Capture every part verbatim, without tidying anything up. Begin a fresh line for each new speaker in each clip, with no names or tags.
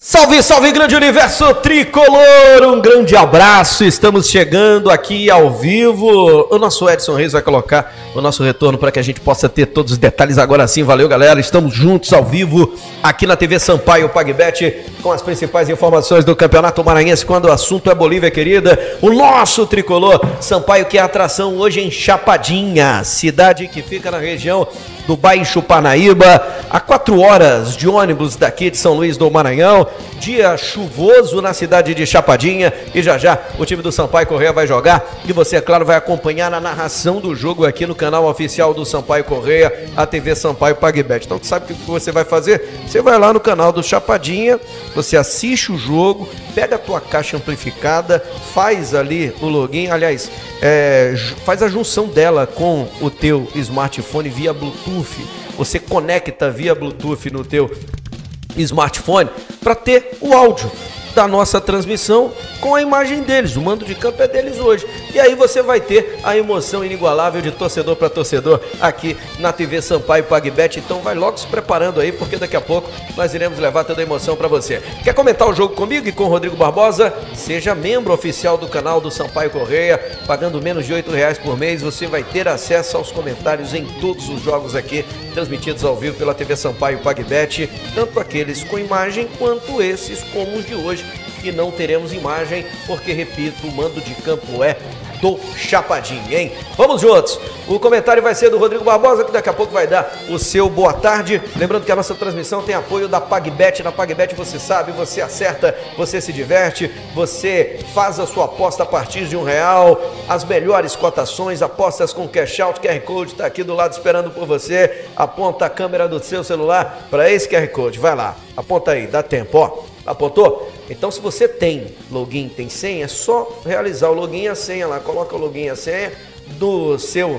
Salve, salve, grande universo tricolor, um grande abraço, estamos chegando aqui ao vivo, o nosso Edson Reis vai colocar o nosso retorno para que a gente possa ter todos os detalhes agora sim, valeu galera, estamos juntos ao vivo aqui na T V Sampaio PagBet com as principais informações do Campeonato Maranhense quando o assunto é Bolívia querida, o nosso tricolor, Sampaio que é atração hoje em Chapadinha, cidade que fica na região do Baixo Parnaíba, a quatro horas de ônibus daqui de São Luís do Maranhão, dia chuvoso na cidade de Chapadinha e já já o time do Sampaio Corrêa vai jogar e você, é claro, vai acompanhar a narração do jogo aqui no canal oficial do Sampaio Corrêa, a T V Sampaio PagBet. Então, sabe o que você vai fazer? Você vai lá no canal do Chapadinha, você assiste o jogo, pega a tua caixa amplificada, faz ali o login, aliás, é, faz a junção dela com o teu smartphone via Bluetooth. Você conecta via Bluetooth no teu smartphone para ter o áudio da nossa transmissão com a imagem deles, o mando de campo é deles hoje, e aí você vai ter a emoção inigualável de torcedor para torcedor aqui na T V Sampaio PagBet, então vai logo se preparando aí, porque daqui a pouco nós iremos levar toda a emoção para você. Quer comentar o jogo comigo e com o Rodrigo Barbosa? Seja membro oficial do canal do Sampaio Corrêa, pagando menos de oito reais por mês, você vai ter acesso aos comentários em todos os jogos aqui, transmitidos ao vivo pela T V Sampaio PagBet, tanto aqueles com imagem quanto esses como os de hoje, que não teremos imagem, porque, repito, o mando de campo é do Chapadinha, hein? Vamos juntos! O comentário vai ser do Rodrigo Barbosa, que daqui a pouco vai dar o seu boa tarde. Lembrando que a nossa transmissão tem apoio da PagBet. Na PagBet você sabe, você acerta, você se diverte, você faz a sua aposta a partir de um real, as melhores cotações, apostas com cash out, Q R Code está aqui do lado esperando por você. Aponta a câmera do seu celular para esse Q R Code, vai lá, aponta aí, dá tempo, ó. Apontou? Então, se você tem login, tem senha, é só realizar o login e a senha lá. Coloca o login e a senha do seu,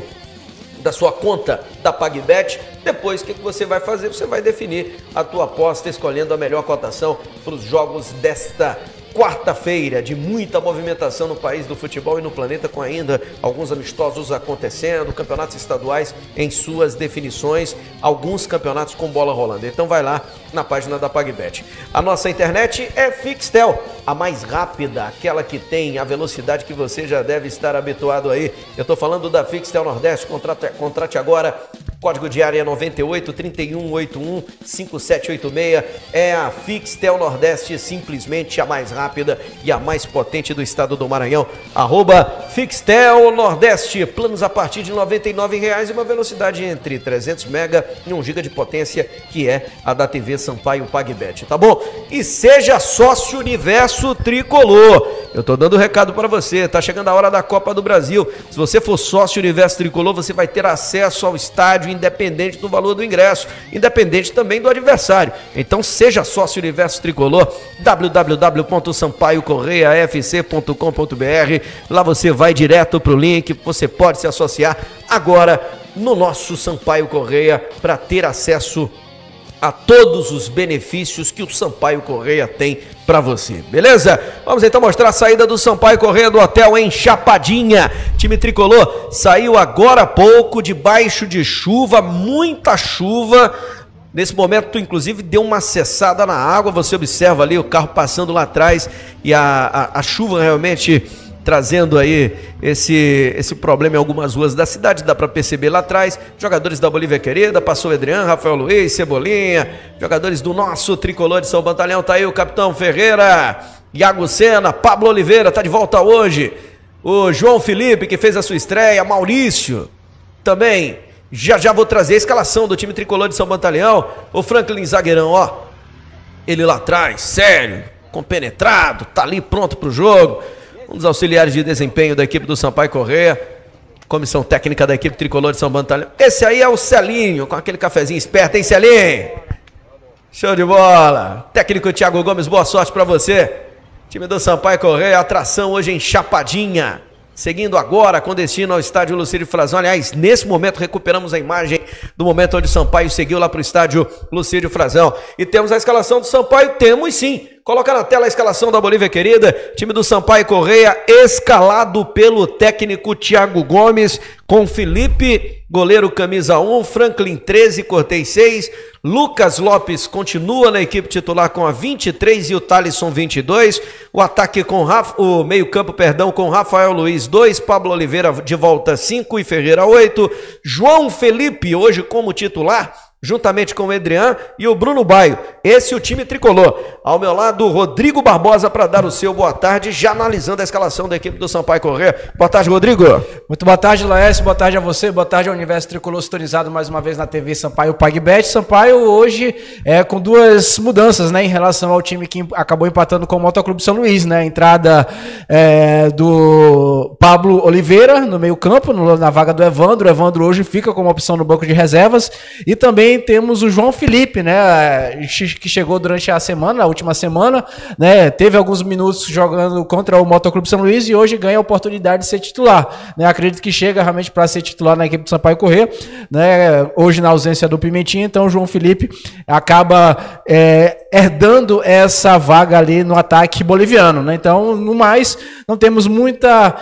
da sua conta da PagBet. Depois, o que você vai fazer? Você vai definir a tua aposta escolhendo a melhor cotação para os jogos desta quarta-feira, de muita movimentação no país do futebol e no planeta, com ainda alguns amistosos acontecendo, campeonatos estaduais em suas definições, alguns campeonatos com bola rolando. Então vai lá na página da PagBet. A nossa internet é Fixtel, a mais rápida, aquela que tem a velocidade que você já deve estar habituado aí. Eu estou falando da Fixtel Nordeste, contrate, contrate agora. Código de área é noventa e oito, trinta e um, oitenta e um, cinquenta e sete oitenta e seis. É a Fixtel Nordeste, simplesmente a mais rápida e a mais potente do estado do Maranhão. Arroba Fixtel Nordeste. Planos a partir de noventa e nove reais e uma velocidade entre trezentos mega e um giga de potência, que é a da T V Sampaio PagBet, tá bom? E seja sócio Universo Tricolor. Eu tô dando um recado para você, tá chegando a hora da Copa do Brasil. Se você for sócio Universo Tricolor, você vai ter acesso ao estádio independente do valor do ingresso, independente também do adversário. Então seja sócio Universo Tricolor, w w w ponto sampaio correia f c ponto com ponto b r. Lá você vai direto pro link, você pode se associar agora no nosso Sampaio Corrêa para ter acesso a todos os benefícios que o Sampaio Corrêa tem para você, beleza? Vamos então mostrar a saída do Sampaio Corrêa do hotel em Chapadinha. Time tricolor saiu agora há pouco, debaixo de chuva, muita chuva. Nesse momento, inclusive, deu uma cessada na água. Você observa ali o carro passando lá atrás e a, a, a chuva realmente trazendo aí esse, esse problema em algumas ruas da cidade, dá para perceber lá atrás, jogadores da Bolívia querida, passou o Adriano, Rafael Luiz, Cebolinha, jogadores do nosso tricolor de São Batalhão, tá aí o Capitão Ferreira, Iago Sena, Pablo Oliveira, tá de volta hoje, o João Felipe, que fez a sua estreia, Maurício, também, já já vou trazer a escalação do time tricolor de São Batalhão, o Franklin Zagueirão, ó, ele lá atrás, sério, compenetrado, tá ali pronto pro jogo, um dos auxiliares de desempenho da equipe do Sampaio Corrêa, comissão técnica da equipe tricolor de São Batalhão. Esse aí é o Celinho, com aquele cafezinho esperto, hein, Celinho? Show de bola. Técnico Thiago Gomes, boa sorte para você. Time do Sampaio Corrêa, atração hoje em Chapadinha. Seguindo agora com destino ao estádio Lucídio Frazão. Aliás, nesse momento recuperamos a imagem do momento onde o Sampaio seguiu lá para o estádio Lucídio Frazão. E temos a escalação do Sampaio? Temos sim. coloca na tela a escalação da Bolívia querida, time do Sampaio Correia, escalado pelo técnico Thiago Gomes, com Felipe, goleiro camisa um, Franklin treze, Cortez seis, Lucas Lopes continua na equipe titular com a vinte e três e o Thalisson vinte e dois, o ataque com Rafa, o meio campo, perdão, com Rafael Luiz dois, Pablo Oliveira de volta cinco e Ferreira oito, João Felipe hoje como titular, juntamente com o Adrian e o Bruno Baio. Esse é o time tricolor. Ao meu lado, Rodrigo Barbosa para dar o seu boa tarde, já analisando a escalação da equipe do Sampaio Correia. Boa tarde, Rodrigo.
Muito boa tarde, Laércio. Boa tarde a você. Boa tarde ao Universo Tricolor sintonizado mais uma vez na T V Sampaio PagBet. Sampaio hoje é com duas mudanças, né, em relação ao time que acabou empatando com o Motoclube São Luís, né? A entrada é, do Pablo Oliveira no meio campo, no, na vaga do Evandro. O Evandro hoje fica como opção no banco de reservas. E também temos o João Felipe, né, que chegou durante a semana, a última semana, né, teve alguns minutos jogando contra o Motoclube São Luís e hoje ganha a oportunidade de ser titular, né, acredito que chega realmente para ser titular na equipe do Sampaio Correia, né, hoje na ausência do Pimentinha, então o João Felipe acaba é, herdando essa vaga ali no ataque boliviano, né, então no mais não temos muita,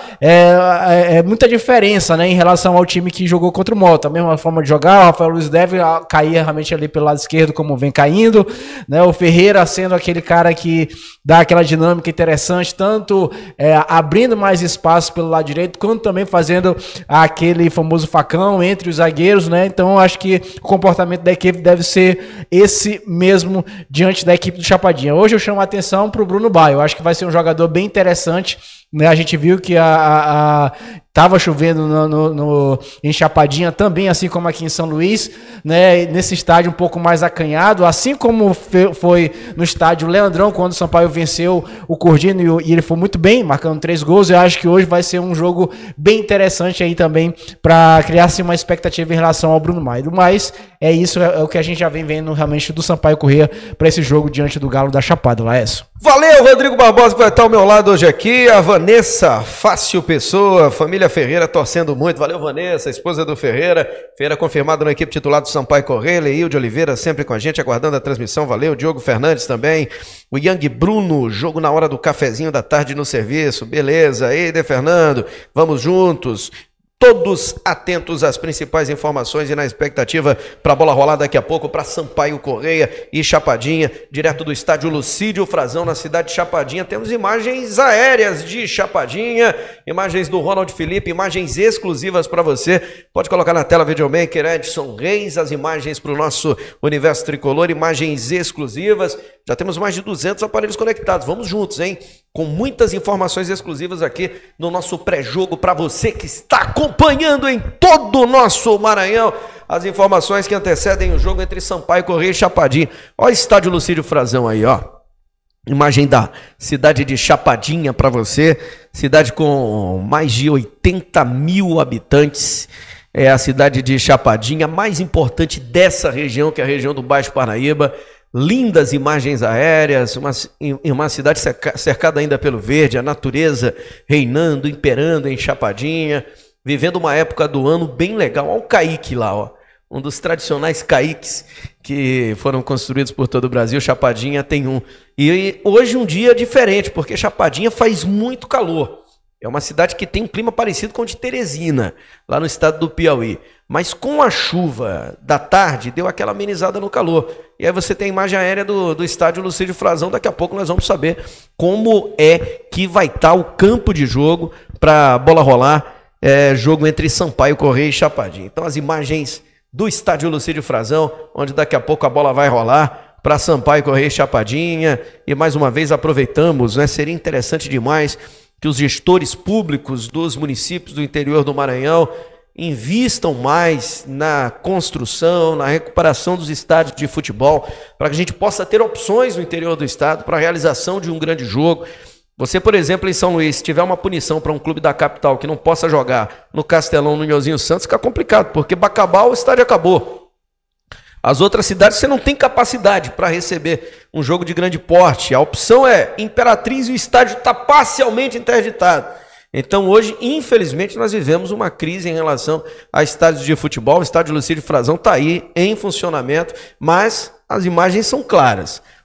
é, é, muita diferença, né, em relação ao time que jogou contra o Mota, a mesma forma de jogar, o Rafael Luiz deve cair realmente ali pelo lado esquerdo, como vem caindo, né? O Ferreira sendo aquele cara que dá aquela dinâmica interessante, tanto é, abrindo mais espaço pelo lado direito, quanto também fazendo aquele famoso facão entre os zagueiros, né? Então acho que o comportamento da equipe deve ser esse mesmo diante da equipe do Chapadinha. Hoje eu chamo a atenção para o Bruno Baio, eu acho que vai ser um jogador bem interessante, né? A gente viu que a, a, a tava chovendo no, no, no, em Chapadinha também, assim como aqui em São Luís, né? Nesse estádio um pouco mais acanhado, assim como fe, foi no estádio Leandrão, quando o Sampaio venceu o Cordino e, e ele foi muito bem, marcando três gols. Eu acho que hoje vai ser um jogo bem interessante aí também, para criar-se uma expectativa em relação ao Bruno Maia. Mas é isso, é, é o que a gente já vem vendo realmente do Sampaio Correia para esse jogo diante do Galo da Chapada, Laércio.
Valeu, Rodrigo Barbosa, que vai estar ao meu lado hoje aqui, a Vanessa Fácil Pessoa, família Ferreira torcendo muito, valeu Vanessa, esposa do Ferreira, Ferreira confirmado na equipe titular do Sampaio Correia, Leil de Oliveira sempre com a gente, aguardando a transmissão, valeu, Diogo Fernandes também, o Yang Bruno, jogo na hora do cafezinho da tarde no serviço, beleza, ei de Fernando, vamos juntos, todos atentos às principais informações e na expectativa para a bola rolar daqui a pouco para Sampaio Correia e Chapadinha, direto do estádio Lucídio Frazão, na cidade de Chapadinha. Temos imagens aéreas de Chapadinha, imagens do Ronald Felipe, imagens exclusivas para você. Pode colocar na tela, videomaker Edson Reis, as imagens para o nosso Universo Tricolor, imagens exclusivas. Já temos mais de duzentos aparelhos conectados. Vamos juntos, hein? Com muitas informações exclusivas aqui no nosso pré-jogo para você que está acompanhando em todo o nosso Maranhão as informações que antecedem o jogo entre Sampaio Correia e Chapadinha. Olha o estádio Lucídio Frazão aí, ó. Imagem da cidade de Chapadinha para você, cidade com mais de oitenta mil habitantes. É a cidade de Chapadinha, mais importante dessa região, que é a região do Baixo Parnaíba. Lindas imagens aéreas, uma, uma cidade cercada ainda pelo verde, a natureza reinando, imperando em Chapadinha, vivendo uma época do ano bem legal. Olha o Caique lá, ó, um dos tradicionais Caiques que foram construídos por todo o Brasil. Chapadinha tem um. E hoje um dia diferente, porque Chapadinha faz muito calor. É uma cidade que tem um clima parecido com o de Teresina, lá no estado do Piauí. Mas com a chuva da tarde, deu aquela amenizada no calor. E aí você tem a imagem aérea do, do estádio Lucídio Frazão. Daqui a pouco nós vamos saber como é que vai estar o campo de jogo para bola rolar. É, jogo entre Sampaio Correia e Chapadinha. Então as imagens do estádio Lucídio Frazão, onde daqui a pouco a bola vai rolar para Sampaio Correia e Chapadinha. E mais uma vez aproveitamos, né? Seria interessante demais que os gestores públicos dos municípios do interior do Maranhão invistam mais na construção, na recuperação dos estádios de futebol, para que a gente possa ter opções no interior do estado para a realização de um grande jogo. Você, por exemplo, em São Luís, se tiver uma punição para um clube da capital que não possa jogar no Castelão, no Nhozinho Santos, fica complicado, porque Bacabal o estádio acabou. As outras cidades você não tem capacidade para receber um jogo de grande porte. A opção é Imperatriz e o estádio está parcialmente interditado. Então hoje, infelizmente, nós vivemos uma crise em relação a estádios de futebol. O estádio Lucídio Frazão está aí em funcionamento, mas as imagens são claras.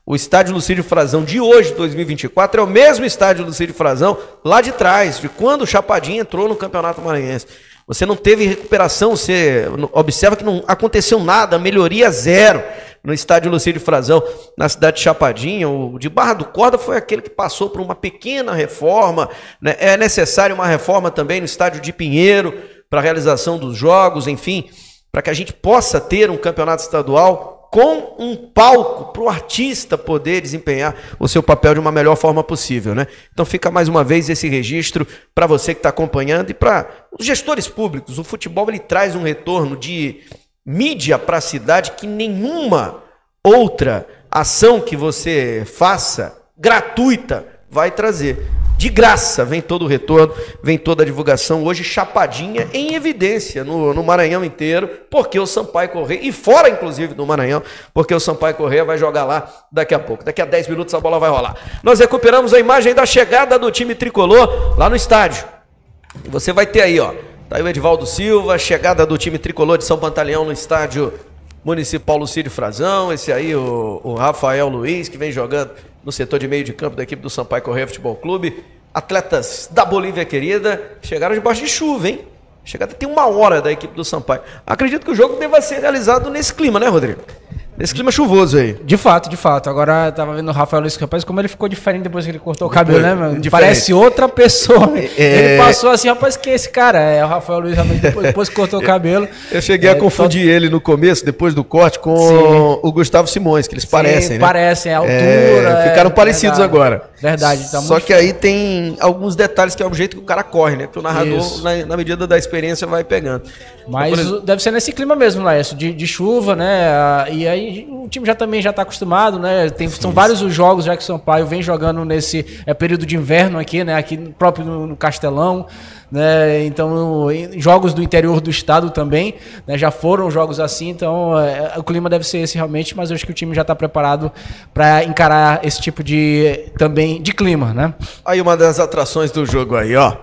O estádio Lucídio Frazão de hoje, dois mil e vinte e quatro, é o mesmo estádio Lucídio Frazão lá de trás, de quando o Chapadinha entrou no Campeonato Maranhense. Você não teve recuperação, você observa que não aconteceu nada, melhoria zero no estádio Lucídio Frazão, na cidade de Chapadinha. O de Barra do Corda foi aquele que passou por uma pequena reforma, né? É necessário uma reforma também no estádio de Pinheiro para a realização dos jogos, enfim, para que a gente possa ter um campeonato estadual com um palco para o artista poder desempenhar o seu papel de uma melhor forma possível, né? Então fica mais uma vez esse registro para você que está acompanhando e para os gestores públicos. O futebol ele traz um retorno de mídia para a cidade que nenhuma outra ação que você faça gratuita vai trazer. De graça vem todo o retorno, vem toda a divulgação. Hoje Chapadinha em evidência no, no Maranhão inteiro, porque o Sampaio Corrêa, e fora inclusive do Maranhão, porque o Sampaio Corrêa vai jogar lá daqui a pouco. Daqui a dez minutos a bola vai rolar. Nós recuperamos a imagem da chegada do time tricolor lá no estádio. E você vai ter aí, ó, tá aí o Edivaldo Silva, chegada do time tricolor de São Pantaleão no estádio Municipal Lucídio Frazão. Esse aí o, o Rafael Luiz, que vem jogando no setor de meio de campo da equipe do Sampaio Corrêa Futebol Clube. Atletas da Bolívia querida chegaram debaixo de chuva, hein? Chegaram tem uma hora da equipe do Sampaio. Acredito que o jogo deva ser realizado nesse clima, né, Rodrigo? Nesse clima chuvoso aí.
De fato, de fato. Agora, eu tava vendo o Rafael Luiz, rapaz, como ele ficou diferente depois que ele cortou o cabelo, né, mano? Diferente. Parece outra pessoa. É... Ele passou assim, rapaz, quem é esse cara? É o Rafael Luiz, realmente, depois, depois que cortou o cabelo.
Eu cheguei é, a confundir todo... ele no começo, depois do corte, com Sim. o Gustavo Simões, que eles Sim, parecem, né?
Parecem, a altura.
É, ficaram
é,
parecidos
verdade.
agora.
Verdade. Tá
Só que aí tem alguns detalhes que é o jeito que o cara corre, né? Que o narrador, na, na medida da experiência, vai pegando.
Mas então, exemplo... deve ser nesse clima mesmo, Laércio, de, de chuva, né? E aí o time já também já está acostumado, né? Tem, são vários os jogos já que o Sampaio vem jogando nesse é, período de inverno aqui, né? Aqui próprio no, no Castelão, né? Então, jogos do interior do estado também, né? Já foram jogos assim, então é, o clima deve ser esse realmente, mas eu acho que o time já está preparado para encarar esse tipo de também de clima, né?
Aí uma das atrações do jogo aí, ó.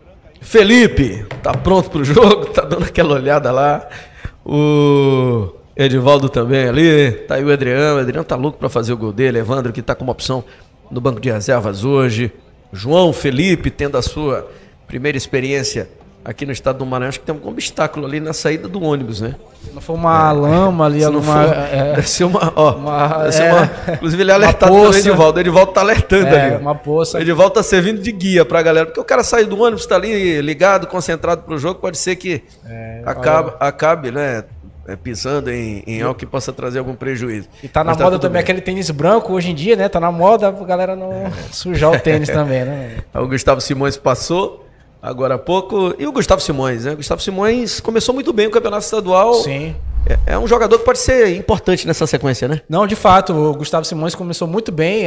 Felipe, tá pronto pro jogo, tá dando aquela olhada lá. O Edivaldo também ali, tá aí o Adriano, o Adriano tá louco pra fazer o gol dele, Evandro que tá como opção no banco de reservas hoje, João Felipe tendo a sua primeira experiência aqui no estado do Maranhão, acho que tem um obstáculo ali na saída do ônibus, né?
Não foi uma é, lama ali, alguma...
For,
é,
deve ser uma... Ó,
uma,
deve ser
é,
uma inclusive ele é alertado pelo Edivaldo, o Edivaldo tá alertando
é,
ali. Ó.
Uma poça.
O Edivaldo tá servindo de guia pra galera, porque o cara saiu do ônibus, tá ali ligado, concentrado pro jogo, pode ser que é, acabe, acabe, né, pisando em, em algo que possa trazer algum prejuízo.
E tá na Mas moda tá também bem. Aquele tênis branco hoje em dia, né? Tá na moda a galera não é. sujar o tênis também, né?
O Gustavo Simões passou agora há pouco. E o Gustavo Simões, né? O Gustavo Simões começou muito bem o campeonato estadual.
Sim.
É, é um jogador que pode ser importante nessa sequência, né?
Não, de fato, o Gustavo Simões começou muito bem,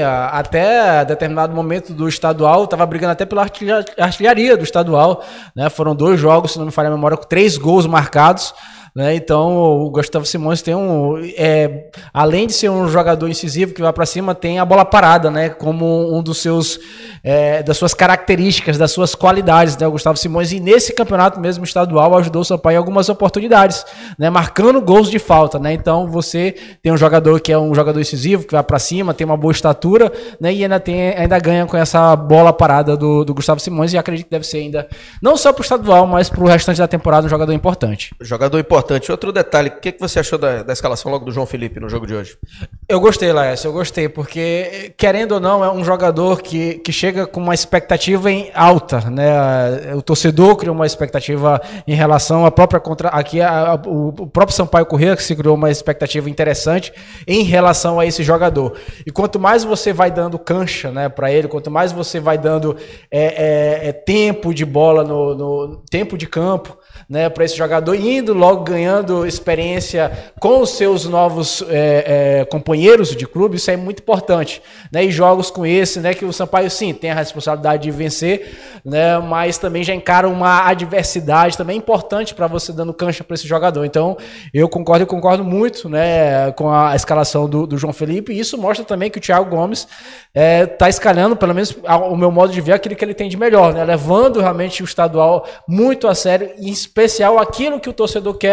até determinado momento do estadual, estava brigando até pela artilharia do estadual, né? Foram dois jogos, se não me falha a memória, com três gols marcados. Né? Então o Gustavo Simões tem um é, além de ser um jogador incisivo que vai para cima, tem a bola parada, né? Como um dos seus é, das suas características, das suas qualidades, né? O Gustavo Simões, e nesse campeonato mesmo estadual ajudou o Sampaio em algumas oportunidades, né? Marcando gols de falta, né? Então você tem um jogador que é um jogador incisivo, que vai para cima, tem uma boa estatura, né? E ainda tem ainda ganha com essa bola parada do, do Gustavo Simões, e acredito que deve ser ainda não só para o estadual, mas para o restante da temporada um jogador importante.
Jogador importante. Outro detalhe, o que, que você achou da, da escalação logo do João Felipe no jogo de hoje?
Eu gostei, Laércio, eu gostei, porque, querendo ou não, é um jogador que, que chega com uma expectativa em alta, né? O torcedor criou uma expectativa em relação à própria contra... Aqui, a, a, o, o próprio Sampaio Corrêa que se criou uma expectativa interessante em relação a esse jogador. E quanto mais você vai dando cancha, né, para ele, quanto mais você vai dando é, é, é, tempo de bola, no, no tempo de campo, né, para esse jogador, indo logo ganhando experiência com os seus novos é, é, companheiros de clube, isso é muito importante, né? E jogos com esse, né, que o Sampaio sim tem a responsabilidade de vencer, né, mas também já encara uma adversidade também importante para você dando cancha para esse jogador. Então eu concordo, eu concordo muito, né, com a escalação do, do João Felipe, e isso mostra também que o Thiago Gomes está é, escalando, pelo menos o meu modo de ver, aquilo que ele tem de melhor, né, levando realmente o estadual muito a sério, em especial aquilo que o torcedor quer,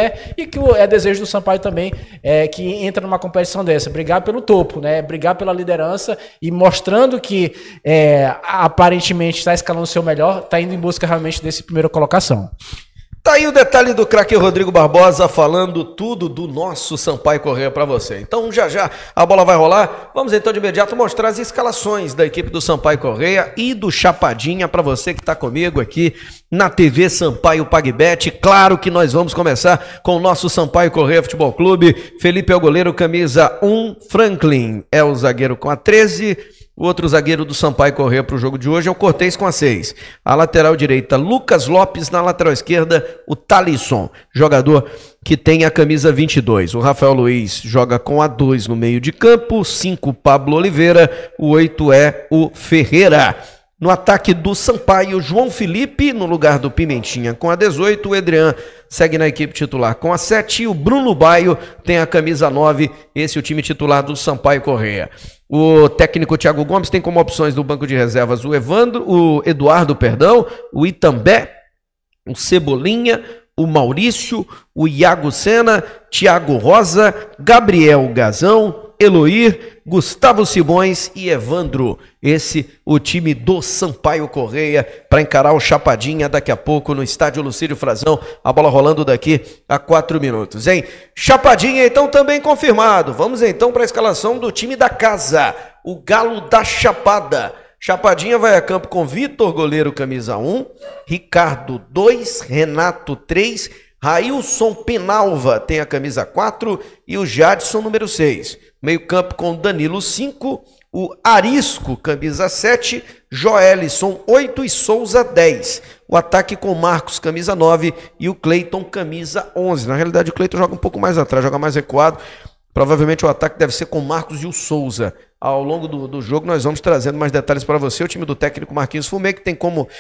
quer e que é desejo do Sampaio também, é, que entra numa competição dessa, brigar pelo topo, né? Brigar pela liderança e mostrando que é, aparentemente está escalando o seu melhor, está indo em busca realmente desse primeiro colocação.
Tá aí o detalhe do craque Rodrigo Barbosa falando tudo do nosso Sampaio Corrêa para você. Então já já a bola vai rolar. Vamos então de imediato mostrar as escalações da equipe do Sampaio Corrêa e do Chapadinha para você que está comigo aqui na T V Sampaio PagBet. Claro que nós vamos começar com o nosso Sampaio Corrêa Futebol Clube. Felipe é o goleiro, camisa um. Franklin é o zagueiro com a treze. O outro zagueiro do Sampaio Corrêa para o jogo de hoje é o Cortez com a seis. A lateral direita, Lucas Lopes. Na lateral esquerda, o Talisson, jogador que tem a camisa vinte e dois. O Rafael Luiz joga com a dois no meio de campo. cinco, Pablo Oliveira. O oito é o Ferreira. No ataque do Sampaio, João Felipe, no lugar do Pimentinha com a dezoito. O Adrian segue na equipe titular com a sete. E o Bruno Baio tem a camisa nove. Esse é o time titular do Sampaio Corrêa. O técnico Thiago Gomes tem como opções do banco de reservas o Evandro, o Eduardo, perdão, o Itambé, o Cebolinha, o Maurício, o Iago Sena, Thiago Rosa, Gabriel Gazão, Eloir, Gustavo Simões e Evandro. Esse o time do Sampaio Corrêa para encarar o Chapadinha daqui a pouco no estádio Lucídio Frazão. A bola rolando daqui a quatro minutos, hein? Chapadinha então também confirmado. Vamos então para a escalação do time da casa, o Galo da Chapada. Chapadinha vai a campo com Vitor, goleiro, camisa um, Ricardo dois, Renato três, Railson Penalva tem a camisa quatro e o Jadson número seis. Meio campo com Danilo cinco, o Arisco camisa sete, Joelisson oito e Souza dez. O ataque com Marcos camisa nove e o Cleiton camisa onze. Na realidade o Cleiton joga um pouco mais atrás, joga mais recuado. Provavelmente o ataque deve ser com Marcos e o Souza. Ao longo do, do jogo nós vamos trazendo mais detalhes para você. O time do técnico Marquinhos Fumê, que tem como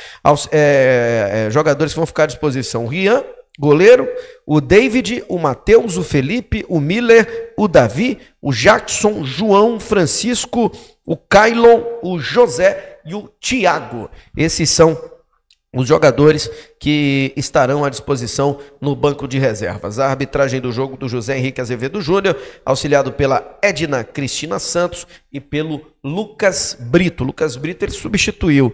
é, é, jogadores que vão ficar à disposição: o Rian, goleiro, o David, o Matheus, o Felipe, o Miller, o Davi, o Jackson, João, Francisco, o Kailon, o José e o Thiago. Esses são os jogadores que estarão à disposição no banco de reservas. A arbitragem do jogo do José Henrique Azevedo Júnior, auxiliado pela Edna Cristina Santos e pelo Lucas Brito. Lucas Brito ele substituiu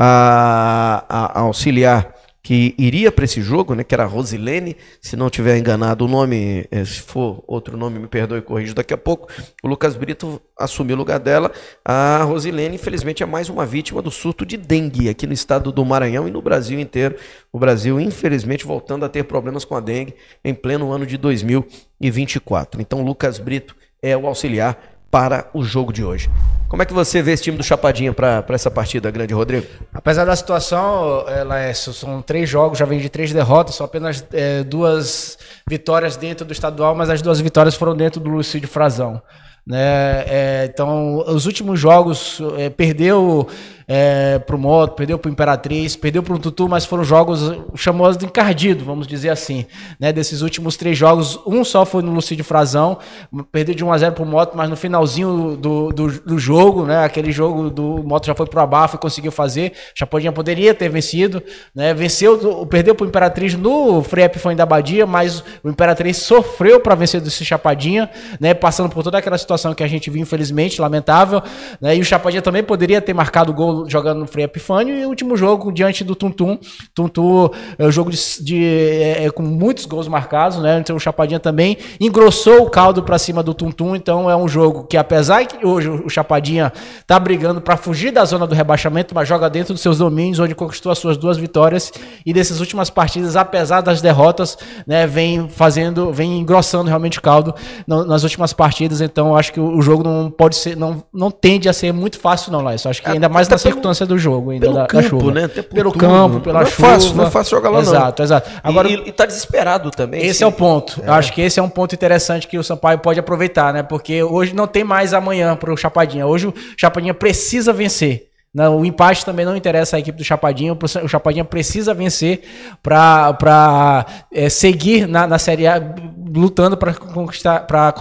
a, a, a auxiliar que iria para esse jogo, né, que era a Rosilene, se não tiver enganado o nome, se for outro nome, me perdoe e corrijo daqui a pouco. O Lucas Brito assumiu o lugar dela. A Rosilene, infelizmente, é mais uma vítima do surto de dengue aqui no estado do Maranhão e no Brasil inteiro. O Brasil, infelizmente, voltando a ter problemas com a dengue em pleno ano de dois mil e vinte e quatro. Então, Lucas Brito é o auxiliar para o jogo de hoje. Como é que você vê esse time do Chapadinha para essa partida, grande Rodrigo?
Apesar da situação, Laércio, são três jogos, já vem de três derrotas, só apenas é, duas vitórias dentro do estadual, mas as duas vitórias foram dentro do Lucídio Frazão. Né? É, então, os últimos jogos, é, perdeu é, pro Moto, perdeu pro Imperatriz, perdeu pro Tutu, mas foram jogos chamados de encardido, vamos dizer assim, né? Desses últimos três jogos, um só foi no Lucídio Frazão, perdeu de um a zero pro Moto, mas no finalzinho do, do, do jogo, né? Aquele jogo do Moto já foi pro abafo e conseguiu fazer. Chapadinha poderia ter vencido, né? Venceu, perdeu pro Imperatriz no Frei Epifânio da Badia, mas o Imperatriz sofreu para vencer desse Chapadinha, né? Passando por toda aquela situação que a gente viu, infelizmente, lamentável, né? E o Chapadinha também poderia ter marcado o gol jogando no Frei Epifânio, e o último jogo diante do Tuntum. Tuntum é um jogo de, de, é, com muitos gols marcados, né? Então o Chapadinha também engrossou o caldo para cima do Tuntum. Então é um jogo que, apesar que hoje o Chapadinha tá brigando para fugir da zona do rebaixamento, mas joga dentro dos seus domínios, onde conquistou as suas duas vitórias, e dessas últimas partidas, apesar das derrotas, né, vem fazendo, vem engrossando realmente o caldo no, nas últimas partidas. Então eu acho que o jogo não pode ser, não, não tende a ser muito fácil, não, Laércio. Acho que ainda mais na circunstância do jogo, ainda
pelo
da,
campo,
da chuva.
Né? Até
pelo
tudo.
campo, pela
não é
chuva.
Fácil, não é fácil jogar lá,
exato,
não.
Exato, Agora,
e, e tá desesperado também.
Esse
sim.
é o ponto.
É.
Eu acho que esse é um ponto interessante que o Sampaio pode aproveitar, né? Porque hoje não tem mais amanhã para o Chapadinha. Hoje o Chapadinha precisa vencer. Não, o empate também não interessa a equipe do Chapadinha. O Chapadinha precisa vencer para é, seguir na, na Série A, lutando para conquistar, para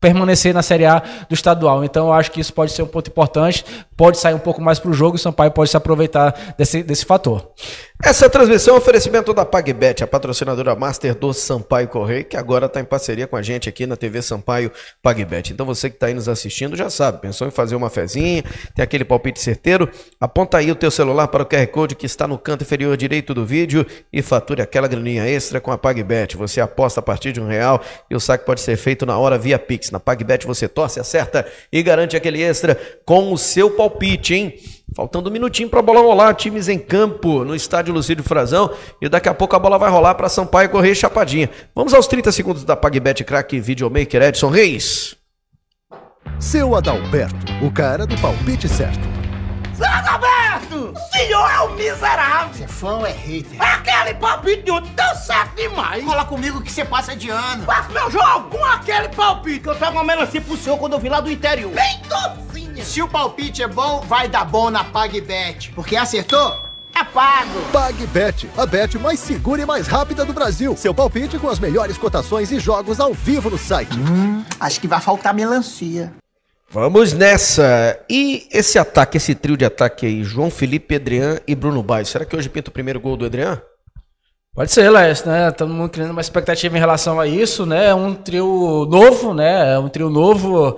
permanecer na Série A do estadual. Então eu acho que isso pode ser um ponto importante, pode sair um pouco mais para o jogo e o Sampaio pode se aproveitar desse, desse fator.
Essa transmissão é um oferecimento da PagBet, a patrocinadora master do Sampaio Correia, que agora está em parceria com a gente aqui na T V Sampaio PagBet. Então você que está aí nos assistindo já sabe, pensou em fazer uma fezinha, tem aquele palpite certeiro, aponta aí o teu celular para o Q R Code que está no canto inferior direito do vídeo e fature aquela graninha extra com a PagBet. Você aposta a partir de um real e o saque pode ser feito na hora via Pix. Na PagBet você torce, acerta e garante aquele extra com o seu palpite, hein? Faltando um minutinho para a bola rolar, times em campo no estádio Lucídio Frazão e daqui a pouco a bola vai rolar para Sampaio Correia e Chapadinha. Vamos aos trinta segundos da PagBet Crack Videomaker Edson Reis.
Seu Adalberto, o cara do palpite certo.
Seu Adalberto, o senhor é um miserável.
Você é fã ou é hater?
Aquele palpite de ontem deu certo demais.
Fala comigo que você passa de ano.
Faço meu jogo com aquele palpite que eu trago uma melancia pro senhor quando eu vim lá do interior. Bem docinha.
Se o palpite é bom, vai dar bom na PagBet. Porque acertou?
É pago.
PagBet, a bet mais segura e mais rápida do Brasil. Seu palpite com as melhores cotações e jogos ao vivo no site.
Hum, acho que vai faltar melancia.
Vamos nessa. E esse ataque, esse trio de ataque aí, João Felipe, Adrian e Bruno Baio. Será que hoje pinta o primeiro gol do Adrian?
Pode ser, Léo, né? Todo mundo criando uma expectativa em relação a isso, né? É um trio novo, né? É um trio novo.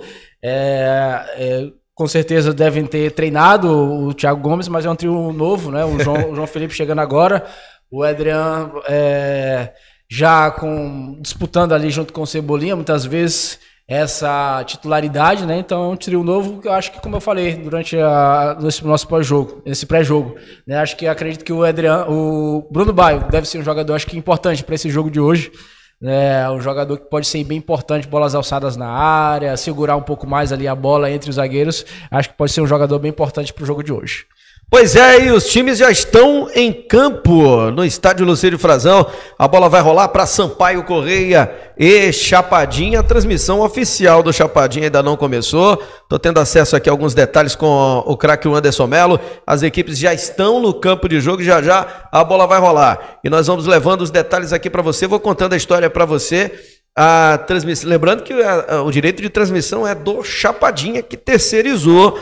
É, é, com certeza devem ter treinado o Thiago Gomes, mas é um trio novo, né? O João, o João Felipe chegando agora, o Adrian é, já com, disputando ali junto com o Cebolinha, muitas vezes essa titularidade, né? Então é um trio novo que eu acho que, como eu falei durante a, esse nosso pós-jogo, esse pré-jogo, né? Acho que acredito que o Adrian, o Bruno Baio deve ser um jogador, acho que importante para esse jogo de hoje. É um jogador que pode ser bem importante, bolas alçadas na área, segurar um pouco mais ali a bola entre os zagueiros. Acho que pode ser um jogador bem importante para o jogo de hoje.
Pois é, e os times já estão em campo no estádio Lucídio Frazão. A bola vai rolar para Sampaio Correia e Chapadinha. A transmissão oficial do Chapadinha ainda não começou. Estou tendo acesso aqui a alguns detalhes com o craque Anderson Melo. As equipes já estão no campo de jogo e já já a bola vai rolar. E nós vamos levando os detalhes aqui para você. Vou contando a história para você. A transmissão, lembrando que a, a, o direito de transmissão é do Chapadinha, que terceirizou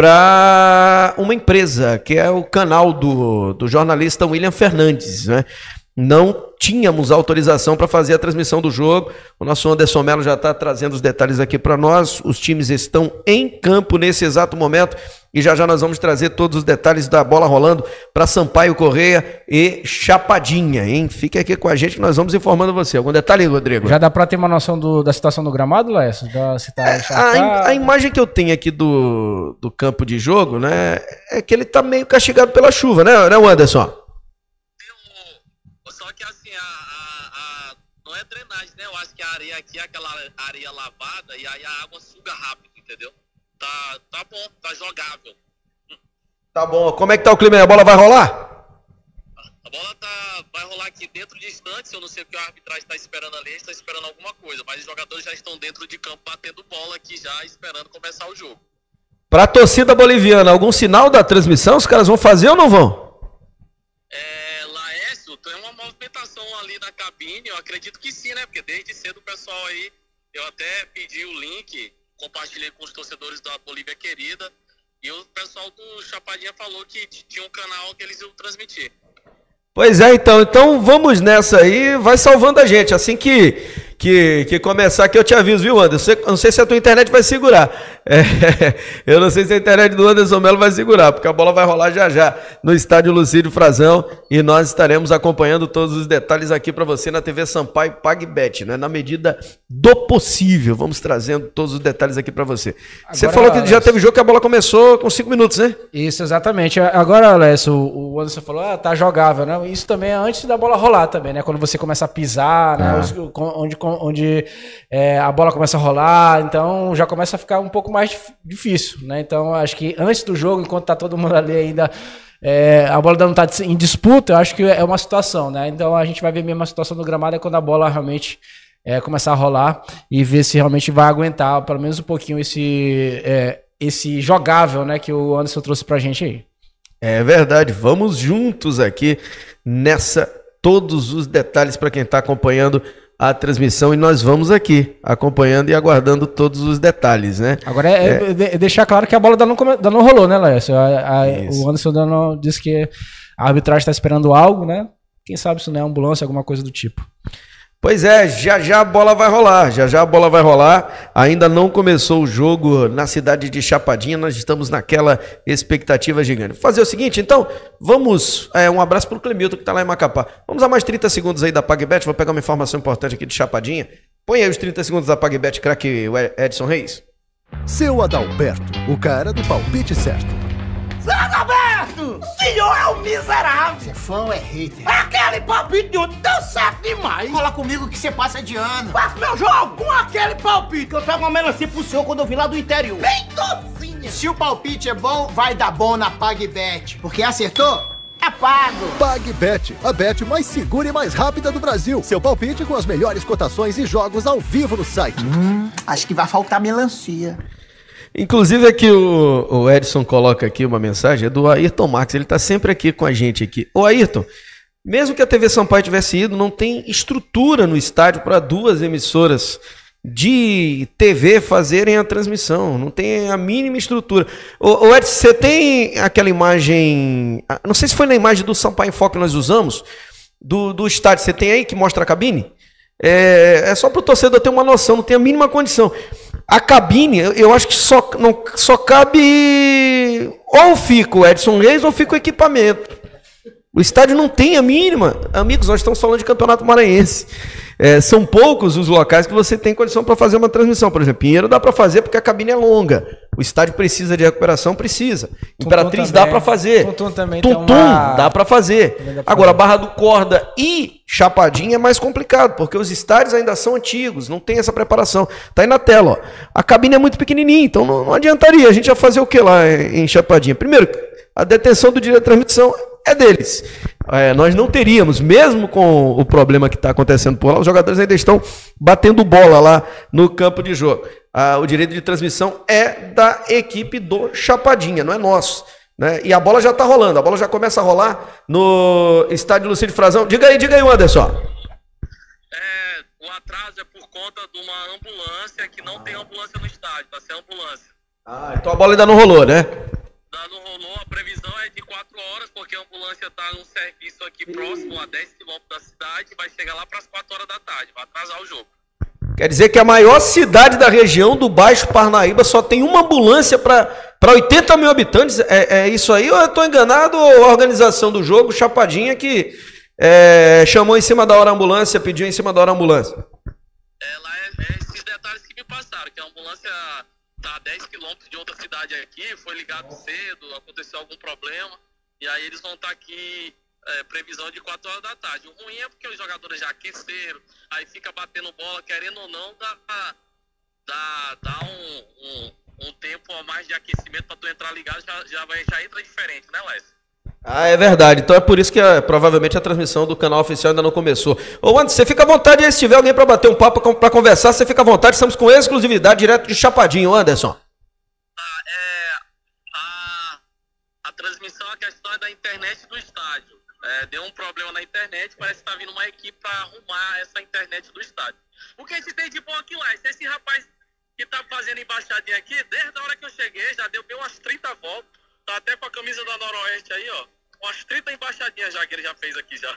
para uma empresa, que é o canal do, do jornalista William Fernandes, né? Não tínhamos autorização para fazer a transmissão do jogo. O nosso Anderson Melo já está trazendo os detalhes aqui para nós. Os times estão em campo nesse exato momento e já já nós vamos trazer todos os detalhes da bola rolando para Sampaio Correia e Chapadinha, hein? Fique aqui com a gente que nós vamos informando você. Algum detalhe, Rodrigo?
Já dá para ter uma noção do, da situação do gramado, Lécio? Se tá
é, a, a imagem que eu tenho aqui do, do campo de jogo, né, é que ele está meio castigado pela chuva, né, né Anderson?
Drenagem, né? Eu acho que a areia aqui é aquela areia lavada e aí a água suga rápido, entendeu? Tá, tá bom, tá jogável.
Tá bom. Como é que tá o clima aí? A bola vai rolar?
A bola tá, vai rolar aqui dentro de instantes. Eu não sei o que a arbitragem tá esperando ali, está esperando alguma coisa, mas os jogadores já estão dentro de campo batendo bola aqui já, esperando começar o jogo.
Pra torcida boliviana, algum sinal da transmissão? Os caras vão fazer ou não vão?
É, Laércio, tem uma movimentação ali na cabine, eu acredito que sim, né? Porque desde cedo o pessoal aí, eu até pedi o link, compartilhei com os torcedores da Bolívia Querida, e o pessoal do Chapadinha falou que tinha um canal que eles iam transmitir.
Pois é, então, então vamos nessa aí, vai salvando a gente, assim que, que, que começar aqui eu te aviso, viu, Anderson? Eu não sei se a tua internet vai segurar, é, eu não sei se a internet do Anderson Melo vai segurar, porque a bola vai rolar já já no estádio Lucídio Frazão e nós estaremos acompanhando todos os detalhes aqui para você na T V Sampaio PagBet, né? Na medida do possível, vamos trazendo todos os detalhes aqui para você. Agora, você falou que já teve jogo que a bola começou com cinco minutos, né?
Isso, exatamente. Agora, Alessio, o Anderson falou, ah, tá jogável, né? Isso também é antes da bola rolar também, né? Quando você começa a pisar, né? Ah. Onde, onde é, a bola começa a rolar, então já começa a ficar um pouco mais difícil, né? Então acho que antes do jogo, enquanto tá todo mundo ali ainda, é, a bola não tá em disputa, eu acho que é uma situação, né? Então a gente vai ver mesmo a situação do gramado é quando a bola realmente é, começar a rolar e ver se realmente vai aguentar pelo menos um pouquinho esse, é, esse jogável, né? Que o Anderson trouxe pra gente aí.
É verdade, vamos juntos aqui nessa, todos os detalhes para quem está acompanhando a transmissão e nós vamos aqui acompanhando e aguardando todos os detalhes, né?
Agora é, é. é deixar claro que a bola ainda não, ainda não rolou, né, Laércio? A, a, o Anderson Dano disse que a arbitragem está esperando algo, né? Quem sabe se não é ambulância, alguma coisa do tipo.
Pois é, já já a bola vai rolar, já já a bola vai rolar, ainda não começou o jogo na cidade de Chapadinha, nós estamos naquela expectativa gigante. Vou fazer o seguinte, então, vamos, é, um abraço para o Clemilton que está lá em Macapá, vamos a mais trinta segundos aí da PagBet, vou pegar uma informação importante aqui de Chapadinha, põe aí os trinta segundos da PagBet, craque Edson Reis.
Seu Adalberto, o cara do palpite certo.
Zé Adalberto, o senhor é um miserável.
Você é fã ou é hater?
Aquele palpite de ontem deu certo demais.
Fala comigo que você passa de ano.
Faço meu jogo com aquele palpite que eu trago uma melancia pro senhor quando eu vim lá do interior. Bem docinha.
Se o palpite é bom, vai dar bom na PagBet. Porque acertou?
É pago.
PagBet, a bet mais segura e mais rápida do Brasil. Seu palpite com as melhores cotações e jogos ao vivo no site.
Hum, acho que vai faltar melancia.
Inclusive aqui o, o Edson coloca aqui uma mensagem, é do Ayrton Marques, ele está sempre aqui com a gente aqui. Ô Ayrton, mesmo que a T V Sampaio tivesse ido, não tem estrutura no estádio para duas emissoras de T V fazerem a transmissão, não tem a mínima estrutura. Ô, ô Edson, você tem aquela imagem, não sei se foi na imagem do Sampaio em Foco que nós usamos, do, do estádio, você tem aí que mostra a cabine? É, é só para o torcedor ter uma noção, não tem a mínima condição. A cabine, eu, eu acho que só, não, só cabe ou fica o Edson Reis ou fica o equipamento. O estádio não tem a mínima. Amigos, nós estamos falando de Campeonato Maranhense. É, são poucos os locais que você tem condição para fazer uma transmissão. Por exemplo, Pinheiro dá para fazer porque a cabine é longa. O estádio precisa de recuperação, precisa.
Tuntum
Imperatriz
também.
dá para fazer.
Tuntum também
Tuntum
tem uma...
dá para fazer.
dá pra
Agora,
fazer.
Barra do Corda e Chapadinha é mais complicado, porque os estádios ainda são antigos, não tem essa preparação. Tá aí na tela, ó. A cabine é muito pequenininha, então não, não adiantaria. A gente ia fazer o que lá em Chapadinha? Primeiro, a detenção do direito de transmissão é deles. É, nós não teríamos, mesmo com o problema que está acontecendo por lá, os jogadores ainda estão batendo bola lá no campo de jogo. Ah, o direito de transmissão é da equipe do Chapadinha, não é nosso. Né? E a bola já está rolando, a bola já começa a rolar no estádio Lucídio Frazão. Diga aí, diga aí, Anderson.
É, o atraso é por conta de uma ambulância que não tem ambulância no estádio, tá sem ambulância.
Ah, então a bola ainda não rolou, né?
Ainda não rolou, a previsão é de quatro horas, porque a ambulância está num serviço aqui próximo, a dez quilômetros da cidade, e vai chegar lá para as quatro horas da tarde, vai atrasar o jogo.
Quer dizer que a maior cidade da região do Baixo Parnaíba só tem uma ambulância para oitenta mil habitantes. É, é isso aí ou eu estou enganado? Ou a organização do jogo, Chapadinha, que é, chamou em cima da hora a ambulância, pediu em cima da hora a ambulância?
É, lá é, é esses detalhes que me passaram, que a ambulância está a dez quilômetros de outra cidade aqui, foi ligado cedo, aconteceu algum problema, e aí eles vão estar aqui... É, previsão de quatro horas da tarde. O ruim é porque os jogadores já aqueceram, aí fica batendo bola, querendo ou não, dá, dá, dá um, um, um tempo a mais de aquecimento para tu entrar ligado, já, já, vai, já entra diferente, né, Lécio?
Ah, é verdade. Então é por isso que a, provavelmente a transmissão do canal oficial ainda não começou. Ô, Anderson, você fica à vontade aí, se tiver alguém para bater um papo, para conversar, você fica à vontade, estamos com exclusividade direto de Chapadinho, Anderson.
Ah, é, a, a transmissão, a questão é da internet do estádio. É, deu um problema na internet, parece que tá vindo uma equipe para arrumar essa internet do estádio. O que a gente tem de bom aqui lá, esse rapaz que tá fazendo embaixadinha aqui, desde a hora que eu cheguei, já deu bem umas trinta voltas, tá até com a camisa da Noroeste aí, ó, umas trinta embaixadinhas já que ele já fez aqui já.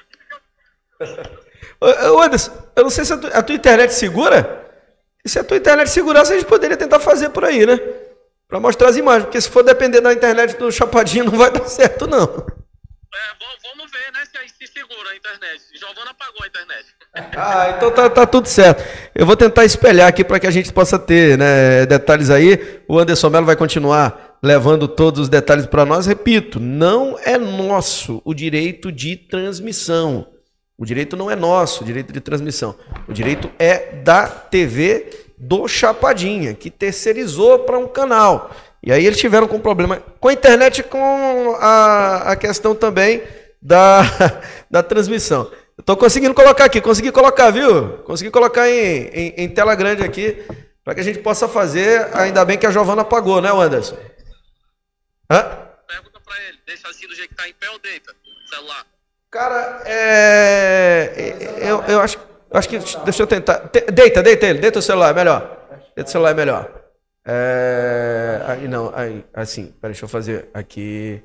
Ô, Anderson, eu não sei se a tua, a tua internet segura, e se a tua internet segurasse, a gente poderia tentar fazer por aí, né? Para mostrar as imagens, porque se for depender da internet do Chapadinho, não vai dar certo, não.
É, vamos ver, né, se aí se segura a internet. Giovana apagou a internet.
Ah, então tá, tá tudo certo. Eu vou tentar espelhar aqui para que a gente possa ter, né, detalhes aí. O Anderson Melo vai continuar levando todos os detalhes para nós. Repito, não é nosso o direito de transmissão. O direito não é nosso, o direito de transmissão. O direito é da T V do Chapadinha, que terceirizou para um canal. E aí eles tiveram com problema com a internet e com a, a questão também da, da transmissão. Eu tô conseguindo colocar aqui, consegui colocar, viu? Consegui colocar em, em, em tela grande aqui, para que a gente possa fazer, ainda bem que a Giovana apagou, né, Anderson? Hã?
Pergunta pra ele, deixa assim do jeito que tá em pé ou deita? Celular.
Cara, é... Eu, eu acho... Eu acho que, deixa eu tentar, deita, deita ele, deita o celular, é melhor. Deita o celular, é melhor. É, aí não, aí, assim, peraí, deixa eu fazer aqui.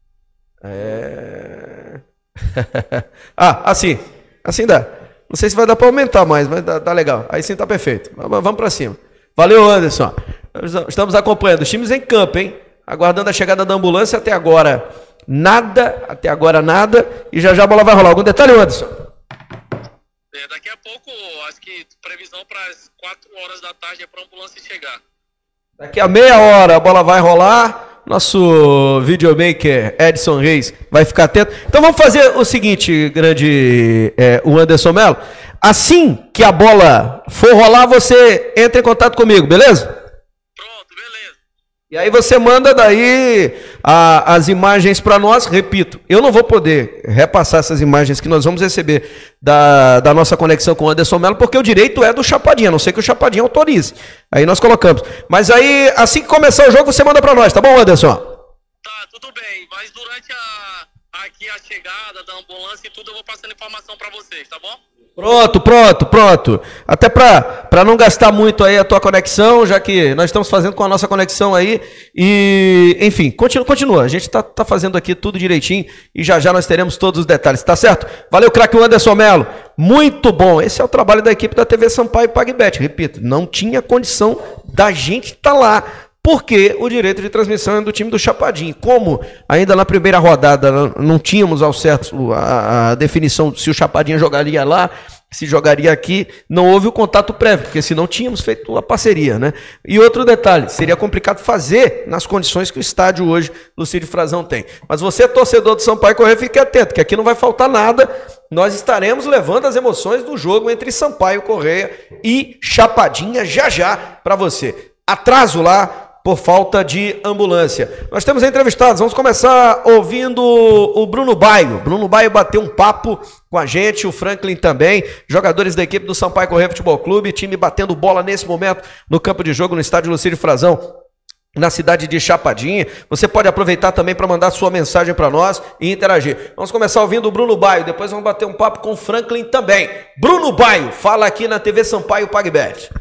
É... ah, assim, assim dá. Não sei se vai dar para aumentar mais, mas dá, dá legal. Aí sim tá perfeito. Vamos, vamos para cima. Valeu, Anderson. Estamos acompanhando os times em campo, hein? Aguardando a chegada da ambulância até agora. Nada, até agora nada. E já já a bola vai rolar. Algum detalhe, Anderson?
É, daqui a pouco, acho que previsão para as quatro horas da tarde é para a ambulância chegar.
Daqui a meia hora a bola vai rolar. Nosso videomaker Edson Reis vai ficar atento. Então vamos fazer o seguinte, grande é, o Anderson Melo. Assim que a bola for rolar, você entra em contato comigo, beleza?
Pronto, beleza.
E aí você manda daí a, as imagens para nós. Repito, eu não vou poder repassar essas imagens que nós vamos receber da, da nossa conexão com o Anderson Melo, porque o direito é do Chapadinha, a não ser que o Chapadinha autorize. Aí nós colocamos. Mas aí, assim que começar o jogo, você manda para nós, tá bom, Anderson?
Tá, tudo bem. Mas durante a, aqui a chegada da ambulância e tudo, eu vou passando informação para vocês, tá bom?
Pronto, pronto, pronto. Até para não gastar muito aí a tua conexão, já que nós estamos fazendo com a nossa conexão aí. E, enfim, continua. continua. A gente tá, tá fazendo aqui tudo direitinho e já já nós teremos todos os detalhes, tá certo? Valeu, craque Anderson Melo. Muito bom. Esse é o trabalho da equipe da T V Sampaio e PagBet. Repito, não tinha condição da gente estar tá lá, porque o direito de transmissão é do time do Chapadinho. Como ainda na primeira rodada não tínhamos ao certo a, a definição se o Chapadinho jogaria lá, se jogaria aqui, não houve o contato prévio, porque senão tínhamos feito a parceria, né? E outro detalhe, seria complicado fazer nas condições que o estádio hoje, Lucídio Frazão, tem. Mas você, torcedor do Sampaio Correia, fique atento, que aqui não vai faltar nada. Nós estaremos levando as emoções do jogo entre Sampaio Correia e Chapadinha já já para você. Atraso lá por falta de ambulância. Nós temos entrevistados, vamos começar ouvindo o Bruno Baio. Bruno Baio bateu um papo com a gente, o Franklin também, jogadores da equipe do Sampaio Correia Futebol Clube, time batendo bola nesse momento no campo de jogo no estádio Lucídio Frazão, na cidade de Chapadinha. Você pode aproveitar também para mandar sua mensagem para nós e interagir. Vamos começar ouvindo o Bruno Baio, depois vamos bater um papo com o Franklin também. Bruno Baio, fala aqui na T V Sampaio PagBet.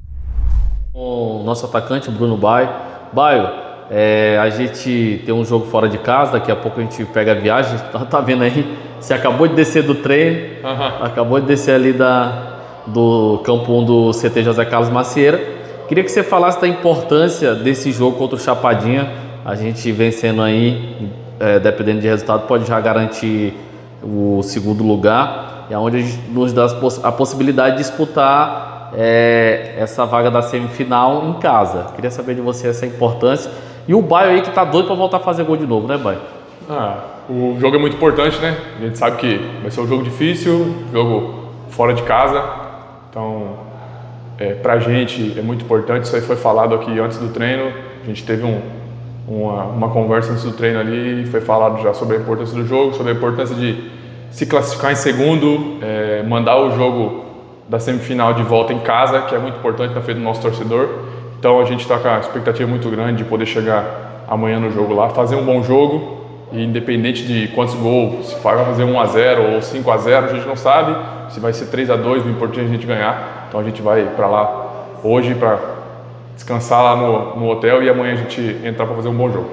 O nosso atacante, Bruno Baio. Baio, é, a gente tem um jogo fora de casa, daqui a pouco a gente pega a viagem, tá, tá vendo aí? Você acabou de descer do treino, uhum. acabou de descer ali da, do campo um do C T José Carlos Macieira. Queria que você falasse da importância desse jogo contra o Chapadinha. A gente vencendo aí, é, dependendo de resultado, pode já garantir o segundo lugar, é onde a gente nos dá a possibilidade de disputar É, essa vaga da semifinal em casa. Queria saber de você essa importância. E o Baio aí que tá doido para voltar a fazer gol de novo, né, Baio?
Ah, o jogo é muito importante, né? A gente sabe que vai ser um jogo difícil, jogo fora de casa. Então, é, pra gente é muito importante. Isso aí foi falado aqui antes do treino. A gente teve um, uma, uma conversa antes do treino ali e foi falado já sobre a importância do jogo, sobre a importância de se classificar em segundo, é, mandar o jogo da semifinal de volta em casa, que é muito importante na frente do nosso torcedor. Então a gente está com a expectativa muito grande de poder chegar amanhã no jogo lá, fazer um bom jogo, e independente de quantos gols, se vai fazer um a zero ou cinco a zero, a gente não sabe, se vai ser três a dois, o importante é a gente ganhar. Então a gente vai para lá hoje para descansar lá no, no hotel e amanhã a gente entrar para fazer um bom jogo.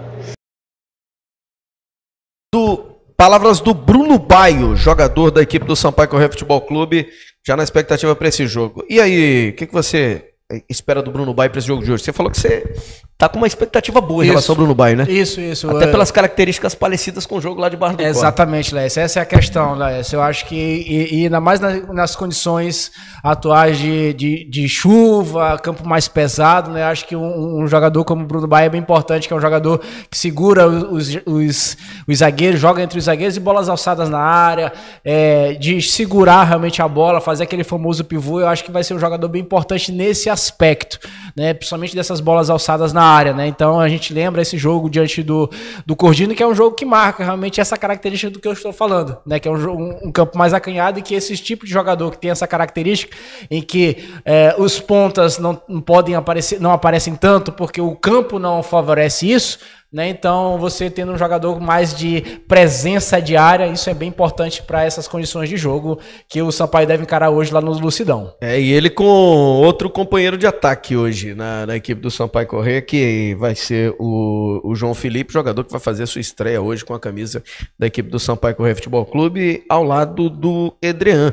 Do, palavras do Bruno Baio, jogador da equipe do Sampaio Correia Futebol Clube, já na expectativa para esse jogo. E aí, o que, que você espera do Bruno Baio para esse jogo de hoje? Você falou que você tá com uma expectativa boa em isso, relação ao Bruno Baio, né?
Isso, isso.
Até é... pelas características parecidas com o jogo lá de Barra do Corte.
Exatamente, Lécio. Essa é a questão, Lécio. Eu acho que, e, e ainda mais nas, nas condições atuais de, de, de chuva, campo mais pesado, né? Eu acho que um, um jogador como o Bruno Baio é bem importante, que é um jogador que segura os, os, os zagueiros, joga entre os zagueiros e bolas alçadas na área, é, de segurar realmente a bola, fazer aquele famoso pivô. Eu acho que vai ser um jogador bem importante nesse aspecto, né? Principalmente dessas bolas alçadas na área, né? Então a gente lembra esse jogo diante do, do Cordino, que é um jogo que marca realmente essa característica do que eu estou falando, né? Que é um, um, um campo mais acanhado, e que esse tipo de jogador que tem essa característica em que é, os pontas não, não podem aparecer, não aparecem tanto porque o campo não favorece isso, né? Então, você tendo um jogador mais de presença diária, isso é bem importante para essas condições de jogo que o Sampaio deve encarar hoje lá no Lucidão.
É, e ele com outro companheiro de ataque hoje na, na equipe do Sampaio Corrêa, que vai ser o, o João Felipe, jogador que vai fazer a sua estreia hoje com a camisa da equipe do Sampaio Corrêa Futebol Clube, ao lado do Edrean.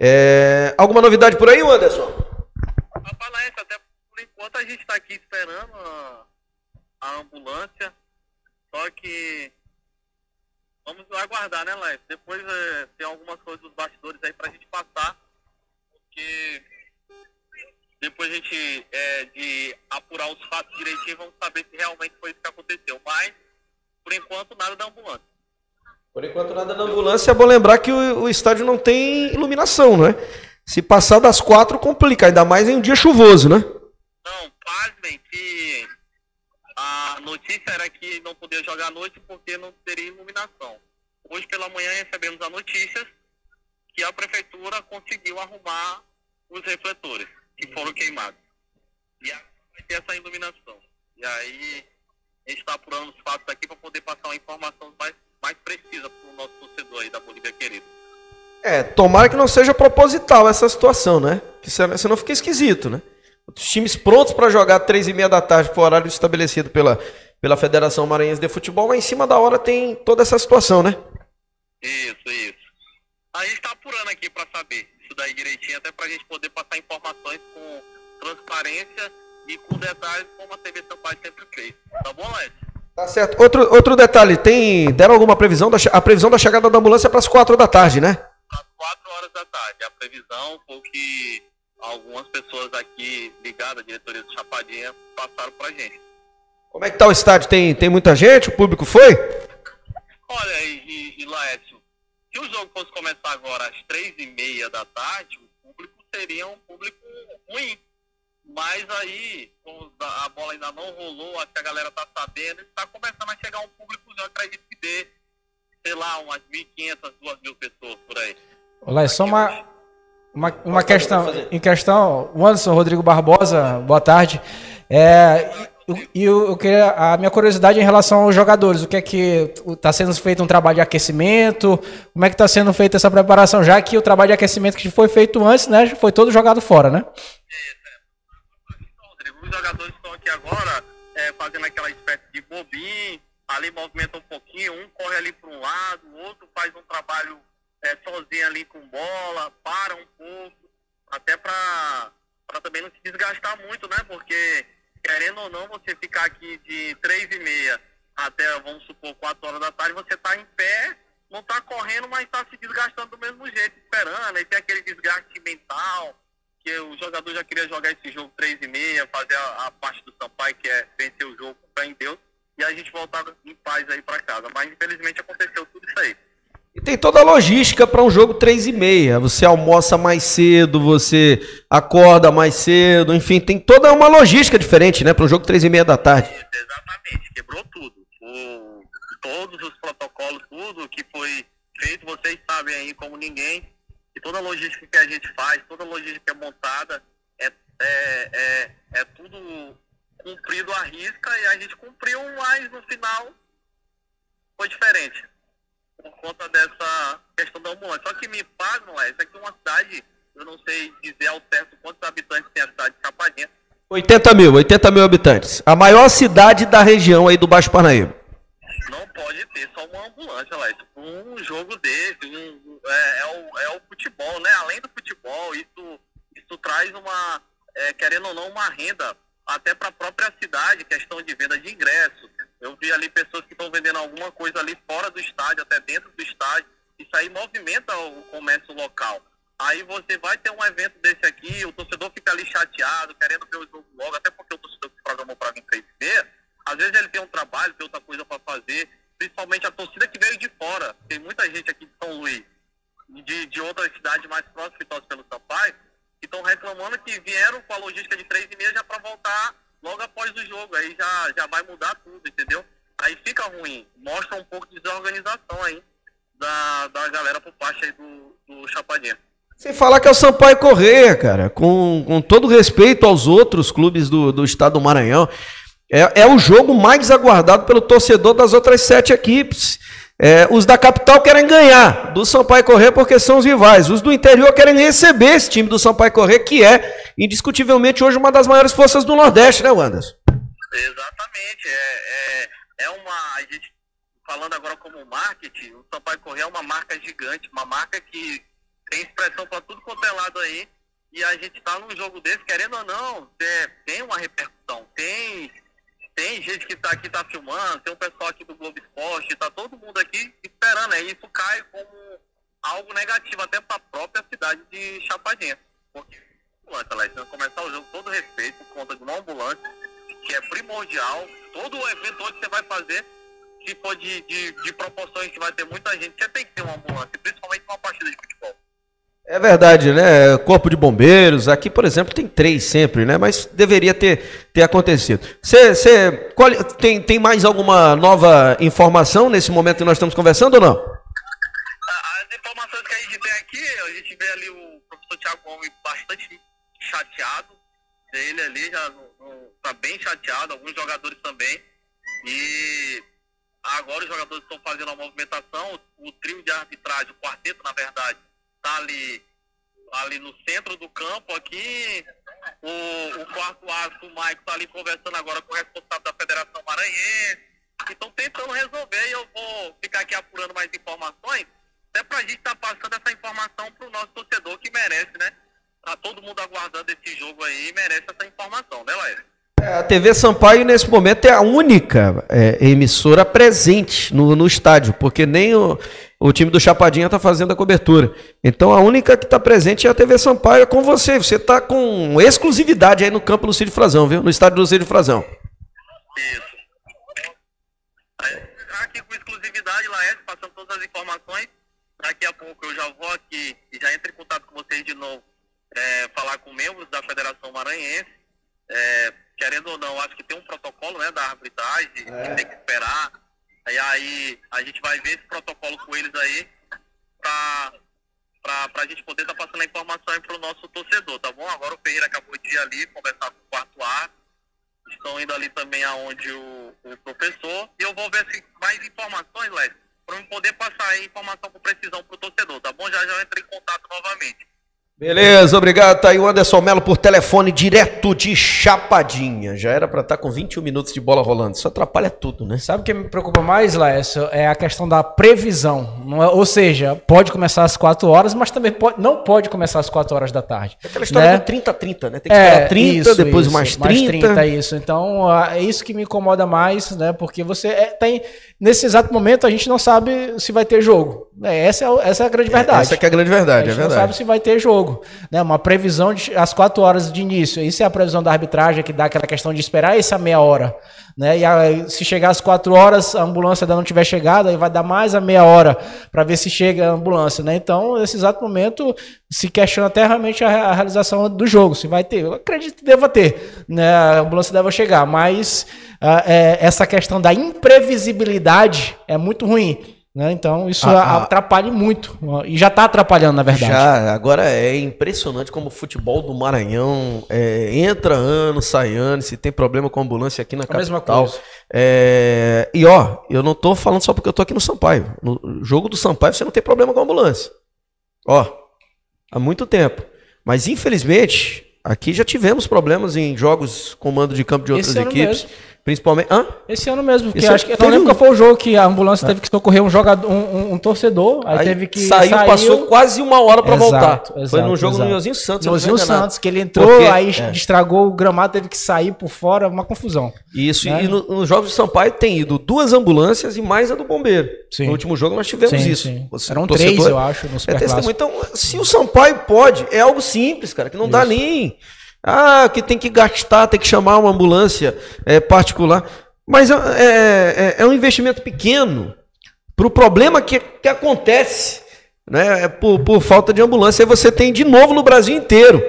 É, alguma novidade por aí, Anderson?
Rapaz, Laércio, até por enquanto a gente está aqui esperando a, a ambulância, só que vamos aguardar, né, Laércio? Depois é, tem algumas coisas dos bastidores aí pra gente passar, porque depois a gente, é, de apurar os fatos direitinho, vamos saber se realmente foi isso que aconteceu. Mas, por enquanto, nada da ambulância.
Por enquanto, nada da ambulância. É bom lembrar que o, o estádio não tem iluminação, né? Se passar das quatro, complica, ainda mais em um dia chuvoso, né?
Não, pasmem que a notícia era que não podia jogar à noite porque não teria iluminação. Hoje pela manhã recebemos a notícia que a prefeitura conseguiu arrumar os refletores que foram queimados. E aí vai ter essa iluminação. E aí a gente está apurando os fatos aqui para poder passar uma informação mais, mais precisa para o nosso torcedor aí da Bolívia querido.
É, tomara que não seja proposital essa situação, né? Que senão fica esquisito, né? Os times prontos para jogar três e meia da tarde, por horário estabelecido pela, pela Federação Maranhense de Futebol, mas em cima da hora tem toda essa situação, né?
Isso, isso. A gente está apurando aqui para saber isso daí direitinho, até para a gente poder passar informações com transparência e com detalhes, como a T V Sampaio sempre fez. Tá bom, Léo?
Tá certo. Outro, outro detalhe, tem, deram alguma previsão? Da, a previsão da chegada da ambulância é para as quatro da tarde, né?
Às quatro horas da tarde. A previsão foi que algumas pessoas aqui ligadas à diretoria do Chapadinha passaram pra gente.
Como é que tá o estádio? Tem, tem muita gente? O público foi?
Olha, e, e, e Laércio, se o jogo fosse começar agora às três e meia da tarde, o público seria um público ruim. Mas aí, como a bola ainda não rolou, acho que a galera tá sabendo, está começando a chegar um público, eu acredito que dê, sei lá, umas mil e quinhentas, duas mil pessoas por aí.
Olá, é só uma, uma, uma questão, em questão, o Anderson Rodrigo Barbosa, boa tarde. É, e eu, eu queria, a minha curiosidade em relação aos jogadores, o que é que está sendo feito um trabalho de aquecimento, como é que está sendo feita essa preparação, já que o trabalho de aquecimento que foi feito antes, né, foi todo jogado fora, né?
Os jogadores estão aqui agora é, fazendo aquela espécie de bobinho, ali movimenta um pouquinho, um corre ali para um lado, o outro faz um trabalho é, sozinho ali com bola, para um pouco, até para também não se desgastar muito, né? Porque, querendo ou não, você ficar aqui de três e meia até, vamos supor, quatro horas da tarde, você está em pé, não está correndo, mas está se desgastando do mesmo jeito, esperando, aí tem aquele desgaste mental, que o jogador já queria jogar esse jogo três e meia, fazer a, a parte do Sampaio, que é vencer o jogo com fé em Deus, e a gente voltar em paz aí para casa. Mas infelizmente aconteceu tudo isso aí.
E tem toda a logística para um jogo três e meia. Você almoça mais cedo, você acorda mais cedo, enfim, tem toda uma logística diferente, né, para um jogo três e meia da tarde.
Exatamente, quebrou tudo. O, todos os protocolos, tudo que foi feito, vocês sabem aí como ninguém, que toda a logística que a gente faz, toda a logística que é montada, é, é, é, é tudo cumprido à risca, e a gente cumpriu, mas no final foi diferente, por conta dessa questão da ambulância. Só que me pasmam, é, isso aqui é uma cidade, eu não sei dizer ao certo quantos habitantes tem a cidade de Chapadinha.
oitenta mil, oitenta mil habitantes. A maior cidade da região aí do Baixo Parnaíba.
Não pode ter só uma ambulância, Léo. Um jogo desse, um, é, é, o, é o futebol, né? Além do futebol, isso, isso traz uma, é, querendo ou não, uma renda até para a própria cidade, questão de venda de ingressos. Eu vi ali pessoas que estão vendendo alguma coisa ali fora do estádio, até dentro do estádio. Isso aí movimenta o comércio local. Aí você vai ter um evento desse aqui, o torcedor fica ali chateado, querendo ver o jogo logo, até porque o torcedor que programou para vir três e meia, às vezes ele tem um trabalho, tem outra coisa para fazer, principalmente a torcida que veio de fora. Tem muita gente aqui de São Luís, de, de outras cidades mais próximas que torcem pelo Sampaio, que estão reclamando que vieram com a logística de três e meia já para voltar logo após o jogo. Aí já, já vai mudar tudo, entendeu? Aí fica ruim, mostra um pouco de desorganização aí da, da galera por parte aí do, do Chapadinha.
Sem falar que é o Sampaio Corrêa, cara, com, com todo respeito aos outros clubes do, do estado do Maranhão. É, é o jogo mais aguardado pelo torcedor das outras sete equipes. É, os da capital querem ganhar do Sampaio Corrêa porque são os rivais. Os do interior querem receber esse time do Sampaio Corrêa, que é indiscutivelmente hoje uma das maiores forças do Nordeste, né, Wanderson?
Exatamente. É, é, é uma... A gente, falando agora como marketing, o Sampaio Corrêa é uma marca gigante, uma marca que tem expressão para tudo quanto é lado aí. E a gente tá num jogo desse, querendo ou não, é, tem uma repercussão, tem... Tem gente que tá aqui, tá filmando, tem um pessoal aqui do Globo Esporte, tá todo mundo aqui esperando, né? E isso cai como algo negativo até para a própria cidade de Chapadinha. Porque, Alex, se começar o jogo com todo respeito, por conta de uma ambulância, que é primordial, todo o evento que você vai fazer, se for de, de, de proporções que vai ter muita gente, você tem que ter uma ambulância, principalmente uma partida de futebol.
É verdade, né? Corpo de Bombeiros, aqui, por exemplo, tem três sempre, né? Mas deveria ter, ter acontecido. Cê, cê, qual, tem, tem mais alguma nova informação nesse momento que nós estamos conversando ou não?
As informações que a gente tem aqui, a gente vê ali o professor Thiago Gomes bastante chateado. Ele ali já está bem chateado, alguns jogadores também. E agora os jogadores estão fazendo a movimentação, o, o trio de arbitragem, o quarteto, na verdade, tá ali, ali no centro do campo aqui. O, o quarto árbitro, o Maico, tá ali conversando agora com o responsável da Federação Maranhense. Estão tentando resolver e eu vou ficar aqui apurando mais informações, até pra gente estar tá passando essa informação pro nosso torcedor que merece, né? Tá todo mundo aguardando esse jogo aí e merece essa informação, né, Laércio?
A T V Sampaio, nesse momento, é a única é, emissora presente no, no estádio, porque nem o, o time do Chapadinha está fazendo a cobertura. Então, a única que está presente é a T V Sampaio, é com você. Você está com exclusividade aí no campo do Círio Frazão, viu? No estádio do Círio Frazão.
Isso. Aqui com exclusividade, Laércio, passando todas as informações. Daqui a pouco eu já vou aqui e já entro em contato com vocês de novo, é, falar com membros da Federação Maranhense. É, querendo ou não, acho que tem um protocolo, né, da arbitragem, é. que tem que esperar. E aí a gente vai ver esse protocolo com eles aí pra, pra, pra gente poder estar tá passando a informação aí pro nosso torcedor, tá bom? Agora o Ferreira acabou de ir ali conversar com o quarto A. Estão indo ali também aonde o, o professor. E eu vou ver se mais informações, Léo, para eu poder passar aí informação com precisão pro torcedor, tá bom? Já já eu entrei em contato novamente.
Beleza, obrigado. Tá aí o Anderson Melo por telefone direto de Chapadinha. Já era para estar com vinte e um minutos de bola rolando. Isso atrapalha tudo, né?
Sabe o que me preocupa mais, Laércio? É a questão da previsão. Não é, ou seja, pode começar às quatro horas, mas também pode, não pode começar às quatro horas da tarde.
É aquela história, né? Do trinta a trinta, né? Tem que esperar é, trinta, isso, depois isso, mais trinta. Mais trinta,
isso. Então, é isso que me incomoda mais, né? Porque você é, tem... Nesse exato momento, a gente não sabe se vai ter jogo. É, essa, é, essa é a grande verdade.
Essa que é a grande verdade,
a gente
é verdade.
não sabe se vai ter jogo. Né? Uma previsão de, às quatro horas de início. Isso é a previsão da arbitragem, que dá aquela questão de esperar essa meia hora. Né? E aí, se chegar às quatro horas, a ambulância ainda não tiver chegado, aí vai dar mais a meia hora para ver se chega a ambulância. Né? Então, nesse exato momento, se questiona até realmente a, a realização do jogo. Se vai ter. Eu acredito que deva ter. Né? A ambulância deve chegar. Mas uh, é, essa questão da imprevisibilidade é muito ruim. Né? Então isso ah, atrapalha ah, muito e já está atrapalhando, na verdade.
Já, agora é impressionante como o futebol do Maranhão é, entra ano, sai ano, se tem problema com a ambulância aqui na a capital. Mesma coisa. É, e ó, eu não tô falando só porque eu tô aqui no Sampaio. No jogo do Sampaio você não tem problema com a ambulância. Ó, há muito tempo. Mas infelizmente, aqui já tivemos problemas em jogos com mando de campo de outras equipes. Mesmo. Principalmente. Hã?
Esse ano mesmo, porque acho que eu não lembro qual foi o jogo que a ambulância ah. teve que socorrer um jogador, um, um, um torcedor, aí, aí teve que
saiu, saiu, passou quase uma hora para voltar. Exato, foi no jogo exato. no Nhozinho Santos.
Nhozinho Santos, que ele entrou, porque, aí é. estragou o gramado, teve que sair por fora, uma confusão.
Isso, né? E nos no jogos de Sampaio tem ido duas ambulâncias e mais a do bombeiro. Sim. No último jogo nós tivemos sim, isso. Sim.
Você, Eram três, eu acho, no Superclássico.
É então, se o Sampaio pode, é algo simples, cara, que não isso. dá nem... Ah, que tem que gastar, tem que chamar uma ambulância é, particular... Mas é, é, é um investimento pequeno para o problema que, que acontece, né, por, por falta de ambulância. Aí você tem de novo no Brasil inteiro.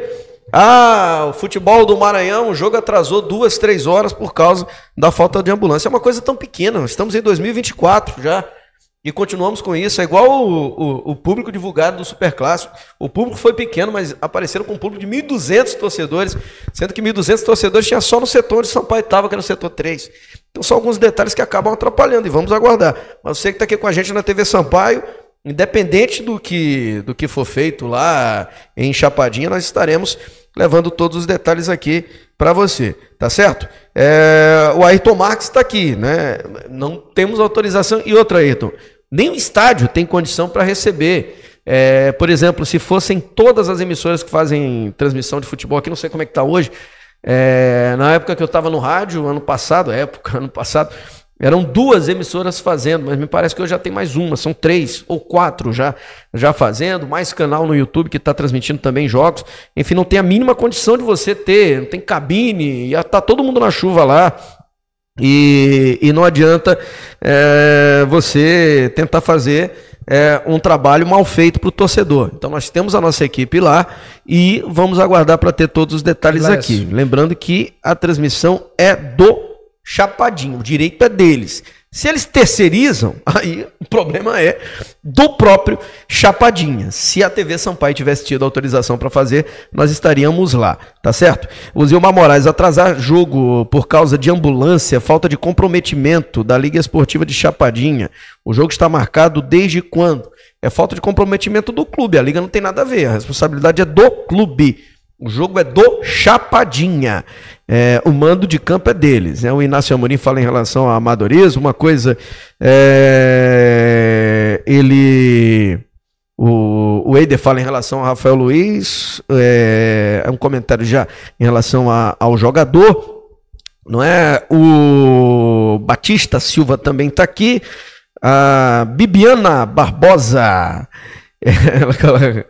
Ah, o futebol do Maranhão, o jogo atrasou duas, três horas por causa da falta de ambulância. É uma coisa tão pequena. Estamos em dois mil e vinte e quatro já. E continuamos com isso, é igual o, o, o público divulgado do Superclássico. O público foi pequeno, mas apareceram com um público de mil e duzentos torcedores, sendo que mil e duzentos torcedores tinha só no setor onde Sampaio estava, que era o setor três. Então são alguns detalhes que acabam atrapalhando e vamos aguardar. Mas você que está aqui com a gente na T V Sampaio, independente do que, do que for feito lá em Chapadinha, nós estaremos levando todos os detalhes aqui para você, tá certo? É, o Ayrton Marques está aqui, né? Não temos autorização. E outra, Ayrton, nem o estádio tem condição para receber. É, por exemplo, se fossem todas as emissoras que fazem transmissão de futebol aqui, não sei como é que está hoje, é, na época que eu estava no rádio, ano passado, época, ano passado, eram duas emissoras fazendo, mas me parece que hoje já tem mais uma, são três ou quatro já, já fazendo, mais canal no YouTube que está transmitindo também jogos. Enfim, não tem a mínima condição de você ter, não tem cabine, já está todo mundo na chuva lá. E, e não adianta é, você tentar fazer é, um trabalho mal feito para o torcedor. Então nós temos a nossa equipe lá e vamos aguardar para ter todos os detalhes Bless. aqui. Lembrando que a transmissão é do Chapadinho, o direito é deles. Se eles terceirizam, aí o problema é do próprio Chapadinha. Se a T V Sampaio tivesse tido autorização para fazer, nós estaríamos lá, tá certo? O Zilmar Moraes, atrasar jogo por causa de ambulância, falta de comprometimento da Liga Esportiva de Chapadinha. O jogo está marcado desde quando? É falta de comprometimento do clube, a Liga não tem nada a ver, a responsabilidade é do clube. O jogo é do Chapadinha. É, o mando de campo é deles. Né? O Inácio Amorim fala em relação ao amadorismo. Uma coisa, é, ele... O, o Eider fala em relação ao Rafael Luiz. É, é um comentário já em relação a, ao jogador. Não é? O Batista Silva também está aqui. A Bibiana Barbosa. Ela...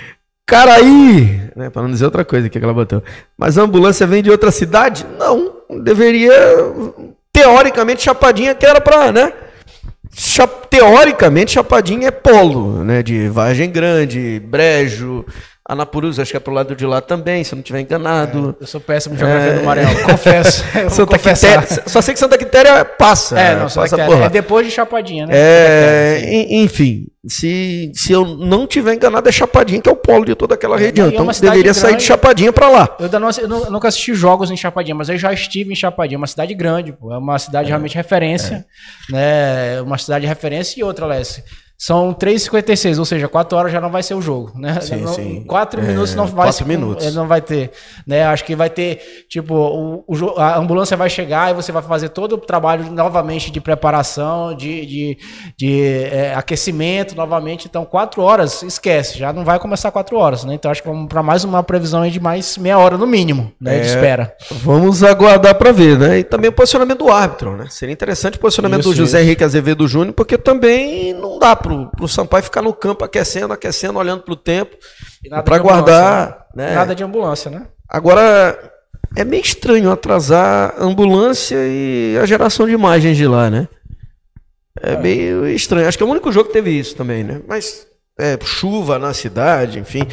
Caraí, né, para não dizer outra coisa que ela botou. Mas a ambulância vem de outra cidade? Não, deveria, teoricamente, Chapadinha que era para, né? Cha, teoricamente, Chapadinha é polo, né? De Vargem Grande, Brejo, Anapurus, acho que é pro lado de lá também, se eu não estiver enganado.
É, eu sou péssimo de geografia é... do Maranhão, confesso.
Santa Quitéria, só sei que Santa Quitéria passa.
É, não,
passa
por lá. É depois de Chapadinha, né?
É, enfim, se, se eu não estiver enganado, é Chapadinha que é o polo de toda aquela região. Então deveria grande, sair de Chapadinha para lá.
Eu, não, eu, não, eu nunca assisti jogos em Chapadinha, mas eu já estive em Chapadinha, uma cidade grande, pô, é uma cidade é. realmente referência, é. né? Uma cidade de referência. E outra, Lécio, são três e cinquenta e seis, ou seja, quatro horas já não vai ser o jogo, né?
Sim,
não,
sim.
Quatro é, minutos não vai
quatro minutos.
Não vai ter, né? Acho que vai ter, tipo, o, o, a ambulância vai chegar e você vai fazer todo o trabalho novamente de preparação, de, de, de é, aquecimento novamente. Então, quatro horas, esquece, já não vai começar quatro horas, né? Então, acho que vamos para mais uma previsão aí de mais meia hora no mínimo, né? É, de espera.
Vamos aguardar para ver, né? E também o posicionamento do árbitro, né? Seria interessante o posicionamento isso, do José isso. Henrique Azevedo Júnior, porque também não dá pro Pro Sampaio ficar no campo aquecendo, aquecendo, olhando pro tempo para guardar,
né?
né?
Nada de ambulância, né?
Agora é meio estranho atrasar a ambulância e a geração de imagens de lá, né? É, é meio estranho. Acho que é o único jogo que teve isso também, né? Mas é, chuva na cidade, enfim.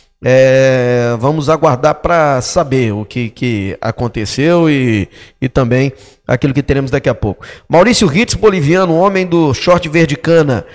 É, vamos aguardar para saber o que, que aconteceu e, e também aquilo que teremos daqui a pouco. Maurício Ritz, boliviano, homem do short verde cana.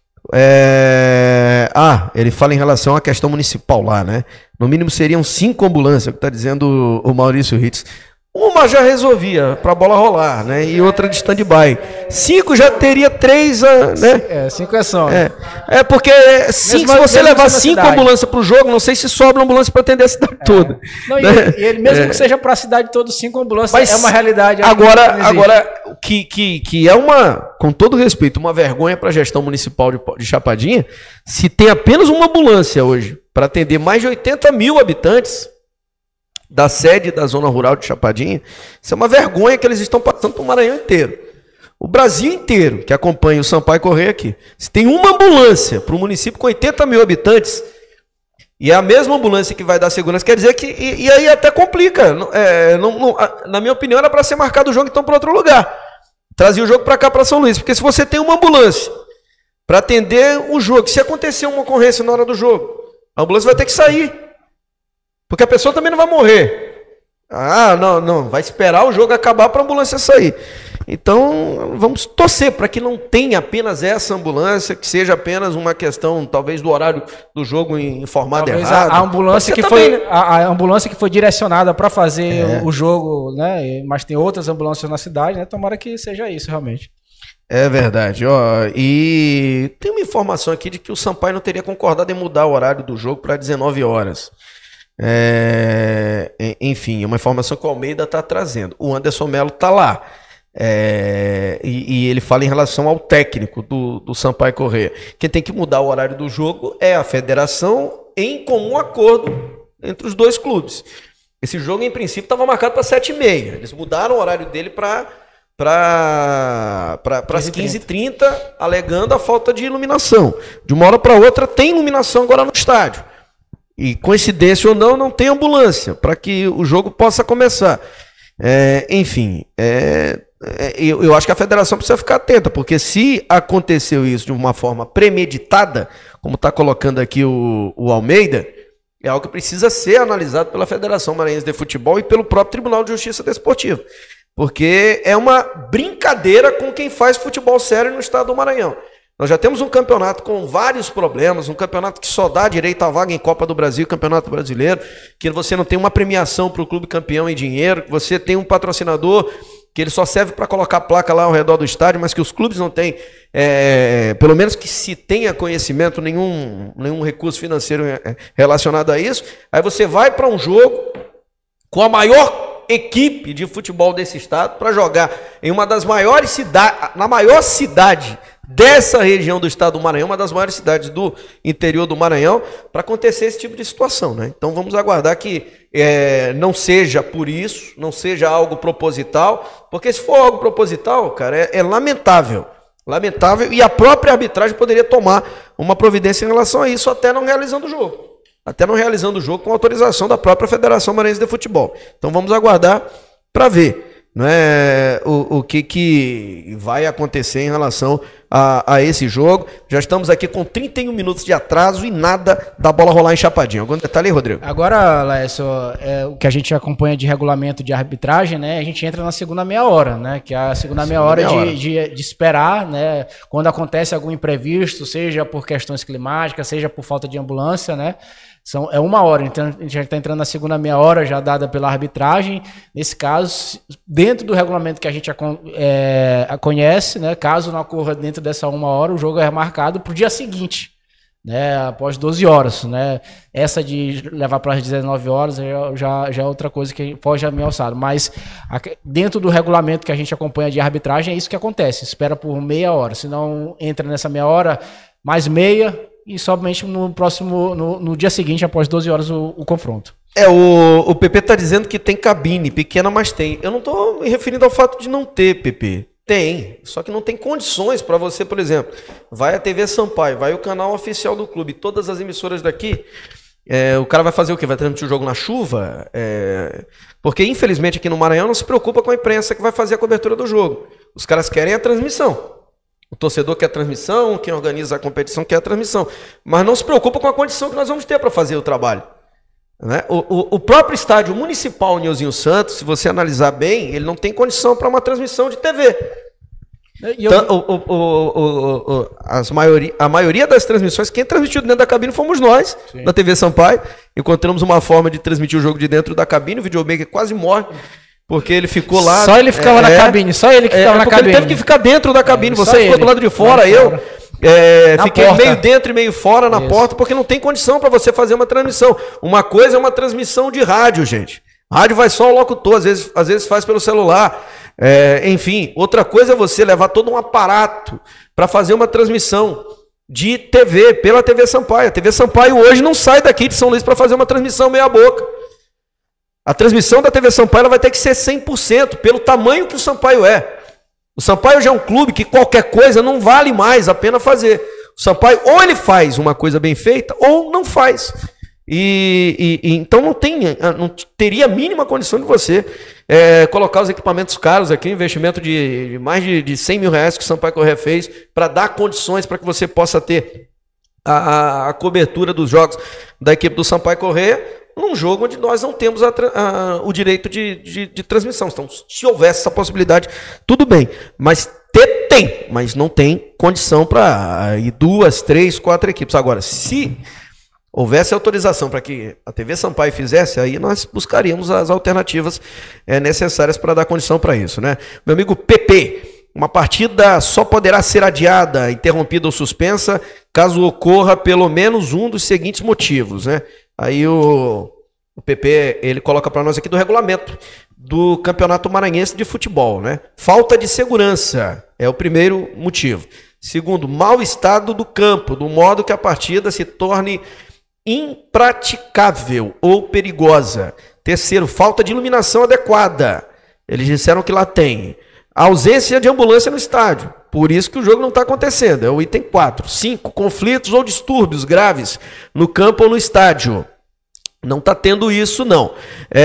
É... Ah, ele fala em relação à questão municipal lá, né? No mínimo seriam cinco ambulâncias, o que está dizendo o Maurício Ritz. Uma já resolvia para a bola rolar, né? E outra de stand-by. Cinco já teria três, né?
É, cinco é só.
É, é porque cinco, se você levar cinco ambulâncias para o jogo, não sei se sobra ambulância para atender a cidade é. toda.
Não,
né?
e, e ele, mesmo é. que seja para a cidade toda, cinco ambulâncias mas é uma realidade.
Agora, agora que, que, que é uma, com todo respeito, uma vergonha para a gestão municipal de, de Chapadinha, se tem apenas uma ambulância hoje para atender mais de oitenta mil habitantes da sede da zona rural de Chapadinha, isso é uma vergonha que eles estão passando para o Maranhão inteiro. O Brasil inteiro que acompanha o Sampaio correr aqui. Se tem uma ambulância para um município com oitenta mil habitantes, e é a mesma ambulância que vai dar segurança, quer dizer que, e, e aí até complica. É, não, não, na minha opinião, era para ser marcado o jogo então para outro lugar. Trazia o jogo para cá, para São Luís, porque se você tem uma ambulância para atender o jogo, se acontecer uma ocorrência na hora do jogo, a ambulância vai ter que sair. Porque a pessoa também não vai morrer. Ah, não, não. Vai esperar o jogo acabar para a ambulância sair. Então, vamos torcer para que não tenha apenas essa ambulância, que seja apenas uma questão, talvez, do horário do jogo informado
talvez
errado.
A, a, ambulância que
também,
foi,
né?
a, a ambulância que foi direcionada para fazer
É.
o, o jogo, né? Mas tem outras ambulâncias na cidade, né? Tomara que seja isso, realmente.
É verdade, ó. E tem uma informação aqui de que o Sampaio não teria concordado em mudar o horário do jogo para dezenove horas. É, enfim, é uma informação que o Almeida está trazendo. O Anderson Melo está lá. É, e, e ele fala em relação ao técnico do, do Sampaio Corrêa. Quem tem que mudar o horário do jogo é a federação, em comum acordo entre os dois clubes. Esse jogo, em princípio, estava marcado para sete e meia. Eles mudaram o horário dele para para as quinze e trinta, alegando a falta de iluminação. De uma hora para outra tem iluminação agora no estádio. E coincidência ou não, não tem ambulância para que o jogo possa começar. É, enfim, é, é, eu, eu acho que a federação precisa ficar atenta, porque se aconteceu isso de uma forma premeditada, como está colocando aqui o, o Almeida, é algo que precisa ser analisado pela Federação Maranhense de Futebol e pelo próprio Tribunal de Justiça Desportiva. Porque é uma brincadeira com quem faz futebol sério no estado do Maranhão. Nós já temos um campeonato com vários problemas, um campeonato que só dá direito à vaga em Copa do Brasil, Campeonato Brasileiro, que você não tem uma premiação para o clube campeão em dinheiro, que você tem um patrocinador que ele só serve para colocar placa lá ao redor do estádio, mas que os clubes não têm, é, pelo menos que se tenha conhecimento, nenhum, nenhum recurso financeiro relacionado a isso. Aí você vai para um jogo com a maior equipe de futebol desse estado para jogar em uma das maiores cidades, na maior cidade dessa região do estado do Maranhão, uma das maiores cidades do interior do Maranhão, para acontecer esse tipo de situação, né? Então vamos aguardar que é, não seja por isso, não seja algo proposital, porque se for algo proposital, cara, é, é lamentável, lamentável, e a própria arbitragem poderia tomar uma providência em relação a isso, até não realizando o jogo. Até não realizando o jogo com autorização da própria Federação Maranhense de Futebol. Então vamos aguardar para ver, né, o, o que, que vai acontecer em relação a, a esse jogo. Já estamos aqui com trinta e um minutos de atraso e nada da bola rolar em Chapadinho. Algum detalhe aí, Rodrigo?
Agora, Laércio, é, o que a gente acompanha de regulamento de arbitragem, né? A gente entra na segunda meia hora, né? Que é a segunda, segunda meia hora, meia hora. De, de, de esperar, né? Quando acontece algum imprevisto, seja por questões climáticas, seja por falta de ambulância, né? São, é uma hora, então a gente já está entrando na segunda meia hora, já dada pela arbitragem. Nesse caso, dentro do regulamento que a gente é, conhece, né, caso não ocorra dentro dessa uma hora, o jogo é marcado para o dia seguinte, né, após doze horas. Né. Essa de levar para as dezenove horas já, já é outra coisa que foge a minha alçada. Mas dentro do regulamento que a gente acompanha de arbitragem, é isso que acontece, espera por meia hora. Se não entra nessa meia hora, mais meia, e somente no próximo, no, no dia seguinte, após doze horas, o, o confronto.
É, o, o P P está dizendo que tem cabine, pequena, mas tem. Eu não estou me referindo ao fato de não ter, P P. Tem, só que não tem condições para você, por exemplo, vai a T V Sampaio, vai o canal oficial do clube, todas as emissoras daqui, é, o cara vai fazer o quê? Vai transmitir o jogo na chuva? É, porque, infelizmente, aqui no Maranhão não se preocupa com a imprensa que vai fazer a cobertura do jogo. Os caras querem a transmissão. O torcedor quer a transmissão, quem organiza a competição quer a transmissão, mas não se preocupa com a condição que nós vamos ter para fazer o trabalho. Né? O, o, o próprio estádio municipal Nilzinho Santos, se você analisar bem, ele não tem condição para uma transmissão de T V. Eu... Então, o, o, o, o, as maioria, a maioria das transmissões, quem transmitiu dentro da cabine fomos nós, Sim. da T V Sampaio. Encontramos uma forma de transmitir o jogo de dentro da cabine, o videomaker quase morre. Porque ele ficou lá...
Só ele ficava é, na cabine, só ele que ficava é, na cabine.
Ele teve que ficar dentro da cabine,
é,
você ficou
ele.
do lado de fora, eu é, fiquei
porta.
meio dentro e meio fora na
Isso.
porta, porque não tem condição para você fazer uma transmissão. Uma coisa é uma transmissão de rádio, gente. Rádio vai só o locutor, às vezes, às vezes faz pelo celular. É, enfim, outra coisa é você levar todo um aparato para fazer uma transmissão de T V, pela T V Sampaio. A T V Sampaio hoje não sai daqui de São Luís para fazer uma transmissão meia boca. A transmissão da T V Sampaio ela vai ter que ser cem por cento, pelo tamanho que o Sampaio é. O Sampaio já é um clube que qualquer coisa não vale mais a pena fazer. O Sampaio ou ele faz uma coisa bem feita ou não faz. E, e, e então não, tem, não teria a mínima condição de você é, colocar os equipamentos caros aqui, um investimento de, de mais de, de cem mil reais que o Sampaio Corrêa fez para dar condições para que você possa ter a, a, a cobertura dos jogos da equipe do Sampaio Corrêa. num jogo onde nós não temos a, a, o direito de, de, de transmissão. Então, se houvesse essa possibilidade, tudo bem. Mas ter tem, mas não tem condição para ir duas, três, quatro equipes. Agora, se houvesse autorização para que a T V Sampaio fizesse, aí nós buscaríamos as alternativas é, necessárias para dar condição para isso, né? Meu amigo P P, uma partida só poderá ser adiada, interrompida ou suspensa, caso ocorra pelo menos um dos seguintes motivos, né? Aí o, o P P, ele coloca para nós aqui do regulamento do Campeonato Maranhense de Futebol, né? Falta de segurança é o primeiro motivo. Segundo, mau estado do campo, do modo que a partida se torne impraticável ou perigosa. Terceiro, falta de iluminação adequada. Eles disseram que lá tem. Ausência de ambulância no estádio. Por isso que o jogo não está acontecendo. É o item quatro. Cinco, conflitos ou distúrbios graves no campo ou no estádio. Não está tendo isso, não.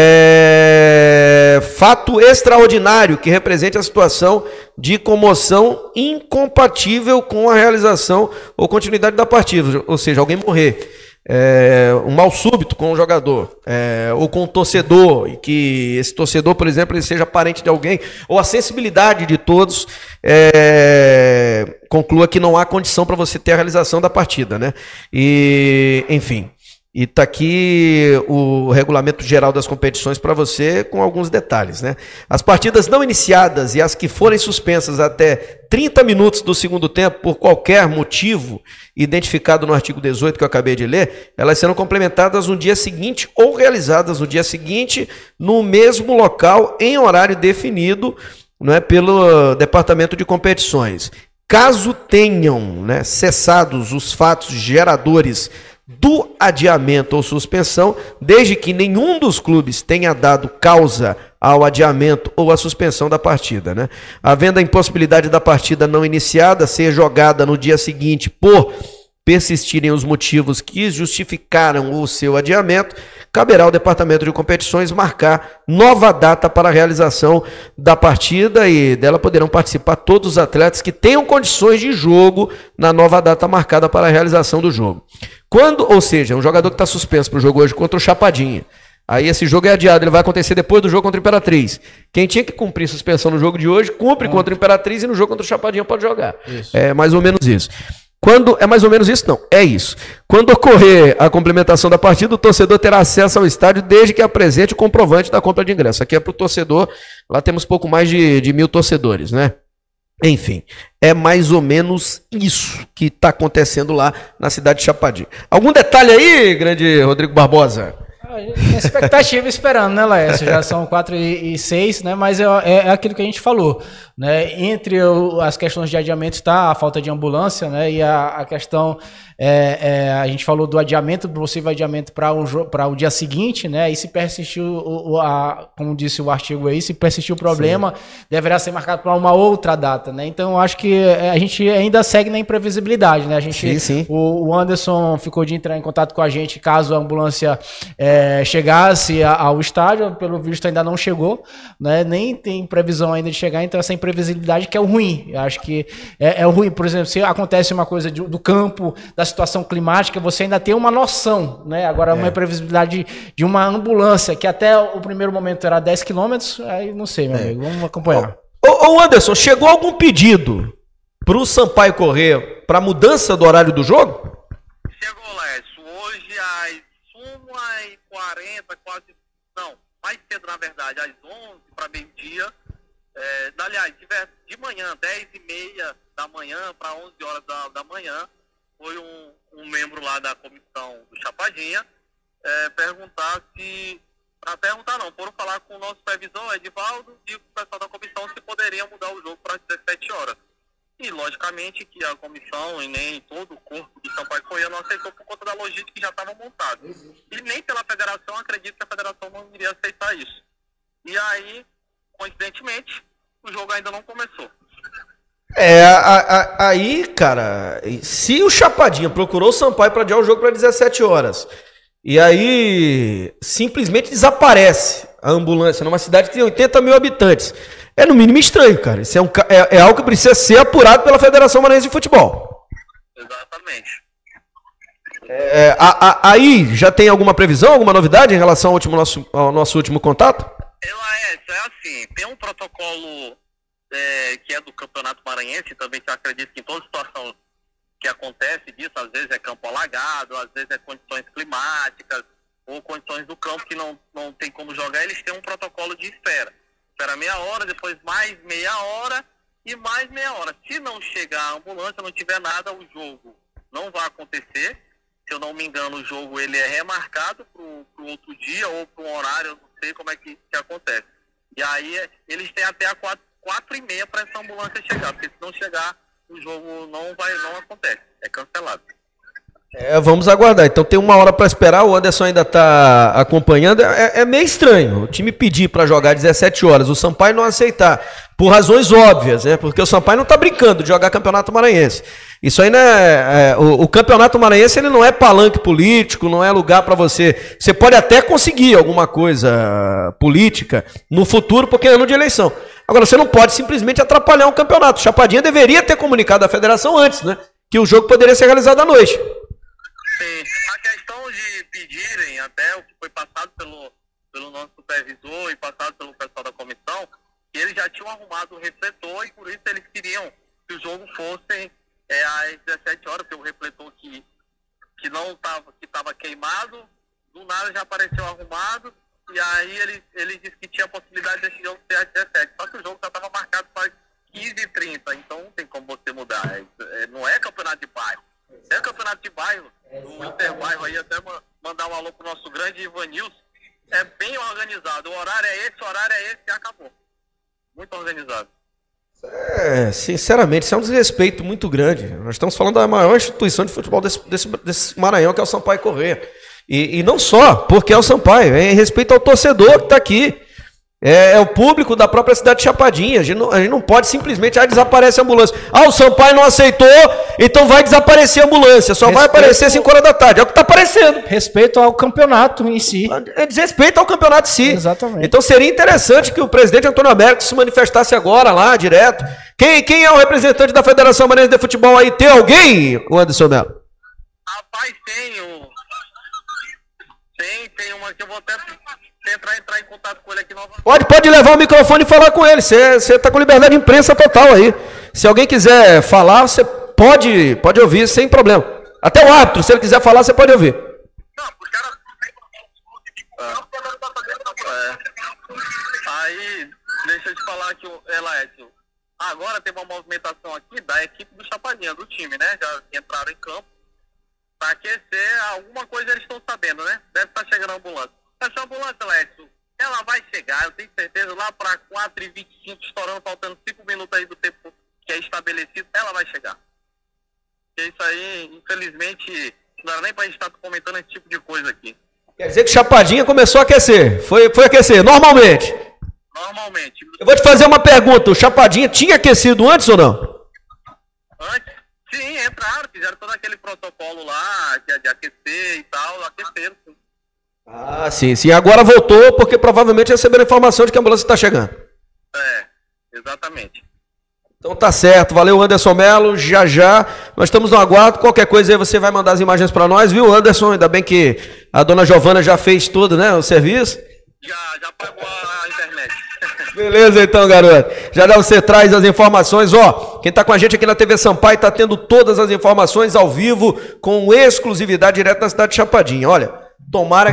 É... Fato extraordinário que represente a situação de comoção incompatível com a realização ou continuidade da partida. Ou seja, alguém morrer. É, um mal súbito com o jogador, é, ou com o torcedor, e que esse torcedor, por exemplo, ele seja parente de alguém, ou a sensibilidade de todos é, conclua que não há condição para você ter a realização da partida, né? E, enfim, e tá aqui o regulamento geral das competições para você com alguns detalhes, né? As partidas não iniciadas e as que forem suspensas até trinta minutos do segundo tempo por qualquer motivo identificado no artigo dezoito que eu acabei de ler, elas serão complementadas no dia seguinte ou realizadas no dia seguinte no mesmo local em horário definido, não é, pelo Departamento de Competições. Caso tenham, né, cessados os fatos geradores do adiamento ou suspensão, desde que nenhum dos clubes tenha dado causa ao adiamento ou à suspensão da partida, né? Havendo a impossibilidade da partida não iniciada ser jogada no dia seguinte por persistirem os motivos que justificaram o seu adiamento, caberá ao Departamento de Competições marcar nova data para a realização da partida e dela poderão participar todos os atletas que tenham condições de jogo na nova data marcada para a realização do jogo. Quando, ou seja, um jogador que está suspenso para o jogo hoje contra o Chapadinha, aí esse jogo é adiado, ele vai acontecer depois do jogo contra o Imperatriz. Quem tinha que cumprir suspensão no jogo de hoje, cumpre ah. contra o Imperatriz e no jogo contra o Chapadinha pode jogar. Isso. É mais ou menos isso. Quando é mais ou menos isso? Não, é isso. Quando ocorrer a complementação da partida, o torcedor terá acesso ao estádio desde que apresente o comprovante da compra de ingresso. Aqui é para o torcedor, lá temos pouco mais de, de mil torcedores, né? Enfim, é mais ou menos isso que está acontecendo lá na cidade de Chapadinha. Algum detalhe aí, grande Rodrigo Barbosa?
A expectativa esperando, né, Laércio? Já são quatro e seis, né? Mas é, é aquilo que a gente falou, né? Entre o, as questões de adiamento está a falta de ambulância, né? E a, a questão, é, é, a gente falou do adiamento, do possível adiamento para um, o dia seguinte, né? E se persistir, o, o, a, como disse o artigo aí, se persistir o problema, sim, deverá ser marcado para uma outra data, né? Então, eu acho que a gente ainda segue na imprevisibilidade, né? A gente, sim, sim. O, o Anderson ficou de entrar em contato com a gente caso a ambulância é, chegasse ao estádio, pelo visto ainda não chegou, né? Nem tem previsão ainda de chegar, então essa imprevisibilidade que é o ruim. Eu acho que é, é o ruim. Por exemplo, se acontece uma coisa de, do campo, da situação climática, você ainda tem uma noção, né? Agora, é. uma imprevisibilidade de, de uma ambulância, que até o primeiro momento era dez quilômetros, aí não sei, meu é. amigo, vamos acompanhar.
Ô, ô Anderson, chegou algum pedido para o Sampaio Corrêa para mudança do horário do jogo?
Chegou, Lécio. Hoje às uma e quarenta, quase, não, mais cedo na verdade, às onze para meio-dia, é, aliás, de manhã, dez e meia da manhã para onze horas da, da manhã, foi um, um membro lá da comissão do Chapadinha é, perguntar se, para perguntar não, foram falar com o nosso supervisor, Edivaldo, e o pessoal da comissão se poderia mudar o jogo para as dezessete horas. E, logicamente, que a comissão e nem todo o corpo do Sampaio Corrêa não aceitou por conta da logística que já estava montada. E nem pela federação, acredito que a federação não iria aceitar isso. E aí, coincidentemente, o jogo ainda não começou.
É, a, a, aí, cara, se o Chapadinha procurou o Sampaio para adiar o jogo para dezessete horas, e aí simplesmente desaparece a ambulância numa cidade que tem oitenta mil habitantes, é no mínimo estranho, cara. Isso é, um, é, é algo que precisa ser apurado pela Federação Maranhense de Futebol.
Exatamente.
É, a, a, aí já tem alguma previsão, alguma novidade em relação ao, último nosso, ao nosso último contato?
É, é assim, tem um protocolo é, que é do Campeonato Maranhense, também que eu acredito que em toda situação que acontece disso, às vezes é campo alagado, às vezes é condições climáticas, ou condições do campo que não, não tem como jogar, eles têm um protocolo de espera. Espera meia hora, depois mais meia hora e mais meia hora. Se não chegar a ambulância, não tiver nada, o jogo não vai acontecer. Se eu não me engano, o jogo ele é remarcado para o outro dia ou para um horário, eu não sei como é que, que acontece. E aí eles têm até a quatro, quatro e meia para essa ambulância chegar, porque se não chegar, o jogo não vai, não acontece, é cancelado.
É, vamos aguardar. Então tem uma hora para esperar, o Anderson ainda está acompanhando. É, é meio estranho o time pedir para jogar dezessete horas, o Sampaio não aceitar, por razões óbvias, né? Porque o Sampaio não está brincando de jogar Campeonato Maranhense. Isso aí, né? É, o, o Campeonato Maranhense ele não é palanque político, não é lugar para você. Você pode até conseguir alguma coisa política no futuro, porque é ano de eleição. Agora, você não pode simplesmente atrapalhar um campeonato. Chapadinha deveria ter comunicado à federação antes, né? Que o jogo poderia ser realizado à noite.
Sim, a questão de pedirem até o que foi passado pelo, pelo nosso supervisor e passado pelo pessoal da comissão, que eles já tinham arrumado o refletor e por isso eles queriam que o jogo fosse é, às dezessete horas, porque o refletor que, que não estava que tava queimado, do nada já apareceu arrumado, e aí eles, eles disseram que tinha a possibilidade desse jogo ser às dezessete, só que o jogo já estava marcado para quinze e trinta, então não tem como você mudar, é, é, não é campeonato de bairro. Se é campeonato de bairro, do Interbairro aí, até mandar um alô pro nosso grande Ivanilson, é bem organizado, o horário é esse, o horário é esse e acabou. Muito organizado.
É, sinceramente, isso é um desrespeito muito grande. Nós estamos falando da maior instituição de futebol desse, desse, desse Maranhão, que é o Sampaio Corrêa. E, e não só porque é o Sampaio, é em respeito ao torcedor que está aqui. É, é o público da própria cidade de Chapadinha. A gente não, a gente não pode simplesmente, ah, desaparece a ambulância. Ah, o Sampaio não aceitou, então vai desaparecer a ambulância. Só respeito, vai aparecer às cinco horas da tarde. É o que está aparecendo.
Respeito ao campeonato em si.
É desrespeito ao campeonato em si.
Exatamente.
Então seria interessante que o presidente Antônio Américo se manifestasse agora lá, direto. Quem, quem é o representante da Federação Maranhense de Futebol aí? Tem alguém, o Anderson Melo?
Rapaz, tenho. Tem, tem uma que eu vou até... Tentar entrar em contato com ele aqui novamente.
Pode, pode levar o microfone e falar com ele. Você está com liberdade de imprensa total aí. Se alguém quiser falar, você pode, pode ouvir sem problema. Até o árbitro, se ele quiser falar, você pode ouvir.
Não, os caras. É. Aí, deixa eu te falar que o Elaécio. Agora tem uma movimentação aqui da equipe do Chapadinha, do time, né? Já entraram em campo. Para aquecer, alguma coisa eles estão sabendo, né? Deve estar chegando a ambulância. Essa ambulância, Lécio, ela vai chegar, eu tenho certeza, lá para quatro e vinte e cinco, estourando, faltando cinco minutos aí do tempo que é estabelecido, ela vai chegar. Porque isso aí, infelizmente, não era nem para a gente estar comentando esse tipo de coisa aqui.
Quer dizer que Chapadinha começou a aquecer, foi, foi aquecer, normalmente?
Normalmente.
Eu vou te fazer uma pergunta, o Chapadinha tinha aquecido antes ou não?
Antes? Sim, entraram, fizeram todo aquele protocolo lá, de, de aquecer e tal, aqueceram, sim.
Ah, sim, sim. Agora voltou porque provavelmente receberam informação de que a ambulância está chegando.
É, exatamente.
Então tá certo. Valeu, Anderson Melo. Já já nós estamos no aguardo. Qualquer coisa aí você vai mandar as imagens para nós, viu, Anderson? Ainda bem que a dona Giovana já fez tudo, né, o serviço.
Já, já pagou a internet.
Beleza então, garoto. Já já você traz as informações. Ó, quem tá com a gente aqui na T V Sampaio tá tendo todas as informações ao vivo com exclusividade direto da cidade de Chapadinha. Olha, tomara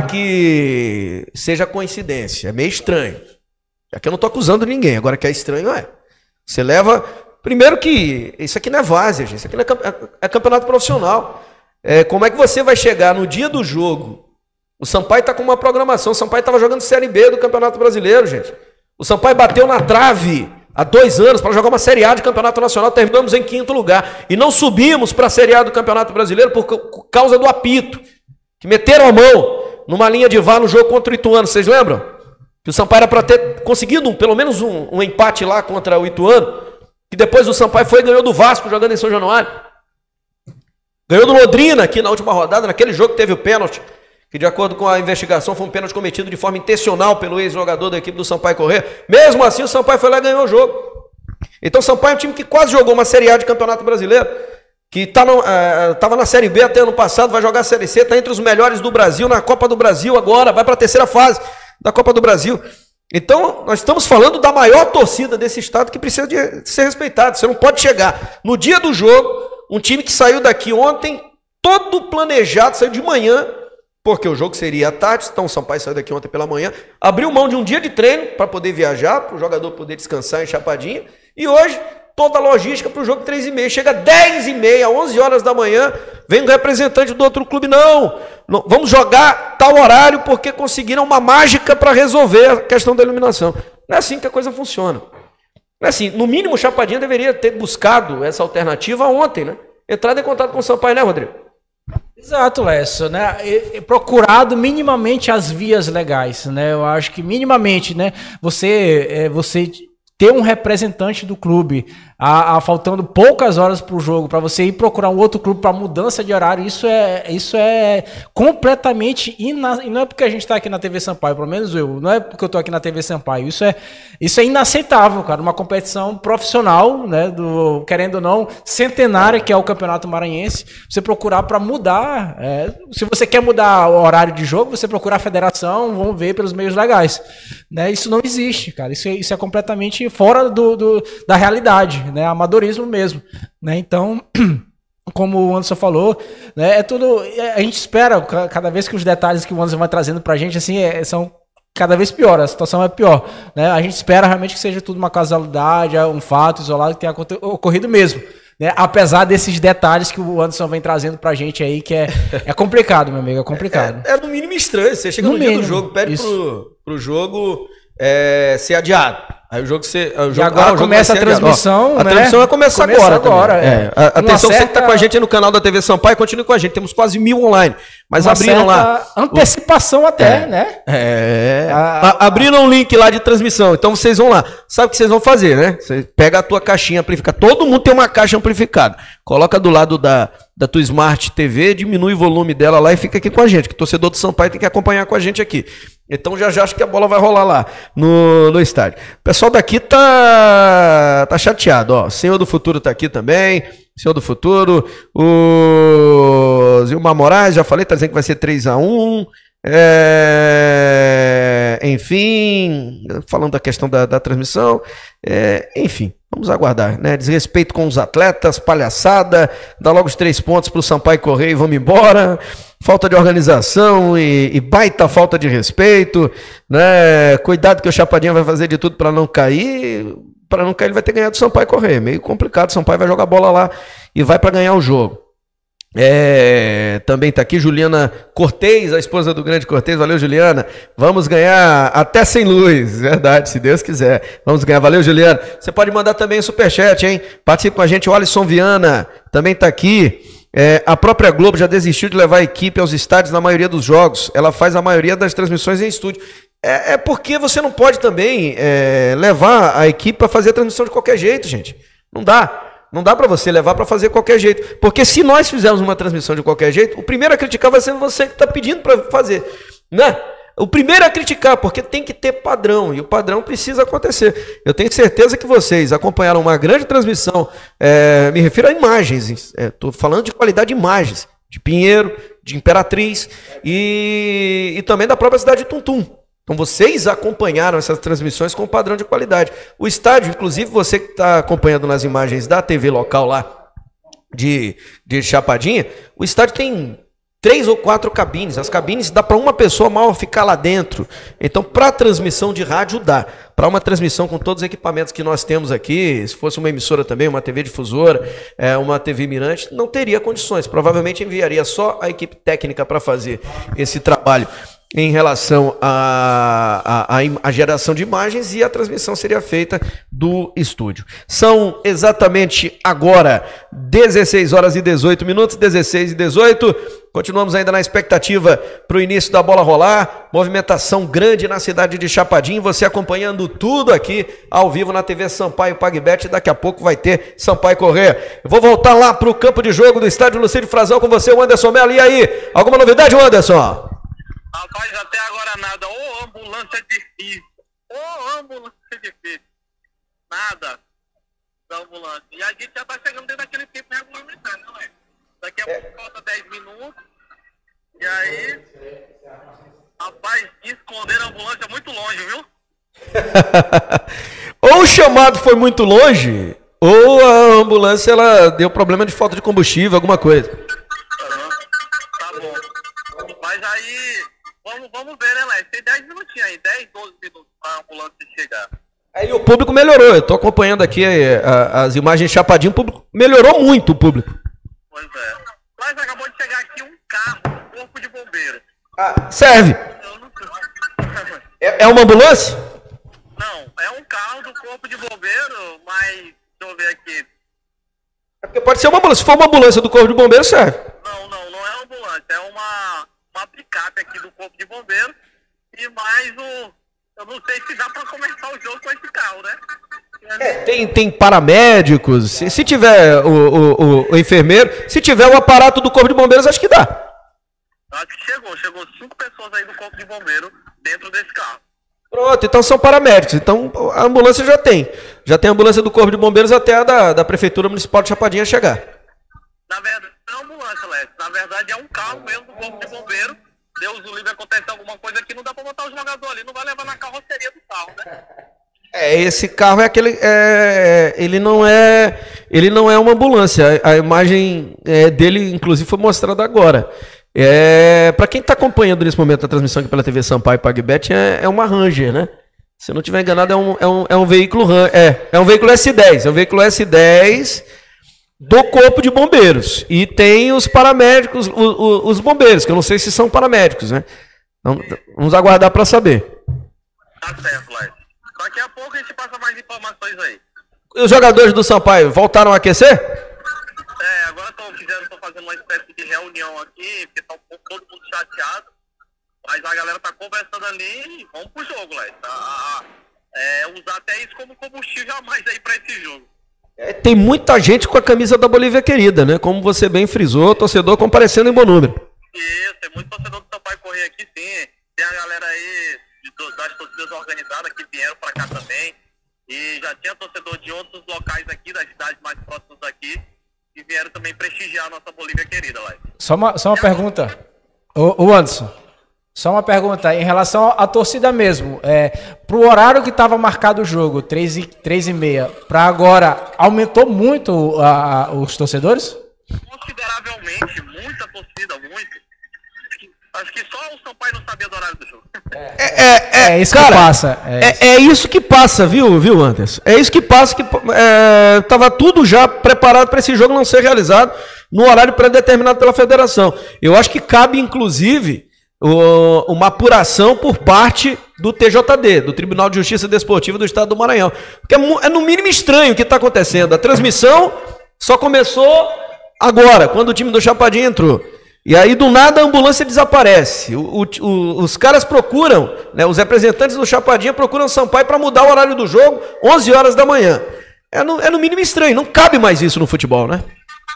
que seja coincidência. É meio estranho. Já que eu não tô acusando ninguém. Agora que é estranho, é. Você leva... Primeiro que isso aqui não é várzea, gente. Isso aqui não é, é campeonato profissional. É, como é que você vai chegar no dia do jogo? O Sampaio tá com uma programação. O Sampaio tava jogando Série B do Campeonato Brasileiro, gente. O Sampaio bateu na trave há dois anos para jogar uma Série A de Campeonato Nacional. Terminamos em quinto lugar. E não subimos para a Série A do Campeonato Brasileiro por causa do apito. Que meteram a mão numa linha de V A R no jogo contra o Ituano, vocês lembram? Que o Sampaio era para ter conseguido um, pelo menos um, um empate lá contra o Ituano, que depois o Sampaio foi e ganhou do Vasco jogando em São Januário. Ganhou do Londrina aqui na última rodada, naquele jogo que teve o pênalti, que de acordo com a investigação foi um pênalti cometido de forma intencional pelo ex-jogador da equipe do Sampaio Corrêa. Mesmo assim o Sampaio foi lá e ganhou o jogo. Então o Sampaio é um time que quase jogou uma Série A de Campeonato Brasileiro. que tá no, uh, tava na Série B até ano passado, vai jogar a Série C, tá entre os melhores do Brasil, na Copa do Brasil agora, vai para a terceira fase da Copa do Brasil. Então, nós estamos falando da maior torcida desse estado que precisa de ser respeitada. Você não pode chegar no dia do jogo, um time que saiu daqui ontem, todo planejado, saiu de manhã, porque o jogo seria à tarde, então o Sampaio saiu daqui ontem pela manhã, abriu mão de um dia de treino para poder viajar, para o jogador poder descansar em Chapadinha, e hoje toda a logística para o jogo três e meia, chega dez e meia, onze horas da manhã, vem um representante do outro clube, não, não, vamos jogar tal horário porque conseguiram uma mágica para resolver a questão da iluminação. Não é assim que a coisa funciona. Não é assim, no mínimo o Chapadinha deveria ter buscado essa alternativa ontem, né? Entrado em contato com o Sampaio, né, Rodrigo?
Exato, Lécio, né? E, e procurado minimamente as vias legais, né? Eu acho que minimamente, né? Você, é, você ter um representante do clube, a, a faltando poucas horas para o jogo, para você ir procurar um outro clube para mudança de horário, isso é, isso é completamente ina... e não é porque a gente está aqui na T V Sampaio, pelo menos eu, não é porque eu estou aqui na T V Sampaio, isso é, isso é inaceitável, cara, uma competição profissional, né, do, querendo ou não, centenária, que é o Campeonato Maranhense, você procurar para mudar, é, se você quer mudar o horário de jogo, você procurar a federação, vamos ver pelos meios legais, né, isso não existe, cara, isso é, isso é completamente fora do, do, da realidade, né? Amadorismo mesmo, né? Então, como o Anderson falou, né? É tudo, a gente espera cada vez que os detalhes que o Anderson vai trazendo pra gente assim é, são cada vez pior, a situação é pior, né? A gente espera realmente que seja tudo uma casualidade, um fato isolado que tenha ocorrido mesmo, né? Apesar desses detalhes que o Anderson vem trazendo pra gente aí, que é, é complicado, meu amigo, é complicado.
É, é no mínimo estranho, você chega no, no dia mínimo, do jogo, pede pro, pro jogo é, ser adiado. Aí o jogo você. O jogo,
e agora
ah,
começa a transmissão.
Ó, a
né?
transmissão vai começar
começa
agora.
agora
é. É. A, atenção, certa... você que está com a gente aí no canal da T V Sampaio, continue com a gente. Temos quase mil online. Mas
uma
abriram lá.
Antecipação o... até, é. né?
É. A, a, abriram um link lá de transmissão. Então vocês vão lá. Sabe o que vocês vão fazer, né? Você pega a tua caixinha amplificada. Todo mundo tem uma caixa amplificada. Coloca do lado da, da tua Smart T V, diminui o volume dela lá e fica aqui com a gente. Que o torcedor do Sampaio tem que acompanhar com a gente aqui. Então já já acho que a bola vai rolar lá no, no estádio. O pessoal daqui tá, tá chateado, ó. O Senhor do Futuro tá aqui também. Senhor do Futuro. O Zilmar Moraes, já falei, tá dizendo que vai ser três a um. É, enfim, falando da questão da, da transmissão. É, enfim, vamos aguardar, né? Desrespeito com os atletas, palhaçada, dá logo os três pontos pro Sampaio correr e vamos embora. Falta de organização e, e baita falta de respeito, né? Cuidado que o Chapadinha vai fazer de tudo para não cair. Para não cair, ele vai ter que ganhar do Sampaio correr. Meio complicado, o Sampaio vai jogar bola lá e vai para ganhar o jogo. É, também tá aqui Juliana Cortez, a esposa do grande Cortez. Valeu, Juliana. Vamos ganhar até sem luz, verdade, se Deus quiser. Vamos ganhar. Valeu, Juliana. Você pode mandar também o superchat, hein? Participe com a gente. O Alisson Viana também tá aqui. É, a própria Globo já desistiu de levar a equipe aos estádios na maioria dos jogos. Ela faz a maioria das transmissões em estúdio. É, é porque você não pode também é, levar a equipe para fazer a transmissão de qualquer jeito, gente. Não dá. Não dá para você levar para fazer de qualquer jeito. Porque se nós fizermos uma transmissão de qualquer jeito, o primeiro a criticar vai ser você que está pedindo para fazer. Né? O primeiro a criticar, porque tem que ter padrão. E o padrão precisa acontecer. Eu tenho certeza que vocês acompanharam uma grande transmissão. É, me refiro a imagens. Estou é, falando de qualidade de imagens. De Pinheiro, de Imperatriz e, e também da própria cidade de Tuntum. Então vocês acompanharam essas transmissões com padrão de qualidade. O estádio, inclusive você que está acompanhando nas imagens da T V local lá de, de Chapadinha, o estádio tem três ou quatro cabines. As cabines dá para uma pessoa mal ficar lá dentro. Então para transmissão de rádio dá. Para uma transmissão com todos os equipamentos que nós temos aqui, se fosse uma emissora também, uma T V difusora, é, uma T V mirante, não teria condições. Provavelmente enviaria só a equipe técnica para fazer esse trabalho em relação à a, a, a geração de imagens, e a transmissão seria feita do estúdio. São exatamente agora dezesseis horas e dezoito minutos, dezesseis e dezoito. Continuamos ainda na expectativa para o início da bola rolar. Movimentação grande na cidade de Chapadinho. Você acompanhando tudo aqui ao vivo na T V Sampaio PagBet. Daqui a pouco vai ter Sampaio correr. Eu vou voltar lá para o campo de jogo do estádio Lucídio Frazão com você, o Anderson Mello. E aí, alguma novidade, Anderson?
Rapaz, até agora nada. Ô, ambulância difícil. Ô, ambulância difícil. Nada. da ambulância. E a gente já tá chegando dentro daquele tempo regulamentar, não é? Daqui a pouco falta dez minutos. E aí, rapaz, esconder a ambulância é muito longe, viu?
Ou o chamado foi muito longe, ou a ambulância ela deu problema de falta de combustível, alguma coisa.
Uhum. Tá bom. Mas aí, vamos, vamos ver, né, Léo? Tem dez minutinhos aí, dez, doze minutos pra ambulância chegar.
Aí o público melhorou, eu tô acompanhando aqui a, as imagens chapadinho, o público melhorou muito o público.
Pois é. Mas acabou de chegar aqui um carro, um corpo de bombeiro.
Ah, serve.
Eu não...
É, é uma ambulância?
Não, é um carro do corpo de bombeiro, mas deixa eu ver aqui.
É porque pode ser uma ambulância. Se for uma ambulância do corpo de bombeiro, serve.
Não, não, não é uma ambulância, é uma, uma picape aqui do corpo de bombeiro. E mais o... Eu não sei se dá pra começar o jogo com esse carro, né?
É, tem, tem paramédicos, se, se tiver o, o, o, o enfermeiro, se tiver o aparato do corpo de bombeiros, acho que dá.
Acho que chegou, chegou cinco pessoas aí do corpo de bombeiro dentro desse carro.
Pronto, então são paramédicos. Então a ambulância já tem. Já tem a ambulância do corpo de bombeiros até a da, da Prefeitura Municipal de Chapadinha chegar.
Na verdade, não é uma ambulância, Léo. Na verdade, é um carro mesmo do corpo de bombeiro. Deus o livre, acontece alguma coisa aqui, não dá pra botar o jogador ali, não vai levar na carroceria do carro, né?
É, esse carro é aquele. É, ele não é. Ele não é uma ambulância. A, a imagem é, dele, inclusive, foi mostrada agora. É, para quem está acompanhando nesse momento a transmissão aqui pela T V Sampaio e PagBet, é, é uma Ranger, né? Se eu não estiver enganado, é um, é um, é um veículo Ran- é, é um veículo S dez. É um veículo S dez do Corpo de Bombeiros. E tem os paramédicos, o, o, os bombeiros, que eu não sei se são paramédicos, né? Então, vamos aguardar para saber.
Tá certo, Léo. Daqui a pouco a gente passa mais informações aí.
Os jogadores do Sampaio voltaram a aquecer?
É, agora estão fazendo uma espécie de reunião aqui, porque tá um pouco todo mundo chateado. Mas a galera tá conversando ali e vamos pro jogo, Léo. Tá, é, usar até isso como combustível a mais aí pra esse jogo.
É, tem muita gente com a camisa da Bolívia querida, né? Como você bem frisou, torcedor comparecendo em bom número.
Isso, tem muito torcedor do Sampaio correr aqui, sim. Tem a galera aí de, das torcidas organizadas que vieram pra cá também. E já tinha torcedor de outros locais aqui, das cidades mais próximas aqui, que vieram também prestigiar a nossa Bolívia querida, lá.
Só uma, só uma pergunta. Ô, ô Anderson, só uma pergunta. Em relação à torcida mesmo, é, pro horário que estava marcado o jogo, três e meia, para agora, aumentou muito a, a, os torcedores?
Consideravelmente, muita torcida, muito. Acho que só o Sampaio não sabia do horário do jogo.
É, é, é,
É isso
cara,
que passa. É,
É,
isso.
é isso que passa, viu, viu, Anderson? É isso que passa, que é, tava tudo já preparado para esse jogo não ser realizado no horário pré-determinado pela federação. Eu acho que cabe, inclusive, o, uma apuração por parte do T J D, do Tribunal de Justiça Desportiva do Estado do Maranhão. Porque é, mu- é no mínimo estranho o que está acontecendo. A transmissão só começou agora, quando o time do Chapadinha entrou. E aí, do nada, a ambulância desaparece. O, o, o, os caras procuram, né, os representantes do Chapadinha procuram o Sampaio para mudar o horário do jogo, onze horas da manhã. É no, é no mínimo estranho, não cabe mais isso no futebol, né?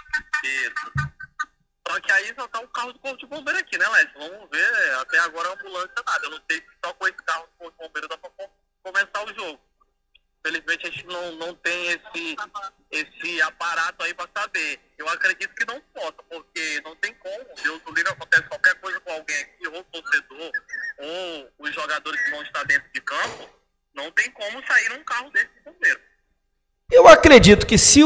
Isso. Só que aí só tá o carro do corpo de bombeiro aqui, né, Léo? Vamos ver, até agora a ambulância nada. Eu não sei se só com esse carro do corpo de bombeiro dá pra começar o jogo. Infelizmente a gente não, não tem esse, esse aparato aí pra saber. Eu acredito que não possa, porque não tem como. Deus do livre, acontece qualquer coisa com alguém aqui, ou o torcedor, ou os jogadores que vão estar dentro de campo, não tem como sair num carro desse de bombeiro.
Eu acredito que se o,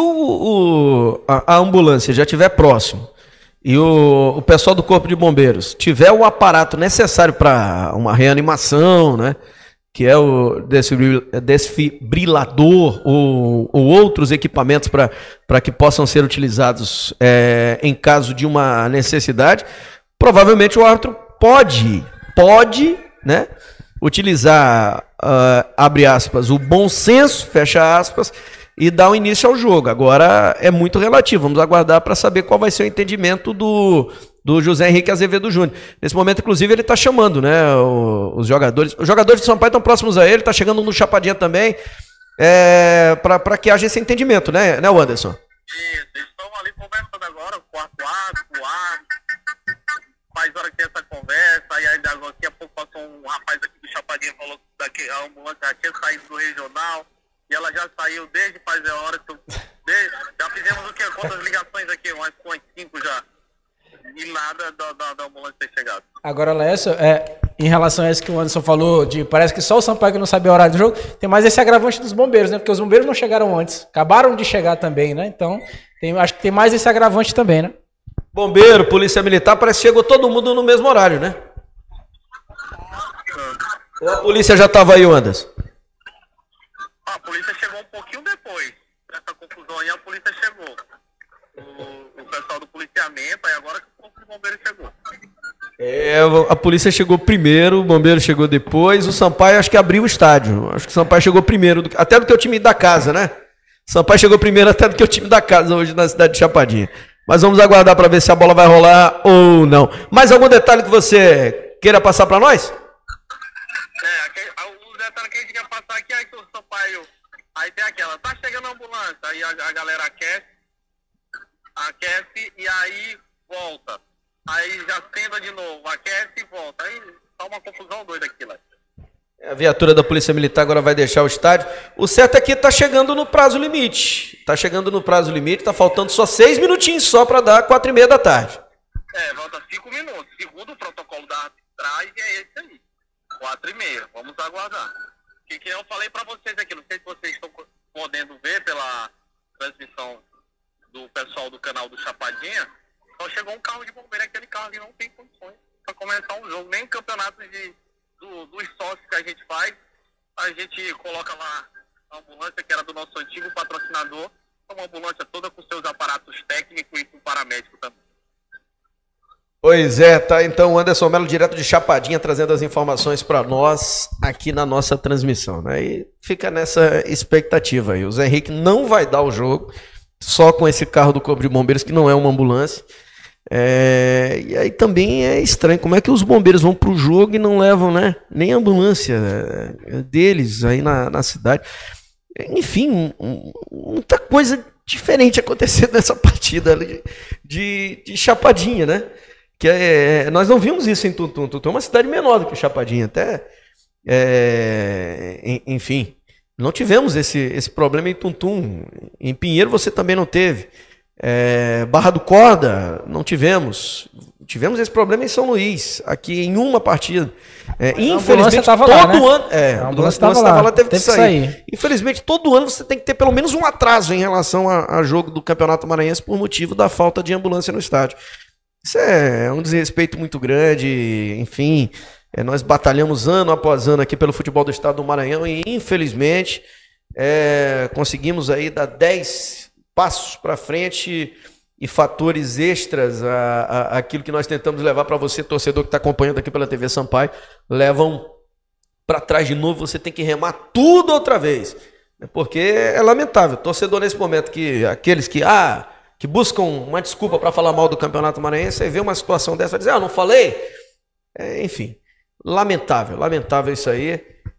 o- a, a ambulância já estiver próximo e o, o pessoal do Corpo de Bombeiros tiver o aparato necessário para uma reanimação, né? Que é o desfibril- desfibrilador ou, ou outros equipamentos para que possam ser utilizados é, em caso de uma necessidade, provavelmente o árbitro pode, pode, né, utilizar, uh, abre aspas, o bom senso, fecha aspas, e dar um início ao jogo. Agora é muito relativo, vamos aguardar para saber qual vai ser o entendimento do... do José Henrique Azevedo Júnior. Nesse momento, inclusive, ele está chamando, né, o- os jogadores. Os jogadores de Sampaio estão próximos a ele, está chegando no Chapadinha também, é, para que haja esse entendimento, né, né, Anderson?
Isso, eles estão ali conversando agora, com a quatro, com o árbitro. Faz hora que tem essa conversa, aí ainda agora, daqui a pouco passou um rapaz aqui do Chapadinha, falou que daqui, a ambulância já tinha saído do regional, e e ela já saiu desde faz horas. Desde, já fizemos o quê? Quantas ligações aqui? Umas, umas cinco já. E nada da, da, da ambulância ter chegado.
Agora, Lécio, é, em relação a isso que o Anderson falou, de parece que só o Sampaio que não sabia o horário do jogo, tem mais esse agravante dos bombeiros, né? Porque os bombeiros não chegaram antes, acabaram de chegar também, né? Então, tem, acho que tem mais esse agravante também, né?
Bombeiro, polícia militar, parece que chegou todo mundo no mesmo horário, né? Ou a polícia já estava aí, Anderson?
A polícia chegou um pouquinho depois dessa confusão aí, a polícia chegou. O, o pessoal do policiamento, aí agora que o corpo de bombeiro chegou.
É, a polícia chegou primeiro, o bombeiro chegou depois, o Sampaio acho que abriu o estádio. Acho que o Sampaio chegou primeiro, do, até do que o time da casa, né? O Sampaio chegou primeiro até do que o time da casa hoje na cidade de Chapadinha. Mas vamos aguardar para ver se a bola vai rolar ou não. Mais algum detalhe que você queira passar para nós?
É, aquele, o detalhe que a gente quer passar aqui, aí o Sampaio, aí tem aquela, tá chegando a ambulância, aí a, a galera aquece, aquece e aí volta. Aí já acenda de novo, aquece e volta. Aí tá uma confusão doida aqui, lá.
A viatura da Polícia Militar agora vai deixar o estádio. O certo é que tá chegando no prazo limite. Tá chegando no prazo limite, tá faltando só seis minutinhos só para dar quatro e meia da tarde.
É, falta cinco minutos. Segundo o protocolo da arbitragem é esse aí. Quatro e meia. Vamos aguardar. O que, que eu falei para vocês aqui, não sei se vocês estão podendo ver pela transmissão do pessoal do canal do Chapadinha. Só chegou um carro de bombeiro, aquele carro ali não tem condições para começar um jogo, nem campeonato de, do, dos sócios que a gente faz, a gente coloca lá a ambulância que era do nosso antigo patrocinador, uma ambulância toda com seus aparatos técnicos e com paramédico também.
Pois é, tá então o Anderson Melo direto de Chapadinha trazendo as informações para nós aqui na nossa transmissão, né? E fica nessa expectativa aí, o Zé Henrique não vai dar o jogo só com esse carro do Corpo de Bombeiros que não é uma ambulância. É, e aí também é estranho como é que os bombeiros vão pro jogo e não levam, né, nem a ambulância deles aí na, na cidade. Enfim, muita coisa diferente acontecendo nessa partida ali de, de Chapadinha, né? Que é, nós não vimos isso em Tuntum. Tuntum é uma cidade menor do que Chapadinha, até é, enfim, não tivemos esse, esse problema em Tuntum. Em Pinheiro você também não teve. É, Barra do Corda, não tivemos. Tivemos esse problema em São Luís, aqui em uma partida. É, infelizmente, todo
lá, né?
ano. É, a ambulância estava lá, lá, teve, teve que, sair. que sair. Infelizmente, todo ano você tem que ter pelo menos um atraso em relação a, a jogo do Campeonato Maranhense por motivo da falta de ambulância no estádio. Isso é um desrespeito muito grande, enfim. É, nós batalhamos ano após ano aqui pelo futebol do estado do Maranhão e, infelizmente, é, conseguimos aí dar dez passos para frente e fatores extras a, a, aquilo que nós tentamos levar para você, torcedor que está acompanhando aqui pela T V Sampaio, levam para trás de novo, você tem que remar tudo outra vez, porque é lamentável, torcedor nesse momento, que aqueles que, ah, que buscam uma desculpa para falar mal do Campeonato Maranhense, aí vê uma situação dessa e dizer, ah, não falei? É, enfim, lamentável, lamentável isso aí,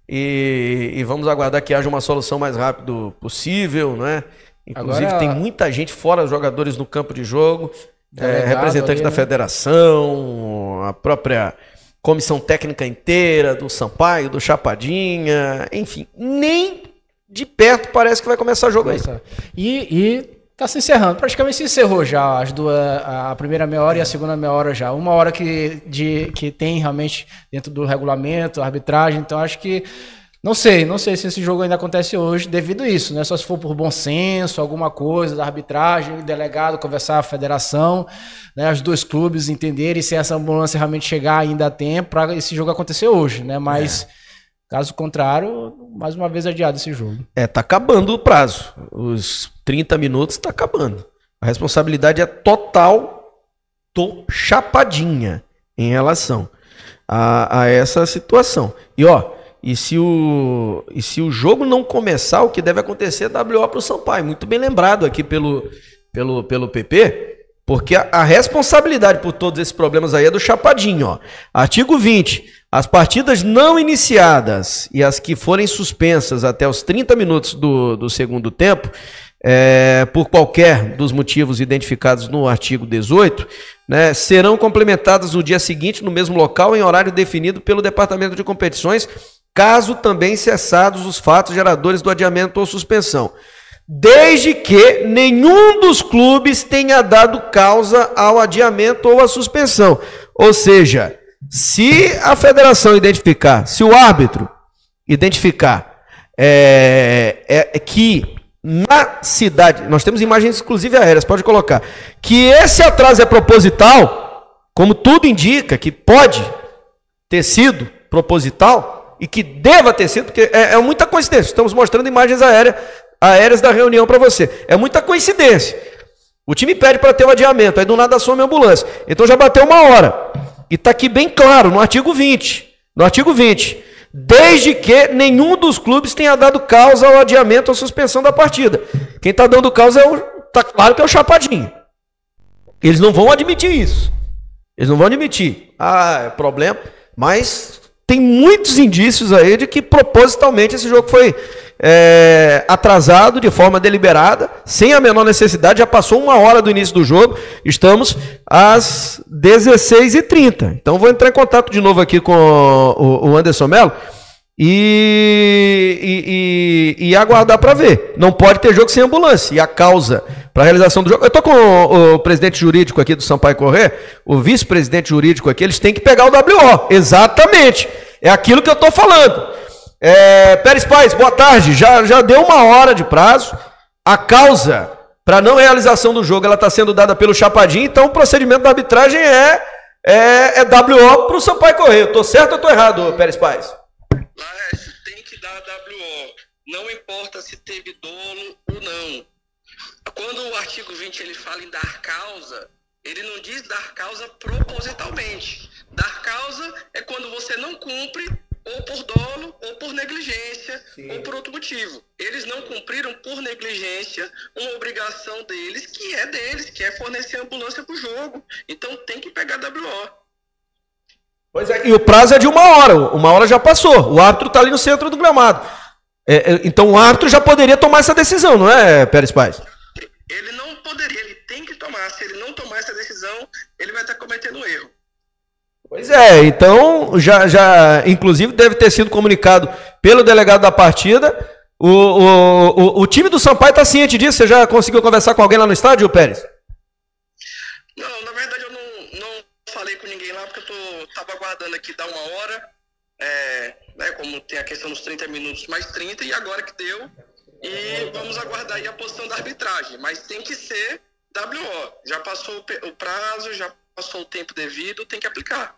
e, e vamos aguardar que haja uma solução mais rápido possível, né? Inclusive agora, tem muita gente fora, jogadores no campo de jogo, é, representante ali, da né? federação, a própria comissão técnica inteira do Sampaio, do Chapadinha, enfim, nem de perto parece que vai começar o jogo aí.
E, e tá se encerrando, praticamente se encerrou já as duas, a primeira meia hora e a segunda meia hora já. Uma hora que, de, que tem realmente dentro do regulamento, arbitragem, então acho que Não sei, não sei se esse jogo ainda acontece hoje devido a isso, né? Só se for por bom senso, alguma coisa da arbitragem, o delegado conversar a federação, né? Os dois clubes entenderem se essa ambulância realmente chegar ainda a tempo para esse jogo acontecer hoje, né? Mas, é. caso contrário, mais uma vez adiado esse jogo.
É, tá acabando o prazo. Os trinta minutos tá acabando. A responsabilidade é total do Chapadinha em relação a, a essa situação. E, ó, E se, o, e se o jogo não começar, o que deve acontecer é W O para o Sampaio. Muito bem lembrado aqui pelo, pelo, pelo P P, porque a, a responsabilidade por todos esses problemas aí é do Chapadinho. Ó. Artigo vinte. As partidas não iniciadas e as que forem suspensas até os trinta minutos do, do segundo tempo, é, por qualquer dos motivos identificados no artigo dezoito, né, serão complementadas no dia seguinte no mesmo local em horário definido pelo Departamento de Competições, caso também cessados os fatos geradores do adiamento ou suspensão, desde que nenhum dos clubes tenha dado causa ao adiamento ou à suspensão. Ou seja, se a federação identificar, se o árbitro identificar é, é, que na cidade, nós temos imagens inclusive aéreas, pode colocar, que esse atraso é proposital, como tudo indica que pode ter sido proposital e que deva ter sido, porque é, é muita coincidência, estamos mostrando imagens aéreas, aéreas da reunião para você, é muita coincidência. O time pede para ter o adiamento, aí do nada some a ambulância, então já bateu uma hora, e está aqui bem claro, no artigo vinte, no artigo vinte, desde que nenhum dos clubes tenha dado causa ao adiamento ou suspensão da partida. Quem está dando causa é o, tá claro que é o Chapadinho. Eles não vão admitir isso. Eles não vão admitir. Ah, é problema. Mas tem muitos indícios aí de que propositalmente esse jogo foi é, atrasado de forma deliberada, sem a menor necessidade. Já passou uma hora do início do jogo. Estamos às dezesseis e trinta. Então vou entrar em contato de novo aqui com o, o Anderson Melo e, e, e, e aguardar para ver. Não pode ter jogo sem ambulância. E a causa para a realização do jogo... Eu estou com o, o presidente jurídico aqui do Sampaio Corrêa, o vice-presidente jurídico aqui, eles têm que pegar o W O. Exatamente. É aquilo que eu estou falando. É, Pérez Paz, boa tarde. Já, já deu uma hora de prazo. A causa para não realização do jogo ela está sendo dada pelo Chapadinho, então o procedimento da arbitragem é, é, é W O para o Sampaio Corrêa. Estou certo ou estou errado, Pérez Paz?
Laércio, tem que dar W O. Não importa se teve dolo ou não. Quando o artigo vinte ele fala em dar causa, ele não diz dar causa propositalmente. Dar causa é quando você não cumpre ou por dolo, ou por negligência, Sim. ou por outro motivo. Eles não cumpriram por negligência uma obrigação deles, que é deles, que é fornecer ambulância para o jogo. Então tem que pegar W O.
Pois é, e o prazo é de uma hora, uma hora já passou, o árbitro está ali no centro do gramado. É, é, então o árbitro já poderia tomar essa decisão, não é, Pérez Paz?
Ele não poderia, ele tem que tomar. Se ele não tomar essa decisão, ele vai estar cometendo um erro.
Pois é, então já, já inclusive deve ter sido comunicado pelo delegado da partida. O, o, o, o time do Sampaio está ciente disso? Você já conseguiu conversar com alguém lá no estádio, Pérez?
Não, na verdade eu não, não falei com ninguém lá, porque eu estava aguardando aqui dar uma hora, é, né, como tem a questão dos trinta minutos mais trinta, e agora que deu, e vamos aguardar aí a posição da arbitragem, mas tem que ser W O, já passou o prazo, já passou o tempo devido, tem que aplicar.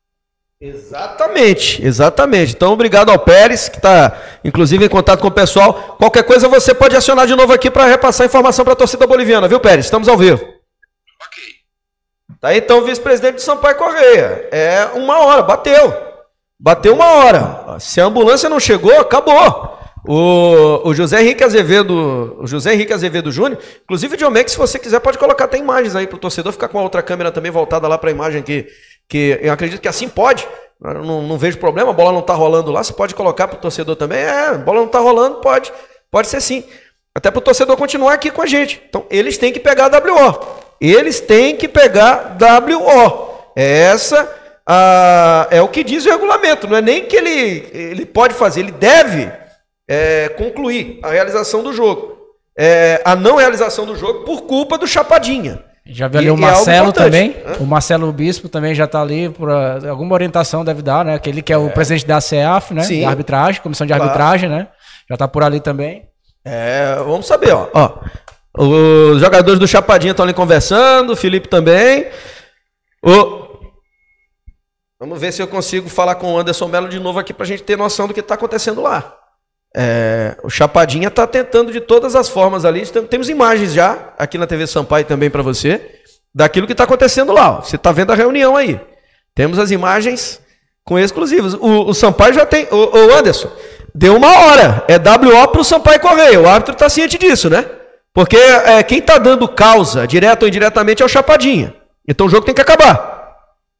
Exatamente, exatamente. Então, obrigado ao Pérez, que está, inclusive, em contato com o pessoal. Qualquer coisa você pode acionar de novo aqui para repassar informação para a torcida boliviana, viu, Pérez? Estamos ao vivo.
Ok.
Tá aí, então, o vice-presidente de Sampaio Corrêa. É uma hora, bateu. Bateu uma hora. Se a ambulância não chegou, acabou. O, o José Henrique Azevedo, o José Henrique Azevedo Júnior, inclusive, John Mac, se você quiser, pode colocar até imagens aí para o torcedor ficar com a outra câmera também voltada lá para a imagem que, que eu acredito que assim pode. Eu não, não vejo problema, a bola não está rolando lá, você pode colocar para o torcedor também. É, a bola não está rolando, pode, pode ser sim. Até para o torcedor continuar aqui com a gente. Então, eles têm que pegar W O. Eles têm que pegar W O. Essa a, é o que diz o regulamento. Não é nem que ele, ele pode fazer, ele deve é, concluir a realização do jogo. É, a não realização do jogo por culpa do Chapadinha.
Já viu ali e, o Marcelo é também, Hã? o Marcelo Bispo também já está ali, por uh, alguma orientação deve dar, né? Aquele que é o é. presidente da C E A F, né? Sim. Da arbitragem, comissão de claro. arbitragem, né? Já está por ali também.
É, vamos saber, ó. ó os jogadores do Chapadinha estão ali conversando, o Felipe também. O... Vamos ver se eu consigo falar com o Anderson Melo de novo aqui para a gente ter noção do que está acontecendo lá. É, o Chapadinha está tentando de todas as formas ali. Temos imagens já aqui na T V Sampaio também para você daquilo que está acontecendo lá. Ó. Você está vendo a reunião aí. Temos as imagens com exclusivas. O, o Sampaio já tem. O, o Anderson, deu uma hora. É W O para o Sampaio Corrêa. O árbitro está ciente disso, né? Porque é, quem está dando causa, direto ou indiretamente, é o Chapadinha. Então o jogo tem que acabar.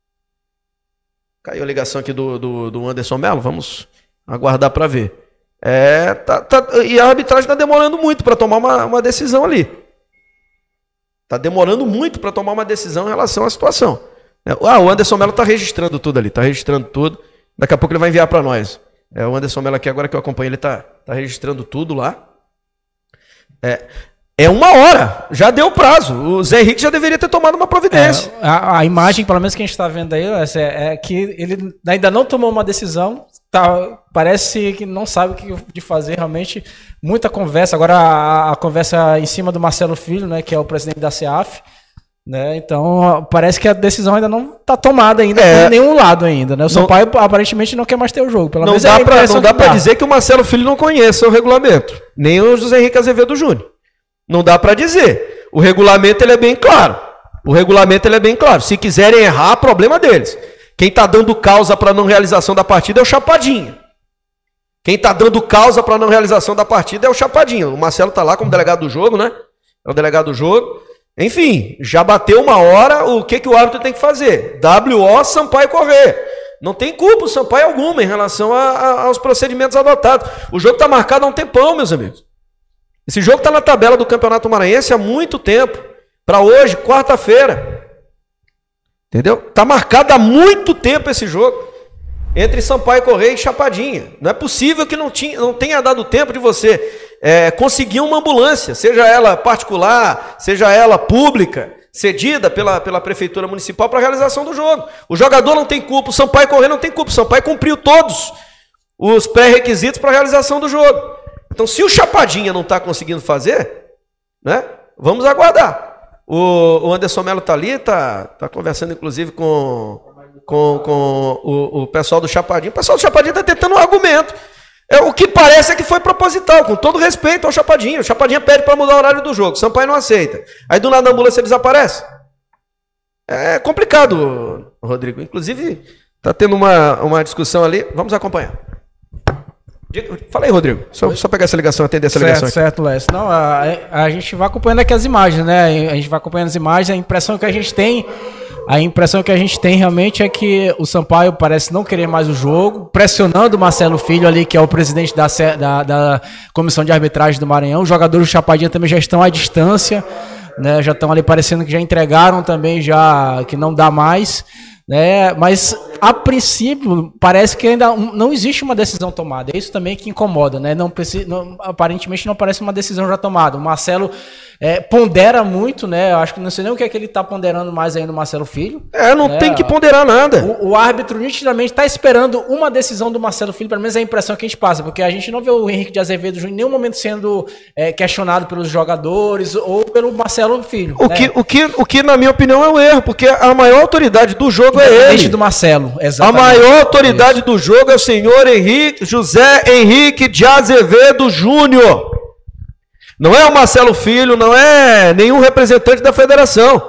Caiu a ligação aqui do, do, do Anderson Melo. Vamos aguardar para ver. É, tá, tá, e a arbitragem está demorando muito para tomar uma, uma decisão ali. Está demorando muito para tomar uma decisão em relação à situação. Ah, o Anderson Melo está registrando tudo ali, está registrando tudo. Daqui a pouco ele vai enviar para nós. É, o Anderson Mello aqui, agora que eu acompanho, ele tá, tá registrando tudo lá. É, é uma hora, já deu prazo. O Zé Henrique já deveria ter tomado uma providência.
É, a, a imagem, pelo menos que a gente está vendo aí, é, é que ele ainda não tomou uma decisão. Tá, parece que não sabe o que de fazer, realmente. Muita conversa. Agora a, a conversa em cima do Marcelo Filho, né, que é o presidente da C A F. Né, então parece que a decisão ainda não está tomada ainda, é, por nenhum lado ainda. Né? O Sampaio não, aparentemente não quer mais ter o jogo. Pelo
não
menos
dá
é
para não dá para dizer que o Marcelo Filho não conheça o regulamento, nem o José Henrique Azevedo Júnior. Não dá para dizer. O regulamento ele é bem claro. O regulamento ele é bem claro. Se quiserem errar, problema deles. Quem está dando causa para não realização da partida é o Chapadinha. Quem está dando causa para não realização da partida é o Chapadinha. O Marcelo está lá como delegado do jogo, né? É o delegado do jogo. Enfim, já bateu uma hora, o que, que o árbitro tem que fazer? W O Sampaio Corrêa. Não tem culpa o Sampaio alguma em relação a, a, aos procedimentos adotados. O jogo está marcado há um tempão, meus amigos. Esse jogo está na tabela do Campeonato Maranhense há muito tempo. Para hoje, quarta-feira. Entendeu? Está marcado há muito tempo esse jogo. Entre Sampaio Corrêa e Chapadinha. Não é possível que não, tinha, não tenha dado tempo de você é, conseguir uma ambulância, seja ela particular, seja ela pública, cedida pela, pela Prefeitura Municipal para a realização do jogo. O jogador não tem culpa, o Sampaio Corrêa não tem culpa. O Sampaio cumpriu todos os pré-requisitos para a realização do jogo. Então, se o Chapadinha não está conseguindo fazer, né, vamos aguardar. O, o Anderson Mello está ali, está tá conversando inclusive com, com, com o, o pessoal do Chapadinha. O pessoal do Chapadinha está tentando um argumento. É, o que parece é que foi proposital, com todo respeito ao Chapadinha. O Chapadinha pede para mudar o horário do jogo, o Sampaio não aceita. Aí do nada a ambulância desaparece. É complicado, Rodrigo. Inclusive, está tendo uma, uma discussão ali. Vamos acompanhar. Fala aí, Rodrigo. Só, só pegar essa ligação, atender essa
certo,
ligação aqui.
Certo, Lécio. Não, a, a gente vai acompanhando aqui as imagens, né? A gente vai acompanhando as imagens. A impressão que a gente tem, a impressão que a gente tem realmente é que o Sampaio parece não querer mais o jogo, pressionando o Marcelo Filho ali, que é o presidente da, da, da Comissão de Arbitragem do Maranhão. Os jogadores do Chapadinha também já estão à distância, né? Já estão ali parecendo que já entregaram também, já que não dá mais. Né? Mas a princípio parece que ainda não existe uma decisão tomada. É isso também que incomoda, né? Não precisa, não, aparentemente não parece uma decisão já tomada. O Marcelo é, pondera muito, né? Eu acho que não sei nem o que é que ele está ponderando mais aí no Marcelo Filho.
É, não
né?
tem que ponderar nada.
O, o árbitro nitidamente está esperando uma decisão do Marcelo Filho, pelo menos é a impressão que a gente passa, porque a gente não vê o Henrique de Azevedo Júnior em nenhum momento sendo é, questionado pelos jogadores ou pelo Marcelo Filho.
O,
né?
que, o, que, o que, na minha opinião, é um erro, porque a maior autoridade do jogo é ele.
do Marcelo, exatamente.
A maior autoridade Isso. do jogo é o senhor Henrique, José Henrique de Azevedo Júnior. Não é o Marcelo Filho, não é nenhum representante da federação.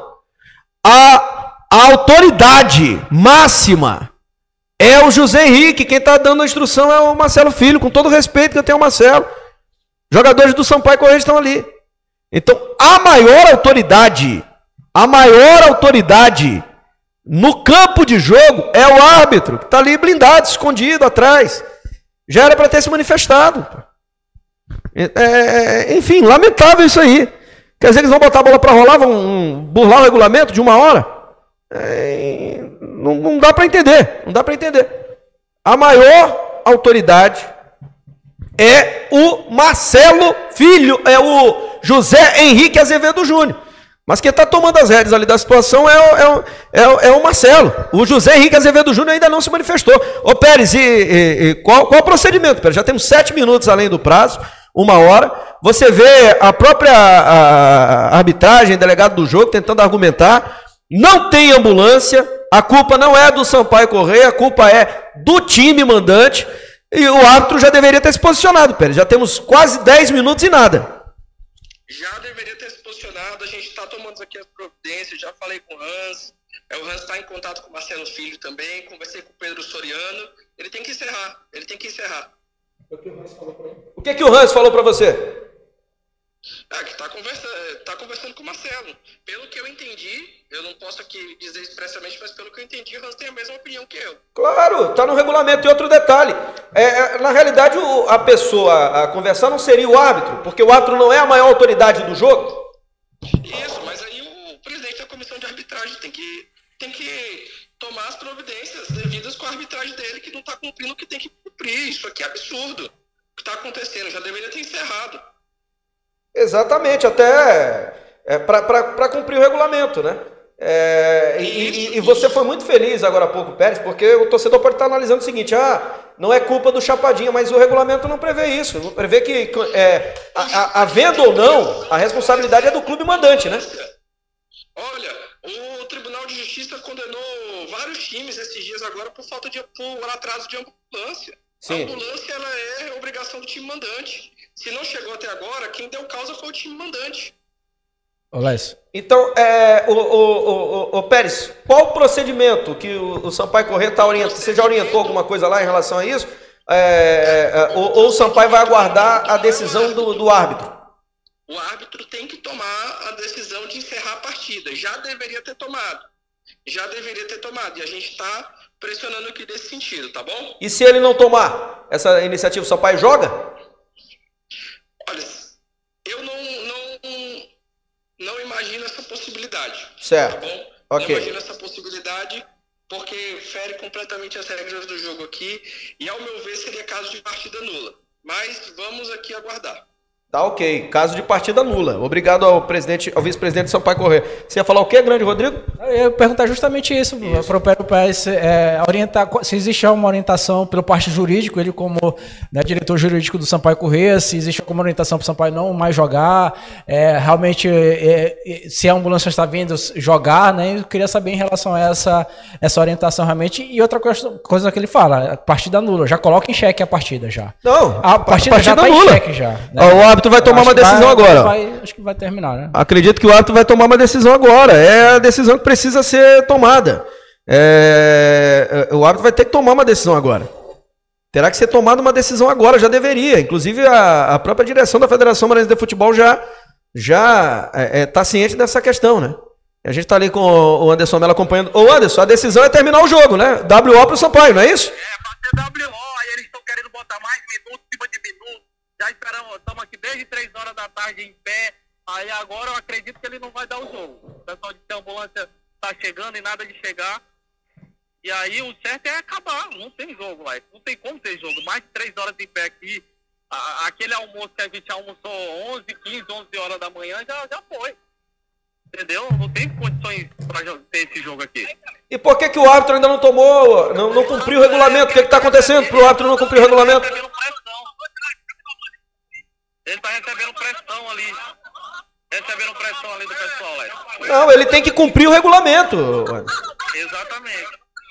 A, a autoridade máxima é o José Henrique. Quem está dando a instrução é o Marcelo Filho, com todo o respeito que eu tenho ao Marcelo. Jogadores do Sampaio Corrêa estão ali. Então, a maior autoridade, a maior autoridade no campo de jogo é o árbitro, que está ali blindado, escondido atrás. Já era para ter se manifestado. É, enfim, lamentável isso aí. Quer dizer, eles vão botar a bola para rolar, vão burlar o regulamento de uma hora? É, não, não dá para entender. Não dá para entender. A maior autoridade é o Marcelo Filho, é o José Henrique Azevedo Júnior. Mas quem está tomando as rédeas ali da situação é o, é, o, é, o, é o Marcelo. O José Henrique Azevedo Júnior ainda não se manifestou. Ô Pérez, e, e, e qual, qual o procedimento, Pérez? Já temos sete minutos além do prazo, uma hora. Você vê a própria a, a arbitragem, delegado do jogo, tentando argumentar. Não tem ambulância, a culpa não é do Sampaio Corrêa, a culpa é do time mandante. E o árbitro já deveria ter se posicionado, Pérez. Já temos quase dez minutos e nada.
Já deveria ter se posicionado, a gente está tomando aqui as providências, já falei com o Hans, é, o Hans está em contato com o Marcelo Filho também, conversei com o Pedro Soriano, ele tem que encerrar, ele tem que encerrar.
O que o Hans falou para ele? O que, que o Hans falou para você?
É, que está conversa, tá conversando com o Marcelo. Pelo que eu entendi, eu não posso aqui dizer expressamente, mas pelo que eu entendi, o Hans tem a mesma opinião que eu.
Claro, está no regulamento. E outro detalhe, é, é, na realidade o, a pessoa a conversar não seria o árbitro, porque o árbitro não é a maior autoridade do jogo.
Isso, mas aí o presidente da comissão de arbitragem tem que, tem que tomar as providências devidas com a arbitragem dele, que não está cumprindo o que tem que cumprir. cumprir. Isso aqui é absurdo. O que está acontecendo? Já deveria ter encerrado.
Exatamente, até é, para cumprir o regulamento, né? É, e, isso, e, e você foi muito feliz agora há pouco, Pérez, porque o torcedor pode estar analisando o seguinte: ah, não é culpa do Chapadinha, mas o regulamento não prevê isso. Não prevê que, é, a, a, havendo ou não, a responsabilidade é do clube mandante, né?
Olha, o Tribunal de Justiça condenou vários times esses dias agora por falta de por atraso de ambulância. Sim. A ambulância ela é obrigação do time mandante. Se não chegou até agora, quem deu causa foi o time mandante.
Lécio.
Então, é, o, o, o, o Pérez, qual o procedimento que o, o Sampaio Corrêa está orientando? Você já orientou alguma coisa lá em relação a isso? É, é, ou, ou o Sampaio vai aguardar a decisão do, do árbitro?
O árbitro tem que tomar a decisão de encerrar a partida. Já deveria ter tomado. Já deveria ter tomado. E a gente está pressionando aqui nesse sentido, tá bom?
E se ele não tomar essa iniciativa, o Sampaio joga?
Olha, eu não, não, não imagino essa possibilidade.
Certo.
Tá bom?
Ok.
Não imagino essa possibilidade porque fere completamente as regras do jogo aqui e, ao meu ver, seria caso de partida nula. Mas vamos aqui aguardar.
Tá ok. Caso de partida nula. Obrigado ao presidente, ao vice-presidente de Sampaio Corrêa. Você ia falar o quê, grande Rodrigo?
Eu ia perguntar justamente isso, isso. para o Pérez, é, orientar, se existe uma orientação pelo parte jurídico, ele como, né, diretor jurídico do Sampaio Corrêa, se existe alguma orientação para o Sampaio não mais jogar, é, realmente, é, se a ambulância está vindo jogar, né? Eu queria saber em relação a essa, essa orientação realmente. E outra coisa, coisa que ele fala, partida nula, já coloca em xeque a partida já.
Não,
a partida,
partida
já está em xeque já. Né?
O árbitro vai tomar uma decisão
vai,
agora.
Vai, acho que vai terminar, né?
Acredito que o árbitro vai tomar uma decisão agora. É a decisão que precisa ser tomada. É, o árbitro vai ter que tomar uma decisão agora. Terá que ser tomada uma decisão agora, já deveria. Inclusive a, a própria direção da Federação Maranhense de Futebol já já está é, é, ciente dessa questão, né? A gente está ali com o Anderson Mello acompanhando. Ô Anderson, a decisão é terminar o jogo, né? W O para o Sampaio, não é isso?
É, para ser W O, aí eles estão querendo botar mais minutos, cima de minutos. Já esperamos, estamos aqui desde três horas da tarde em pé. Aí agora eu acredito que ele não vai dar o jogo. O pessoal disse que a ambulância está chegando e nada de chegar. E aí o certo é acabar. Não tem jogo lá. Não tem como ter jogo. Mais de três horas em pé aqui. A, aquele almoço que a gente almoçou onze, quinze, onze horas da manhã já, já foi. Entendeu? Não tem condições para ter esse jogo aqui.
E por que, que o árbitro ainda não tomou, não, não cumpriu o regulamento? O que está acontecendo para o árbitro não cumprir o regulamento?
Ele está recebendo pressão ali. Recebendo pressão ali do pessoal, Léo.
Não, ele tem que cumprir o regulamento.
Exatamente.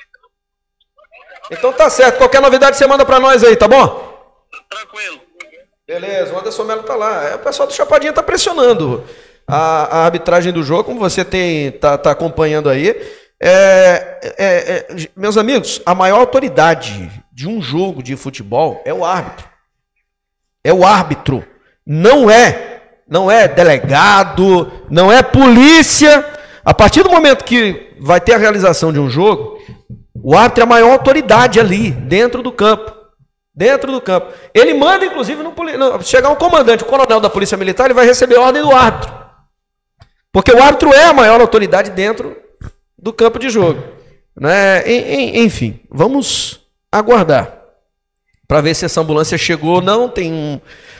Então tá certo. Qualquer novidade você manda pra nós aí, tá bom?
Tranquilo.
Beleza, o Anderson Mello tá lá. É, o pessoal do Chapadinha tá pressionando a, a arbitragem do jogo, como você tem, tá, tá acompanhando aí. É, é, é, meus amigos, a maior autoridade de um jogo de futebol é o árbitro. É o árbitro. Não é. Não é delegado, não é polícia. A partir do momento que vai ter a realização de um jogo, o árbitro é a maior autoridade ali, dentro do campo. Dentro do campo. Ele manda, inclusive, no, no, chegar um comandante, o coronel da Polícia Militar, ele vai receber ordem do árbitro. Porque o árbitro é a maior autoridade dentro do campo de jogo. Né? Enfim, vamos aguardar para ver se essa ambulância chegou ou não. Tem um...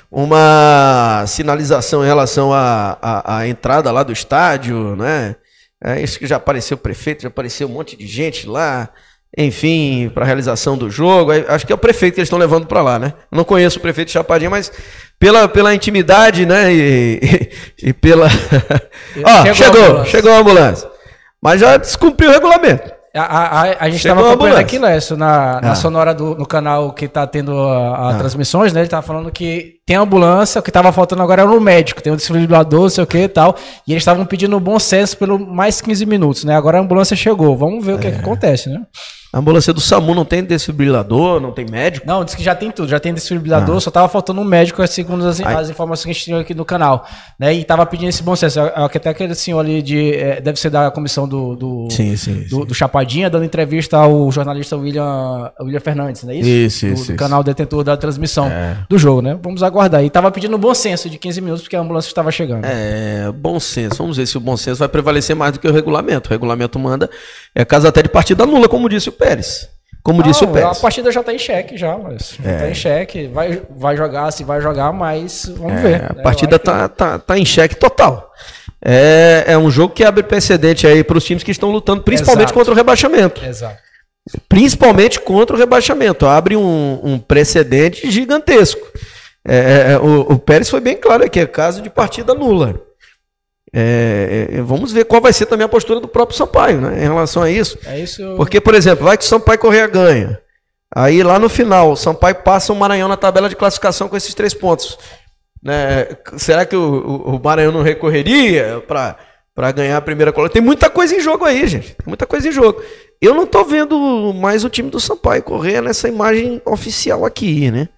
uma sinalização em relação à, à, à entrada lá do estádio, né? É isso que já apareceu o prefeito, já apareceu um monte de gente lá, enfim, para a realização do jogo. Acho que é o prefeito que eles estão levando para lá, né? Não conheço o prefeito de Chapadinha, mas pela, pela intimidade, né? E, e, e pela. Ó, chegou, chegou, chegou a ambulância. Mas já descumpriu o regulamento.
A, a, a gente estava acompanhando aqui, Lécio, na, na ah. sonora do, no canal que está tendo as ah. transmissões, né? Ele estava falando que tem ambulância, o que estava faltando agora era um médico, tem um desfibrilador, não sei o que e tal. E eles estavam pedindo bom senso pelo mais quinze minutos, né? Agora a ambulância chegou. Vamos ver é. o que, é que acontece, né?
A ambulância do SAMU não tem desfibrilador, não tem médico?
Não, diz que já tem tudo, já tem desfibrilador, ah. só tava faltando um médico, segundo as, as informações que a gente tinha aqui no canal, né? E tava pedindo esse bom senso. Até aquele senhor ali de, é, deve ser da comissão do do,
sim, sim,
do,
sim.
do Chapadinha, dando entrevista ao jornalista William, William Fernandes, não é isso?
Isso,
do,
isso.
Do
isso.
canal detentor da transmissão
é.
do jogo, né? Vamos aguardar. E tava pedindo bom senso de quinze minutos, porque a ambulância estava chegando.
É, bom senso. Vamos ver se o bom senso vai prevalecer mais do que o regulamento. O regulamento manda, é caso até de partida nula, como disse o Pérez. como
Não,
disse o Pérez.
A partida já está em xeque, já, mas já está em xeque. Vai, vai jogar, se vai jogar, mas vamos
É,
ver.
a
né?
partida tá, que... tá, tá em xeque total. É, é um jogo que abre precedente aí para os times que estão lutando, principalmente
Exato.
contra o rebaixamento.
Exato.
Principalmente contra o rebaixamento. Abre um, um precedente gigantesco. É, o, o Pérez foi bem claro aqui, é caso de partida nula. É, é, vamos ver qual vai ser também a postura do próprio Sampaio, né, em relação a isso.
É isso.
Porque, por exemplo, vai que o Sampaio Corrêa ganha. Aí lá no final, o Sampaio passa o Maranhão na tabela de classificação com esses três pontos. Né? Será que o, o, o Maranhão não recorreria para para ganhar a primeira colocação? Tem muita coisa em jogo aí, gente. Tem muita coisa em jogo. Eu não tô vendo mais o time do Sampaio Corrêa nessa imagem oficial aqui, né?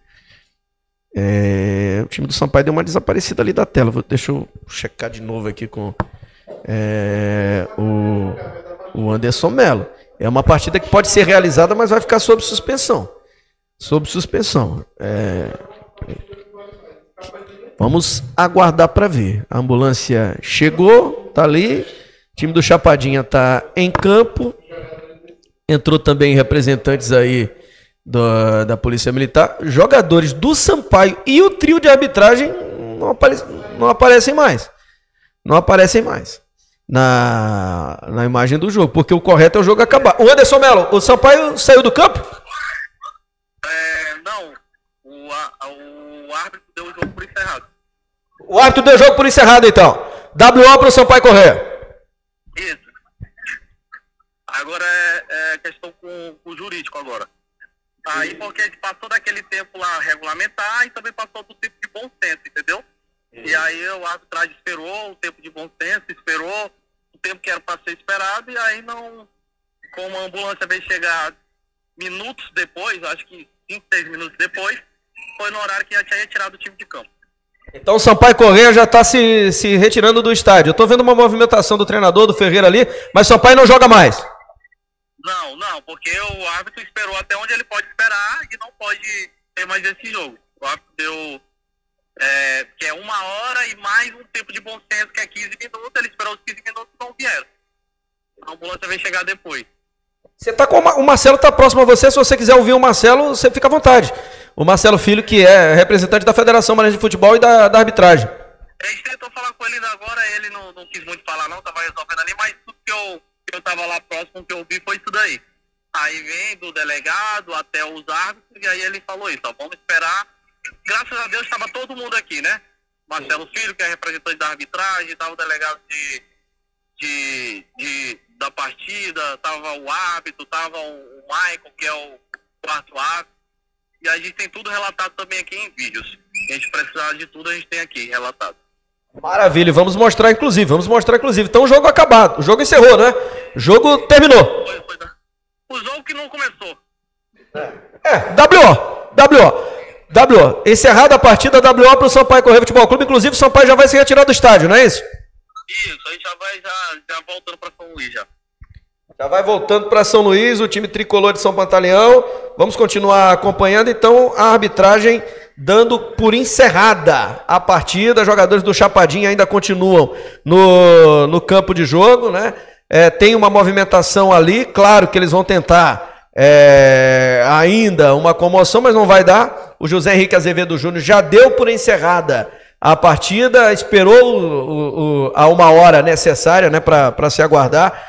É, o time do Sampaio deu uma desaparecida ali da tela. Vou, deixa eu checar de novo aqui com é, o, o Anderson Melo. É uma partida que pode ser realizada, mas vai ficar sob suspensão. Sob suspensão. É, vamos aguardar para ver. A ambulância chegou, tá ali. O time do Chapadinha tá em campo. Entrou também representantes aí Da, da Polícia Militar, jogadores do Sampaio e o trio de arbitragem não, apare, não aparecem mais. Não aparecem mais na, na imagem do jogo, porque o correto é o jogo acabar. O Anderson Melo, o Sampaio saiu do campo?
É, não, o, a, o árbitro deu o jogo por encerrado.
O árbitro deu o jogo por encerrado, então. W O para o Sampaio Corrêa.
Isso. Agora é, é questão com, com o jurídico agora. Aí porque a gente passou daquele tempo lá regulamentar e também passou do tempo de bom senso, entendeu? E aí o arbitragem esperou o tempo de bom senso, esperou o tempo que era para ser esperado, e aí não, como a ambulância veio chegar minutos depois, acho que cinco, seis minutos depois, foi no horário que já tinha retirado o time de campo.
Então o Sampaio Corrêa já está se, se retirando do estádio. Eu estou vendo uma movimentação do treinador, do Ferreira ali, mas o Sampaio não joga mais.
Não, não, porque o árbitro esperou até onde ele pode esperar e não pode ter mais esse jogo. O árbitro deu, é, que é uma hora e mais um tempo de bom senso, que é quinze minutos, ele esperou os quinze minutos e não vieram. A ambulância veio chegar depois.
Você tá com o Marcelo está próximo a você, se você quiser ouvir o Marcelo, você fica à vontade. O Marcelo Filho, que é representante da Federação Maranhense de Futebol e da, da arbitragem.
A gente tentou falar com ele ainda agora, ele não, não quis muito falar não, estava resolvendo ali, mas tudo que eu... eu estava lá próximo, que eu vi foi isso daí. Aí vem do delegado até os árbitros, e aí ele falou isso, ó, vamos esperar. Graças a Deus estava todo mundo aqui, né? Marcelo Filho, que é representante da arbitragem, estava o delegado de, de, de, da partida, estava o árbitro, estava o Michael, que é o quarto árbitro, e a gente tem tudo relatado também aqui em vídeos. Se a gente precisar de tudo, a gente tem aqui relatado.
Maravilha, vamos mostrar inclusive, vamos mostrar inclusive. Então o jogo acabado, o jogo encerrou, né? O jogo terminou.
Foi, foi, o jogo que não começou.
É, W O, W O, W O. Encerrada a partida, W O para o Sampaio Corrêa Futebol Clube. Inclusive o Sampaio já vai se retirar do estádio, não é isso?
Isso, a gente já vai já, já voltando para São Luís já.
Já vai voltando para São Luís, o time tricolor de São Pantaleão. Vamos continuar acompanhando, então, a arbitragem dando por encerrada a partida. Jogadores do Chapadinha ainda continuam no, no campo de jogo, né? É, tem uma movimentação ali, claro que eles vão tentar é, ainda uma comoção, mas não vai dar. O José Henrique Azevedo Júnior já deu por encerrada a partida, esperou o, o, o, a uma hora necessária, né, para se aguardar.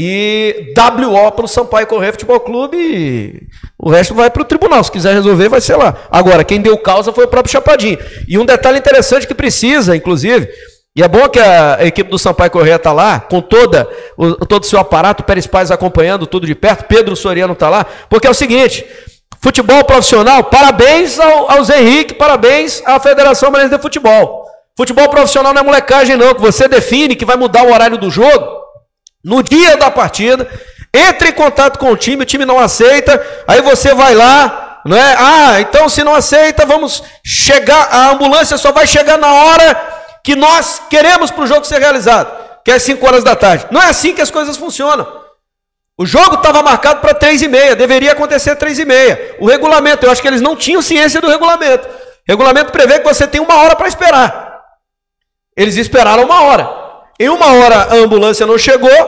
E W O para o Sampaio Corrêa Futebol Clube, e o resto vai para o tribunal, se quiser resolver vai ser lá. Agora, quem deu causa foi o próprio Chapadinho. E um detalhe interessante que precisa, inclusive, e é bom que a equipe do Sampaio Corrêa está lá, com toda, o, todo o seu aparato, o Pérez Paz acompanhando tudo de perto, Pedro Soriano está lá, porque é o seguinte, futebol profissional, parabéns ao, ao Zé Henrique, parabéns à Federação Maranhense de Futebol. Futebol profissional não é molecagem não, que você define que vai mudar o horário do jogo, no dia da partida, entre em contato com o time, o time não aceita, aí você vai lá, não é? Ah, então se não aceita, vamos chegar, a ambulância só vai chegar na hora que nós queremos para o jogo ser realizado, que é cinco horas da tarde. Não é assim que as coisas funcionam. O jogo estava marcado para três e meia, deveria acontecer três e meia. O regulamento, eu acho que eles não tinham ciência do regulamento. O regulamento prevê que você tem uma hora para esperar. Eles esperaram uma hora. Em uma hora a ambulância não chegou,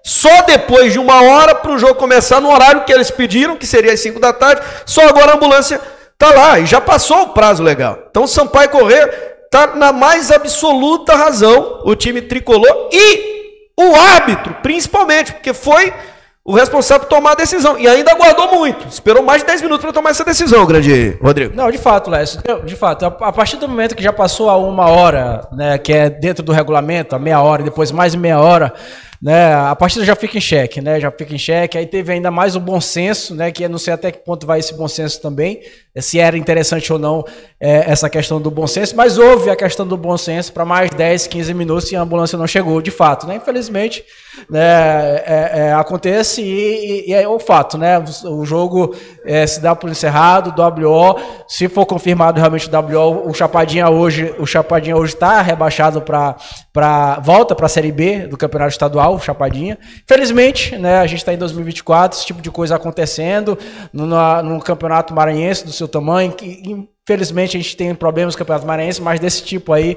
Só depois de uma hora para o jogo começar no horário que eles pediram, que seria às cinco da tarde, só agora a ambulância tá lá e já passou o prazo legal. Então o Sampaio Corrêa tá na mais absoluta razão, o time tricolor e o árbitro, principalmente, porque foi o responsável por tomar a decisão. E ainda aguardou muito. Esperou mais de dez minutos para tomar essa decisão, grande Rodrigo.
Não, de fato, Lécio. De fato, a partir do momento que já passou a uma hora, né, que é dentro do regulamento, a meia hora, e depois mais meia hora, né, a partida já fica em xeque, né? Já fica em xeque. Aí teve ainda mais o bom senso, né? Que eu não sei até que ponto vai esse bom senso também, se era interessante ou não é, essa questão do bom senso, mas houve a questão do bom senso para mais dez, quinze minutos e a ambulância não chegou, de fato, né? Infelizmente, né, é, é, acontece e, e, e é o fato, né? O, o jogo é, se dá por encerrado, o W O, se for confirmado realmente o W O, o Chapadinha hoje, o Chapadinha hoje está rebaixado para para volta para a Série B do Campeonato Estadual, Chapadinha. Felizmente, né, a gente está em dois mil e vinte e quatro, esse tipo de coisa acontecendo no, no, no Campeonato Maranhense do seu tamanho, que infelizmente a gente tem problemas no Campeonato Maranhense, mas desse tipo aí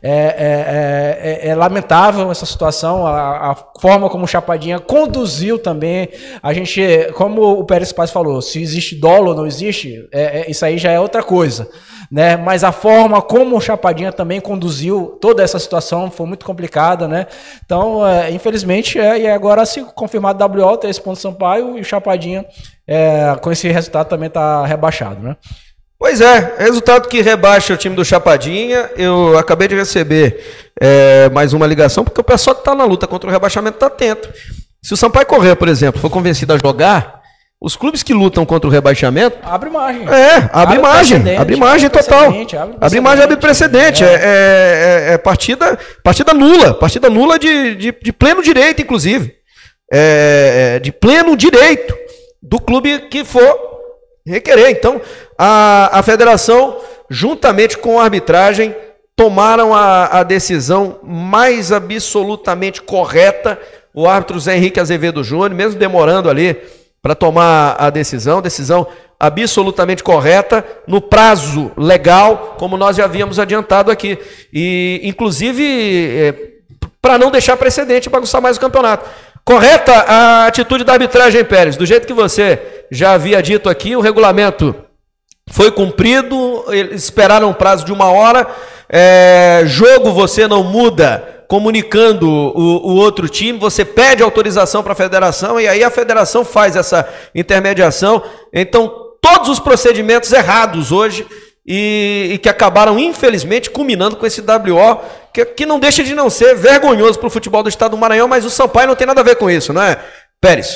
é, é, é, é lamentável essa situação, a, a forma como o Chapadinha conduziu também, a gente, como o Pérez Paz falou, se existe dolo ou não existe, é, é, isso aí já é outra coisa, né? Mas a forma como o Chapadinha também conduziu toda essa situação foi muito complicada, né? Então, é, infelizmente, é, e agora se confirmado W O, três pontos Sampaio, e o Chapadinha é, com esse resultado também está rebaixado, né?
Pois é, resultado que rebaixa o time do Chapadinha. Eu acabei de receber é, mais uma ligação, porque o pessoal que está na luta contra o rebaixamento está atento. Se o Sampaio Corrêa, por exemplo, for convencido a jogar, os clubes que lutam contra o rebaixamento...
Abre margem.
É, abre, abre margem, abre margem
abre
total. Abre, abre margem, abre precedente. É, é, é, é partida, partida nula, partida nula de, de, de pleno direito, inclusive. É, de pleno direito do clube que for requerer. Então, a, a federação, juntamente com a arbitragem, tomaram a, a decisão mais absolutamente correta. O árbitro Zé Henrique Azevedo Júnior, mesmo demorando ali para tomar a decisão, decisão absolutamente correta, no prazo legal, como nós já havíamos adiantado aqui. E, inclusive, é, para não deixar precedente e bagunçar mais o campeonato. Correta a atitude da arbitragem, Pérez, do jeito que você já havia dito aqui, o regulamento foi cumprido, eles esperaram um prazo de uma hora, é, jogo você não muda, comunicando o, o outro time, você pede autorização para a federação e aí a federação faz essa intermediação. Então, todos os procedimentos errados hoje e, e que acabaram, infelizmente, culminando com esse W O, que, que não deixa de não ser vergonhoso para o futebol do estado do Maranhão, mas o Sampaio não tem nada a ver com isso, não é, Pérez?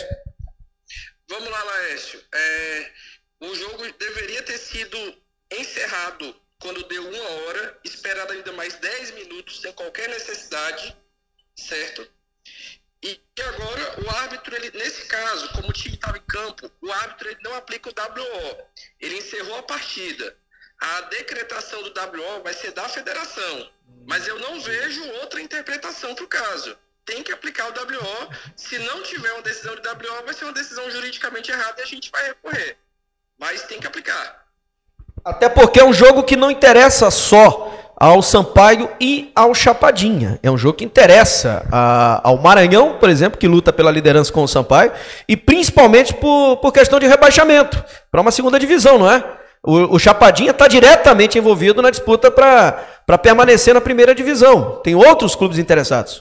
Vamos lá, Laércio. É, o jogo deveria ter sido encerrado quando deu uma hora, esperado ainda mais dez minutos, sem qualquer necessidade, certo? E agora o árbitro, ele, nesse caso, como o time estava em campo, o árbitro ele não aplica o W O. Ele encerrou a partida. A decretação do W O vai ser da federação, mas eu não vejo outra interpretação para o caso. Tem que aplicar o W O. Se não tiver uma decisão de W O, vai ser uma decisão juridicamente errada e a gente vai recorrer. Mas tem que aplicar.
Até porque é um jogo que não interessa só ao Sampaio e ao Chapadinha. É um jogo que interessa a, ao Maranhão, por exemplo, que luta pela liderança com o Sampaio, e principalmente por, por questão de rebaixamento, para uma segunda divisão, não é? O, o Chapadinha está diretamente envolvido na disputa para permanecer na primeira divisão. Tem outros clubes interessados.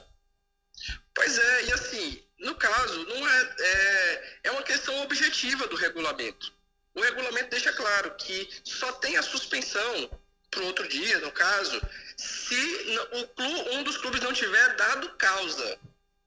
Pois é, e assim, no caso, não é, é, é uma questão objetiva do regulamento. O regulamento deixa claro que só tem a suspensão para o outro dia, no caso, se o clube, um dos clubes não tiver dado causa.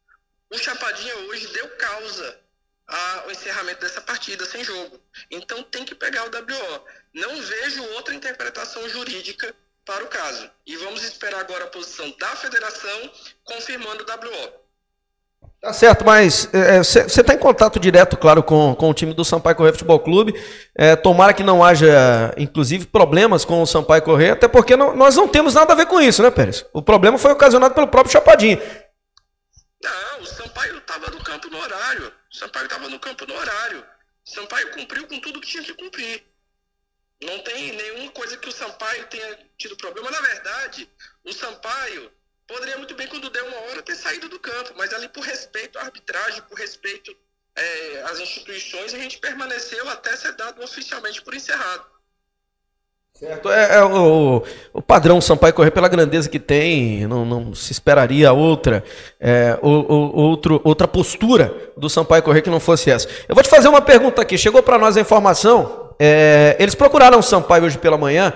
O Chapadinha hoje deu causa ao encerramento dessa partida sem jogo. Então tem que pegar o W O. Não vejo outra interpretação jurídica para o caso. E vamos esperar agora a posição da federação confirmando o W O.
Tá certo, mas você é, está em contato direto, claro, com, com o time do Sampaio Corrêa Futebol Clube. É, tomara que não haja, inclusive, problemas com o Sampaio Corrêa, até porque não, nós não temos nada a ver com isso, né, Pérez? O problema foi ocasionado pelo próprio Chapadinha.
Não, o Sampaio estava no campo no horário. O Sampaio estava no campo no horário. O Sampaio cumpriu com tudo que tinha que cumprir. Não tem nenhuma coisa que o Sampaio tenha tido problema. Na verdade, o Sampaio poderia muito bem, quando deu uma hora, ter saído do campo, mas ali por respeito à arbitragem, por respeito é, às instituições, a gente permaneceu até ser dado oficialmente por encerrado.
Certo. É, é o, o padrão Sampaio Corrêa, pela grandeza que tem, não, não se esperaria outra, é, o, o, outro, outra postura do Sampaio Corrêa que não fosse essa. Eu vou te fazer uma pergunta aqui. Chegou para nós a informação, é, eles procuraram o Sampaio hoje pela manhã,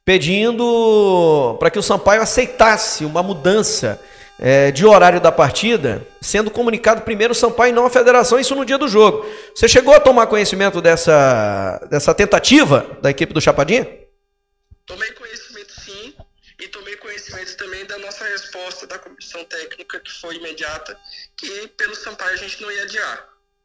pedindo para que o Sampaio aceitasse uma mudança é, de horário da partida, sendo comunicado primeiro o Sampaio e não a federação, isso no dia do jogo. Você chegou a tomar conhecimento dessa, dessa tentativa da equipe do Chapadinha?
Tomei conhecimento, sim, e tomei conhecimento também da nossa resposta da comissão técnica, que foi imediata, que pelo Sampaio a gente não ia adiar.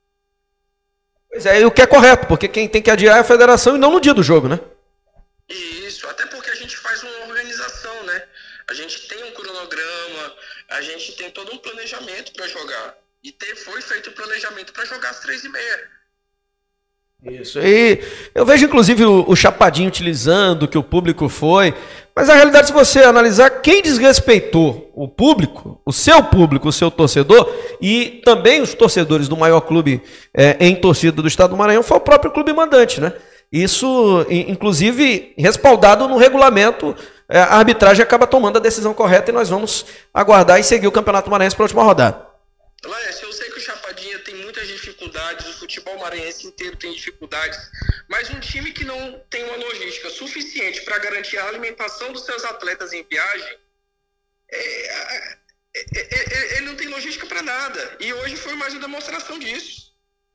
Pois é, e o que é correto, porque quem tem que adiar é a federação e não no dia do jogo, né?
Isso, até porque a gente faz uma organização, né? A gente tem um cronograma, a gente tem todo um planejamento para jogar. E ter, foi feito o planejamento para jogar às três e meia.
Isso. E eu vejo inclusive o, o Chapadinho utilizando que o público foi, mas a realidade, se você analisar, quem desrespeitou o público, o seu público, o seu torcedor e também os torcedores do maior clube é, em torcida do estado do Maranhão foi o próprio clube mandante, né? Isso, inclusive, respaldado no regulamento, é, a arbitragem acaba tomando a decisão correta e nós vamos aguardar e seguir o Campeonato Maranhense para a última rodada.
Laércio, eu sei que o Chapadinha tem muitas dificuldades, o futebol maranhense inteiro tem dificuldades, mas um time que não tem uma logística suficiente para garantir a alimentação dos seus atletas em viagem, é, é, é, ele não tem logística para nada. E hoje foi mais uma demonstração disso.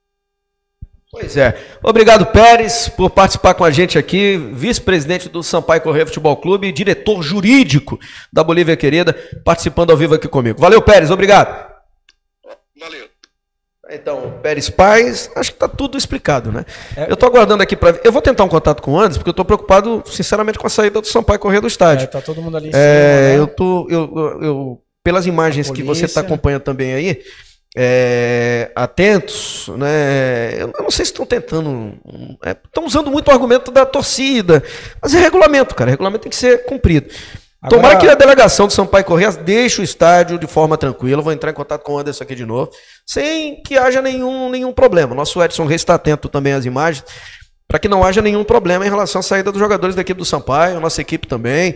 Pois é. Obrigado, Pérez, por participar com a gente aqui, vice-presidente do Sampaio Corrêa Futebol Clube e diretor jurídico da Bolívia Querida, participando ao vivo aqui comigo. Valeu, Pérez, obrigado.
Valeu.
Então, Pérez Paz, acho que está tudo explicado, né? Eu estou aguardando aqui para... Eu vou tentar um contato com o Anderson, porque eu estou preocupado, sinceramente, com a saída do Sampaio Corrêa do estádio.
É, tá todo mundo ali em
cima, é,
né?
eu tô, eu, eu, eu, pelas imagens que você está acompanhando também aí, é, atentos, né? Eu não sei se estão tentando... Estão é, usando muito o argumento da torcida, mas é regulamento, cara. Regulamento tem que ser cumprido. Agora... Tomara que a delegação do Sampaio Corrêa deixe o estádio de forma tranquila. Eu vou entrar em contato com o Anderson aqui de novo, sem que haja nenhum, nenhum problema. Nosso Edson Reis está atento também às imagens, para que não haja nenhum problema em relação à saída dos jogadores da equipe do Sampaio, a nossa equipe também.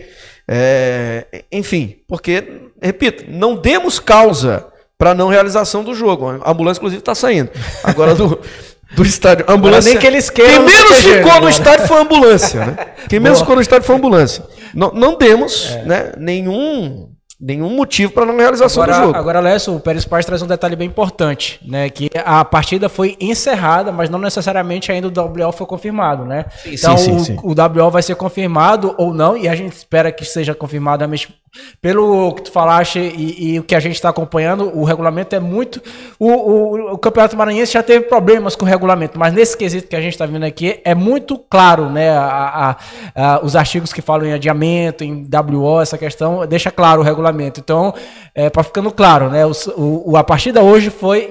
É... Enfim, porque, repito, não demos causa para não realização do jogo. A ambulância, inclusive, está saindo. Agora do... do estádio. A ambulância.
Nem que eles queiram.
Quem menos ficou no estádio foi a ambulância, né? Quem menos ficou no estádio foi a ambulância. Não, não demos é. né, nenhum, nenhum motivo para não realização
agora,
do jogo.
Agora, Lécio, o Pérez Paz traz um detalhe bem importante, né? Que a partida foi encerrada, mas não necessariamente ainda o W O foi confirmado, né? Sim, então sim, sim, o, sim. o W O vai ser confirmado ou não, e a gente espera que seja confirmado a mesma. Pelo que tu falaste e, e o que a gente está acompanhando, o regulamento é muito... O, o, o Campeonato Maranhense já teve problemas com o regulamento, mas nesse quesito que a gente está vendo aqui, é muito claro, né? A, a, a, os artigos que falam em adiamento, em W O, essa questão, deixa claro o regulamento. Então, é, para ficando claro, né? O, o, a partida hoje foi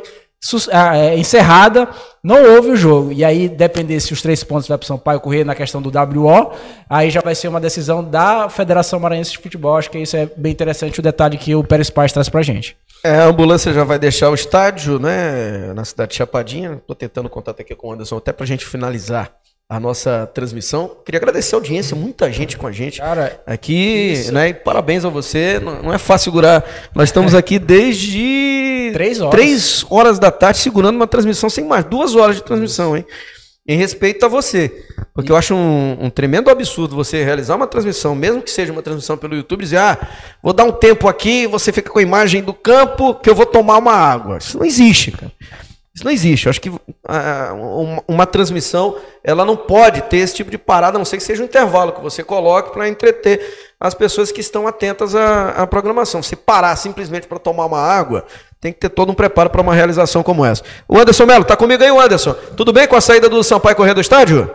é, encerrada, não houve o jogo. E aí, depender se os três pontos vai para o Sampaio Corrêa na questão do W O, aí já vai ser uma decisão da Federação Maranhense de Futebol. Acho que isso é bem interessante, o detalhe que o Pérez Paz traz para a gente.
É, a ambulância já vai deixar o estádio, né, na cidade de Chapadinha. Estou tentando contato aqui com o Anderson, até para a gente finalizar a nossa transmissão. Queria agradecer a audiência, muita gente com a gente Cara, aqui, isso. né? E parabéns a você. Não, não é fácil segurar. Nós estamos aqui desde
três horas.
três horas da tarde segurando uma transmissão sem mais, duas horas de transmissão, hein? Em respeito a você, porque eu acho um, um tremendo absurdo você realizar uma transmissão, mesmo que seja uma transmissão pelo YouTube, e dizer, ah, vou dar um tempo aqui, você fica com a imagem do campo, que eu vou tomar uma água. Isso não existe, cara. Isso não existe. Eu acho que ah, uma, uma transmissão, ela não pode ter esse tipo de parada, a não ser que seja um intervalo que você coloque para entreter as pessoas que estão atentas à, à programação. Se parar simplesmente para tomar uma água, tem que ter todo um preparo para uma realização como essa. O Anderson Melo, tá comigo aí, o Anderson? Tudo bem com a saída do Sampaio Corrêa do estádio?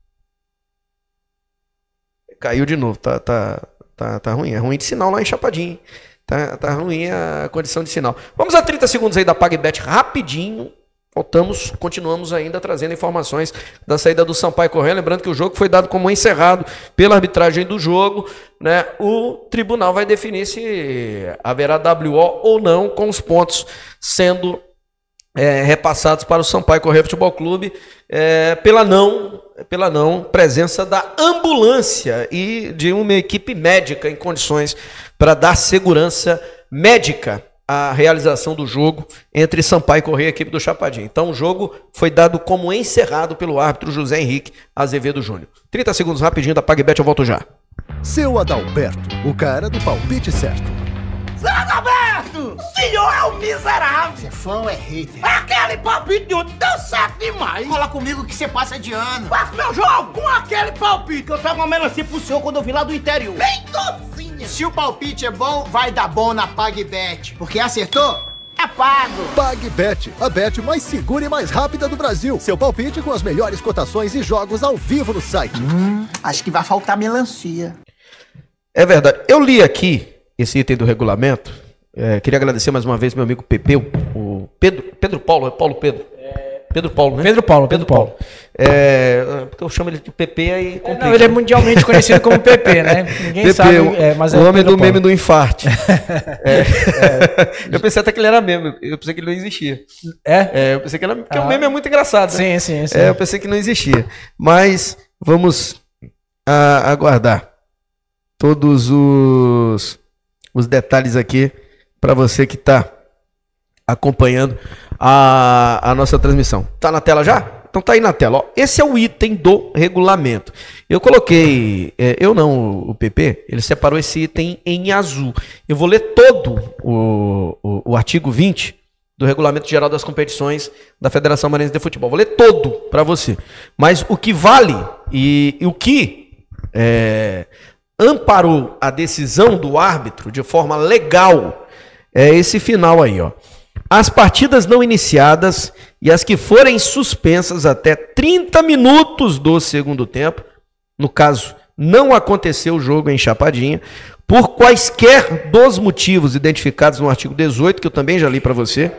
Caiu de novo, tá, tá, tá, tá ruim. É ruim de sinal lá em Chapadinho. Tá, tá ruim a condição de sinal. Vamos a trinta segundos aí da PagBet rapidinho. voltamos, continuamos ainda trazendo informações da saída do Sampaio Corrêa, lembrando que o jogo foi dado como encerrado pela arbitragem do jogo, né? O tribunal vai definir se haverá W O ou não, com os pontos sendo é, repassados para o Sampaio Corrêa Futebol Clube é, pela não, pela não presença da ambulância e de uma equipe médica em condições para dar segurança médica a realização do jogo entre Sampaio Corrêa e a equipe do Chapadinha. Então o jogo foi dado como encerrado pelo árbitro José Henrique Azevedo Júnior. trinta segundos rapidinho da PagBet, eu volto já.
Seu Adalberto, o cara do palpite certo.
Seu Adalberto! O senhor é um miserável!
Você é fã ou é hater?
Aquele palpite de ontem deu certo demais!
Fala comigo que você passa de ano.
Faço meu jogo com aquele palpite que eu trago uma melancia pro senhor quando eu vim lá do interior. Bem docinha!
Se o palpite é bom, vai dar bom na PagBet. Porque acertou? É pago!
PagBet, a bet mais segura e mais rápida do Brasil. Seu palpite com as melhores cotações e jogos ao vivo no site.
Hum, acho que vai faltar melancia.
É verdade. Eu li aqui esse item do regulamento. É, queria agradecer mais uma vez meu amigo Pepeu, o Pedro, Pedro Paulo, é Paulo Pedro? Pedro Paulo, né?
Pedro Paulo, Pedro, Pedro Paulo. Paulo.
É, porque eu chamo ele de P P aí complica.
Não, ele é mundialmente conhecido como P P, né? Ninguém
P P,
sabe, é, mas é
o
o
homem
Pedro
do
Paulo.
meme do infarte. é. É. Eu pensei até que ele era meme, eu pensei que ele não existia.
É?
É, eu pensei que era, porque
ah.
o meme é muito engraçado.
Sim,
né?
sim, sim.
É, eu pensei que não existia. Mas vamos a, aguardar todos os, os detalhes aqui para você que está acompanhando a, a nossa transmissão. Tá na tela já? Então tá aí na tela. Ó, esse é o item do regulamento. Eu coloquei, é, eu não, o P P, ele separou esse item em azul. Eu vou ler todo o, o, o artigo vinte do Regulamento Geral das Competições da Federação Maranhense de Futebol. Vou ler todo para você. Mas o que vale e, e o que é, amparou a decisão do árbitro de forma legal é esse final aí, ó. As partidas não iniciadas e as que forem suspensas até trinta minutos do segundo tempo, no caso, não aconteceu o jogo em Chapadinha, por quaisquer dos motivos identificados no artigo dezoito, que eu também já li para você,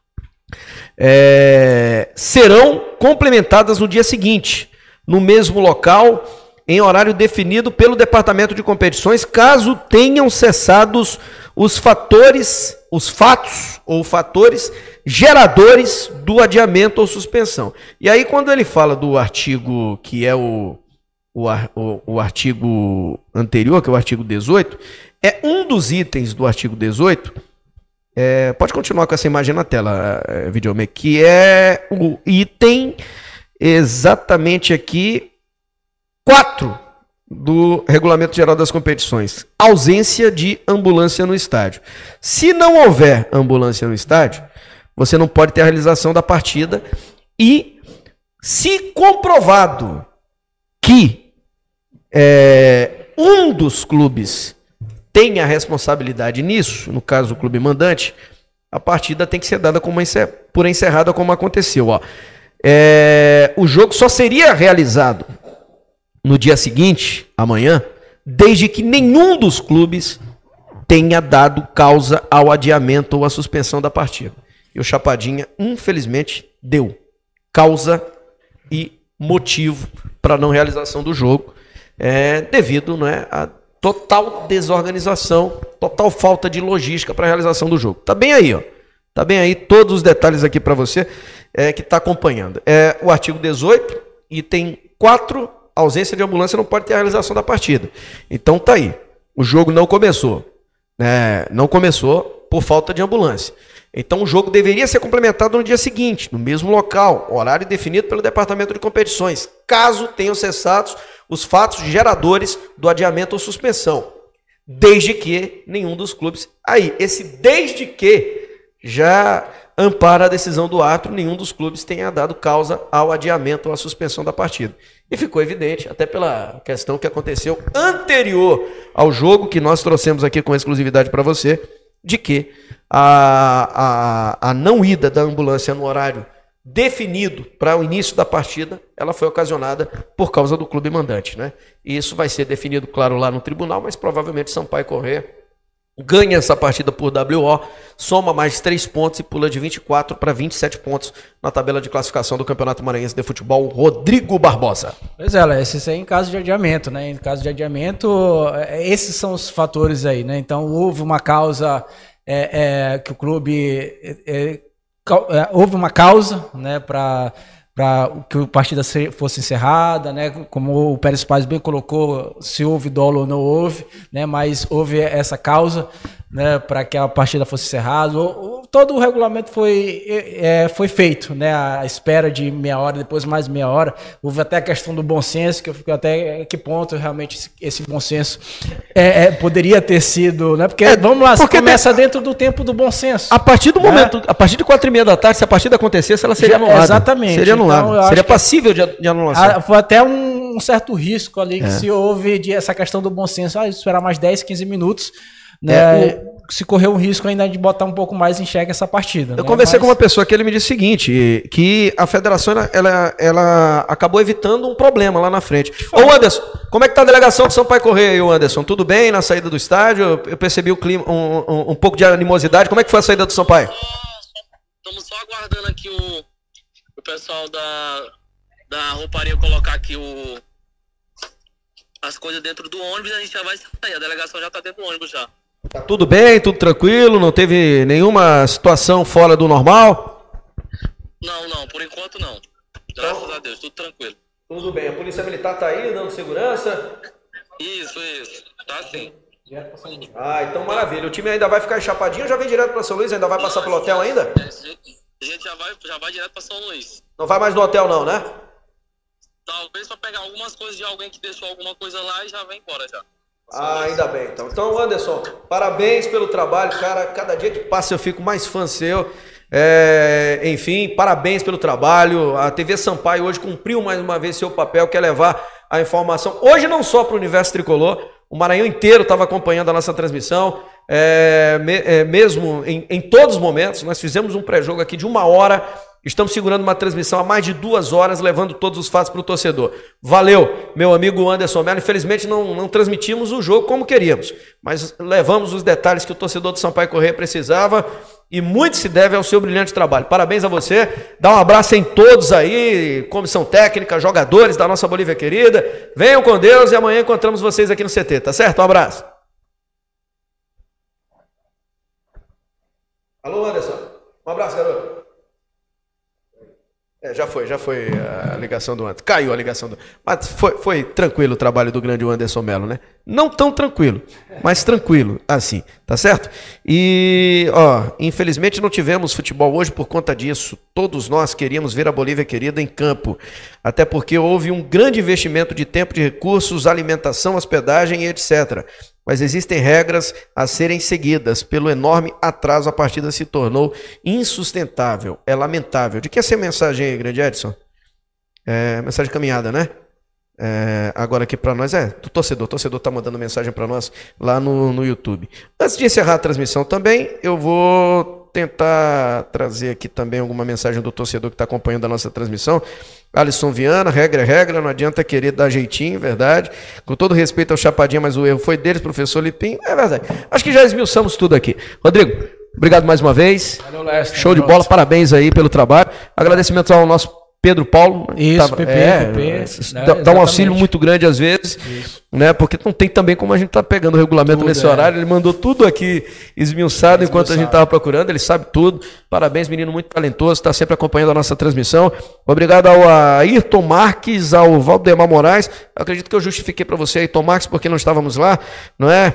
é, serão complementadas no dia seguinte, no mesmo local, em horário definido pelo Departamento de Competições, caso tenham cessados os fatores, os fatos ou fatores geradores do adiamento ou suspensão. E aí, quando ele fala do artigo que é o, o, o, o artigo anterior, que é o artigo dezoito, é um dos itens do artigo dezoito, é, pode continuar com essa imagem na tela, é, Videomaker, que é o item exatamente aqui quatro do Regulamento Geral das Competições. Ausência de ambulância no estádio. Se não houver ambulância no estádio, você não pode ter a realização da partida e, se comprovado que é, um dos clubes tem a responsabilidade nisso, no caso o clube mandante, a partida tem que ser dada como encer- por encerrada como aconteceu. Ó. É, o jogo só seria realizado no dia seguinte, amanhã, desde que nenhum dos clubes tenha dado causa ao adiamento ou à suspensão da partida. E o Chapadinha, infelizmente, deu causa e motivo para a não realização do jogo, é, devido, né, a total desorganização, total falta de logística para a realização do jogo. Tá bem aí, ó. Tá bem aí todos os detalhes aqui para você é, que está acompanhando. É o artigo dezoito, item quatro, ausência de ambulância não pode ter a realização da partida. Então tá aí. O jogo não começou. Né? Não começou por falta de ambulância. Então o jogo deveria ser complementado no dia seguinte, no mesmo local, horário definido pelo Departamento de Competições, caso tenham cessados os fatos geradores do adiamento ou suspensão. Desde que nenhum dos clubes... Aí, esse desde que já ampara a decisão do árbitro, nenhum dos clubes tenha dado causa ao adiamento ou à suspensão da partida. E ficou evidente, até pela questão que aconteceu anterior ao jogo, que nós trouxemos aqui com exclusividade para você, de que a, a, a não ida da ambulância no horário definido para o início da partida, ela foi ocasionada por causa do clube mandante, né? E isso vai ser definido, claro, lá no tribunal, mas provavelmente Sampaio Corrêa ganha essa partida por W O, soma mais três pontos e pula de vinte e quatro para vinte e sete pontos na tabela de classificação do Campeonato Maranhense de Futebol. Rodrigo Barbosa.
Pois é, Léo, esse aí em caso de adiamento, né? Em caso de adiamento, esses são os fatores aí, né? Então, houve uma causa é, é, que o clube... É, é, houve uma causa, né, para... para que a partida fosse encerrada, né? Como o Pérez Paz bem colocou, se houve dolo ou não houve, né? Mas houve essa causa, né? Para que a partida fosse encerrada. Todo o regulamento foi, é, foi feito, né? A espera de meia hora, depois mais meia hora. Houve até a questão do bom senso, que eu fico até que ponto realmente esse, esse bom senso é, é, poderia ter sido, né? Porque, é, vamos lá, porque começa de... dentro do tempo do bom senso.
A partir do né? momento, a partir de quatro e meia da tarde, se a partida acontecesse, ela seria anulada.
Exatamente.
Seria anulada. Então, seria
que...
passível de, de anulação.
Foi até um, um certo risco ali que
é.
se houve de essa questão do bom senso, ah, esperar mais dez, quinze minutos, né? É, o... Se correu um risco ainda de botar um pouco mais em xeque essa partida.
Eu
né?
conversei
Mas...
com uma pessoa que ele me disse o seguinte, que a federação ela, ela acabou evitando um problema lá na frente. Ô Anderson, como é que tá a delegação do Sampaio Corrêa aí, Anderson? Tudo bem na saída do estádio? Eu percebi o clima, um, um, um pouco de animosidade. Como é que foi a saída do Sampaio?
Estamos só aguardando aqui o, o pessoal da, da rouparia colocar aqui o, as coisas dentro do ônibus e a gente já vai sair. A delegação já está dentro do ônibus já.
Tá tudo bem, tudo tranquilo, não teve nenhuma situação fora do normal?
Não, não, por enquanto não. Graças então, a Deus, tudo tranquilo.
Tudo bem, a Polícia Militar tá aí dando segurança?
Isso, isso, tá sim.
Ah, então maravilha. O time ainda vai ficar em Chapadinha ou já vem direto para São Luís? Ainda vai passar pelo hotel ainda?
A gente já vai, já vai direto para São Luís.
Não vai mais no hotel não, né?
Talvez para pegar algumas coisas de alguém que deixou alguma coisa lá e já vem embora já.
Ah, ainda bem, então. Então, Anderson, parabéns pelo trabalho, cara. Cada dia que passa eu fico mais fã seu. É, enfim, parabéns pelo trabalho. A T V Sampaio hoje cumpriu mais uma vez seu papel, que é levar a informação. Hoje não só para o Universo Tricolor, o Maranhão inteiro estava acompanhando a nossa transmissão. É, me, é, mesmo em, em todos os momentos, nós fizemos um pré-jogo aqui de uma hora. Estamos segurando uma transmissão há mais de duas horas, levando todos os fatos para o torcedor. Valeu, meu amigo Anderson Melo. Infelizmente não, não transmitimos o jogo como queríamos, mas levamos os detalhes que o torcedor do Sampaio Corrêa precisava e muito se deve ao seu brilhante trabalho. Parabéns a você, dá um abraço em todos aí, comissão técnica, jogadores da nossa Bolívia querida. Venham com Deus e amanhã encontramos vocês aqui no C T, tá certo? Um abraço. Alô, Anderson. Um abraço, garoto. É, já foi, já foi a ligação do Anderson. Caiu a ligação do Mas foi, foi tranquilo o trabalho do grande Anderson Melo, né? Não tão tranquilo, mas tranquilo, assim, tá certo? E, ó, infelizmente não tivemos futebol hoje por conta disso. Todos nós queríamos ver a Bolívia querida em campo. Até porque houve um grande investimento de tempo, de recursos, alimentação, hospedagem e etcétera. Mas existem regras a serem seguidas. Pelo enorme atraso, a partida se tornou insustentável. É lamentável. De que essa mensagem aí, grande Edson? É, mensagem caminhada, né? É, agora aqui para nós, é, do torcedor. O torcedor tá mandando mensagem para nós lá no, no YouTube. Antes de encerrar a transmissão também, eu vou tentar trazer aqui também alguma mensagem do torcedor que está acompanhando a nossa transmissão. Alisson Viana, regra é regra, não adianta querer dar jeitinho, verdade. Com todo respeito ao Chapadinha, mas o erro foi deles, professor Lipinho, é verdade. Acho que já esmiuçamos tudo aqui. Rodrigo, obrigado mais uma vez. Valeu, Leste. Show de bola, parabéns aí pelo trabalho. Agradecimento ao nosso Pedro Paulo.
Isso,
tava,
P P,
é,
P P,
dá, né, dá um auxílio muito grande às vezes, isso. Né? Porque não tem também como a gente tá pegando o regulamento tudo, nesse é. horário. Ele mandou tudo aqui esmiuçado é, enquanto esmiuçado. A gente estava procurando. Ele sabe tudo. Parabéns, menino muito talentoso, está sempre acompanhando a nossa transmissão. Obrigado ao Ayrton Marques, ao Valdemar Moraes. Eu acredito que eu justifiquei para você, Ayrton Marques, porque não estávamos lá, não é?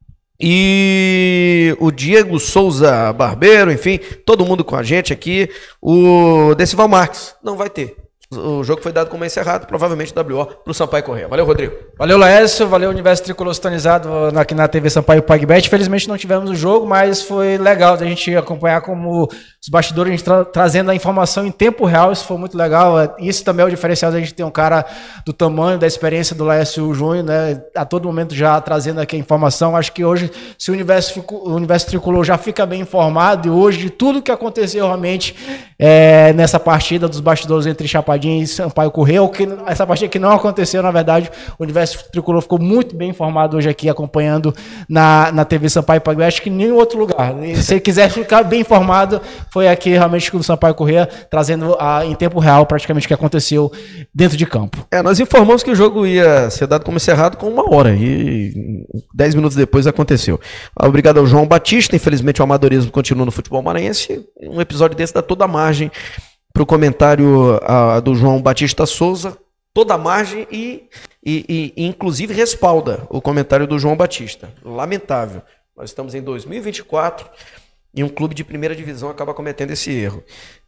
E o Diego Souza Barbeiro, enfim, todo mundo com a gente aqui. O Decival Marques não vai ter. O jogo foi dado como encerrado, provavelmente W O para o Sampaio Corrêa. Valeu, Rodrigo.
Valeu, Laércio. Valeu, Universo Tricolor sintonizado aqui na T V Sampaio PagBet. Infelizmente não tivemos o jogo, mas foi legal a gente acompanhar como os bastidores, a gente tra trazendo a informação em tempo real. Isso foi muito legal. Isso também é o diferencial da gente ter um cara do tamanho, da experiência do Laércio Júnior, né? A todo momento já trazendo aqui a informação. Acho que hoje, se o Universo, fico, o Universo Tricolor já fica bem informado, e hoje de tudo que aconteceu realmente é, nessa partida dos bastidores entre Chapadinha Chapadinha e Sampaio Corrêa, o que essa partida que não aconteceu, na verdade, o Universo Tricolor ficou muito bem informado hoje aqui, acompanhando na, na T V Sampaio PagBet, acho que em nenhum outro lugar. E se quiser ficar bem informado, foi aqui realmente com o Sampaio Corrêa, trazendo a, em tempo real praticamente o que aconteceu dentro de campo.
É, nós informamos que o jogo ia ser dado como encerrado com uma hora e dez minutos depois aconteceu. Obrigado ao João Batista, infelizmente o amadorismo continua no futebol maranhense, um episódio desse dá toda a margem para o comentário uh, do João Batista Souza, toda a margem e, e, e inclusive respalda o comentário do João Batista. Lamentável. Nós estamos em dois mil e vinte e quatro e um clube de primeira divisão acaba cometendo esse erro.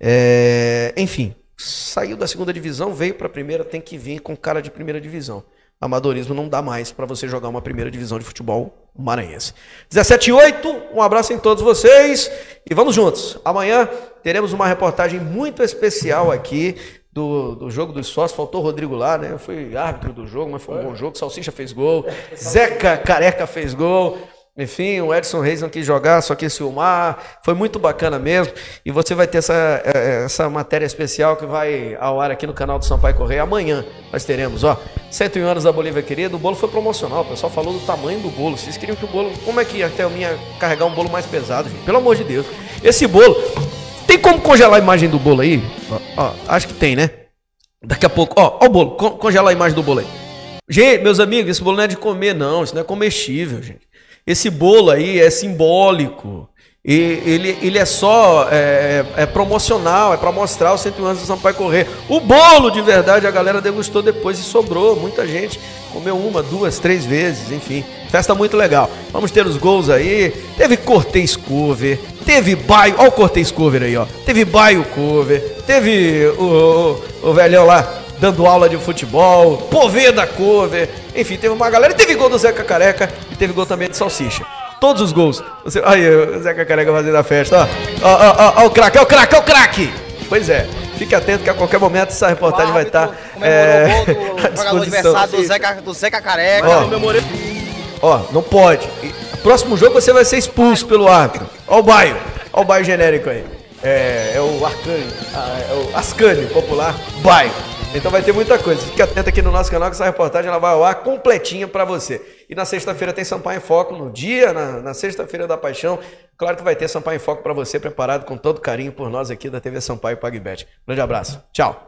É, enfim, saiu da segunda divisão, veio para a primeira, tem que vir com cara de primeira divisão. Amadorismo não dá mais para você jogar uma primeira divisão de futebol maranhense. dezessete e oito, um abraço em todos vocês e vamos juntos. Amanhã teremos uma reportagem muito especial aqui do, do jogo dos sócios. Faltou o Rodrigo lá, né? Eu fui árbitro do jogo, mas foi um bom jogo. Salsicha fez gol, Zeca Careca fez gol. Enfim, o Edson Reis não quis jogar, só quis filmar. Foi muito bacana mesmo. E você vai ter essa, essa matéria especial que vai ao ar aqui no canal do Sampaio Corrêa. Amanhã nós teremos, ó, cento e um anos da Bolívia Querida. O bolo foi promocional, o pessoal falou do tamanho do bolo. Vocês queriam que o bolo... Como é que até eu ia carregar um bolo mais pesado, gente? Pelo amor de Deus. Esse bolo... Tem como congelar a imagem do bolo aí? Ó, ó, acho que tem, né? Daqui a pouco... Ó, ó o bolo. Con congelar a imagem do bolo aí. Gente, meus amigos, esse bolo não é de comer, não. Isso não é comestível, gente. Esse bolo aí é simbólico, e ele, ele é só é, é promocional, é para mostrar os cento e um anos do Sampaio Corrêa. O bolo, de verdade, a galera degustou depois e sobrou. Muita gente comeu uma, duas, três vezes, enfim. Festa muito legal. Vamos ter os gols aí. Teve Cortez Cover, teve Baio, ó o Cortez Cover aí, ó. Teve Baio Cover, teve o, o, o velhão lá dando aula de futebol, Poveda Cover, enfim, teve uma galera. E teve gol do Zeca Careca e teve gol também de Salsicha. Todos os gols. Você, aí, o Zeca Careca fazendo a festa, ó. Ó, ó, ó, ó o craque, ó o craque, ó o craque. Pois é, fique atento que a qualquer momento essa reportagem vai estar
é, o gol do aniversário do Zeca, do Zeca Careca.
Ó, ó, não pode. Próximo jogo você vai ser expulso pelo árbitro. Ó o baio, ó o baio genérico aí. É, é o Arcânio, é o Ascânio popular, baio. Então vai ter muita coisa. Fique atento aqui no nosso canal que essa reportagem ela vai ao ar completinha para você. E na sexta-feira tem Sampaio em Foco no dia, na, na sexta-feira da Paixão. Claro que vai ter Sampaio em Foco para você, preparado com todo carinho por nós aqui da T V Sampaio PagBet. Grande abraço. Tchau.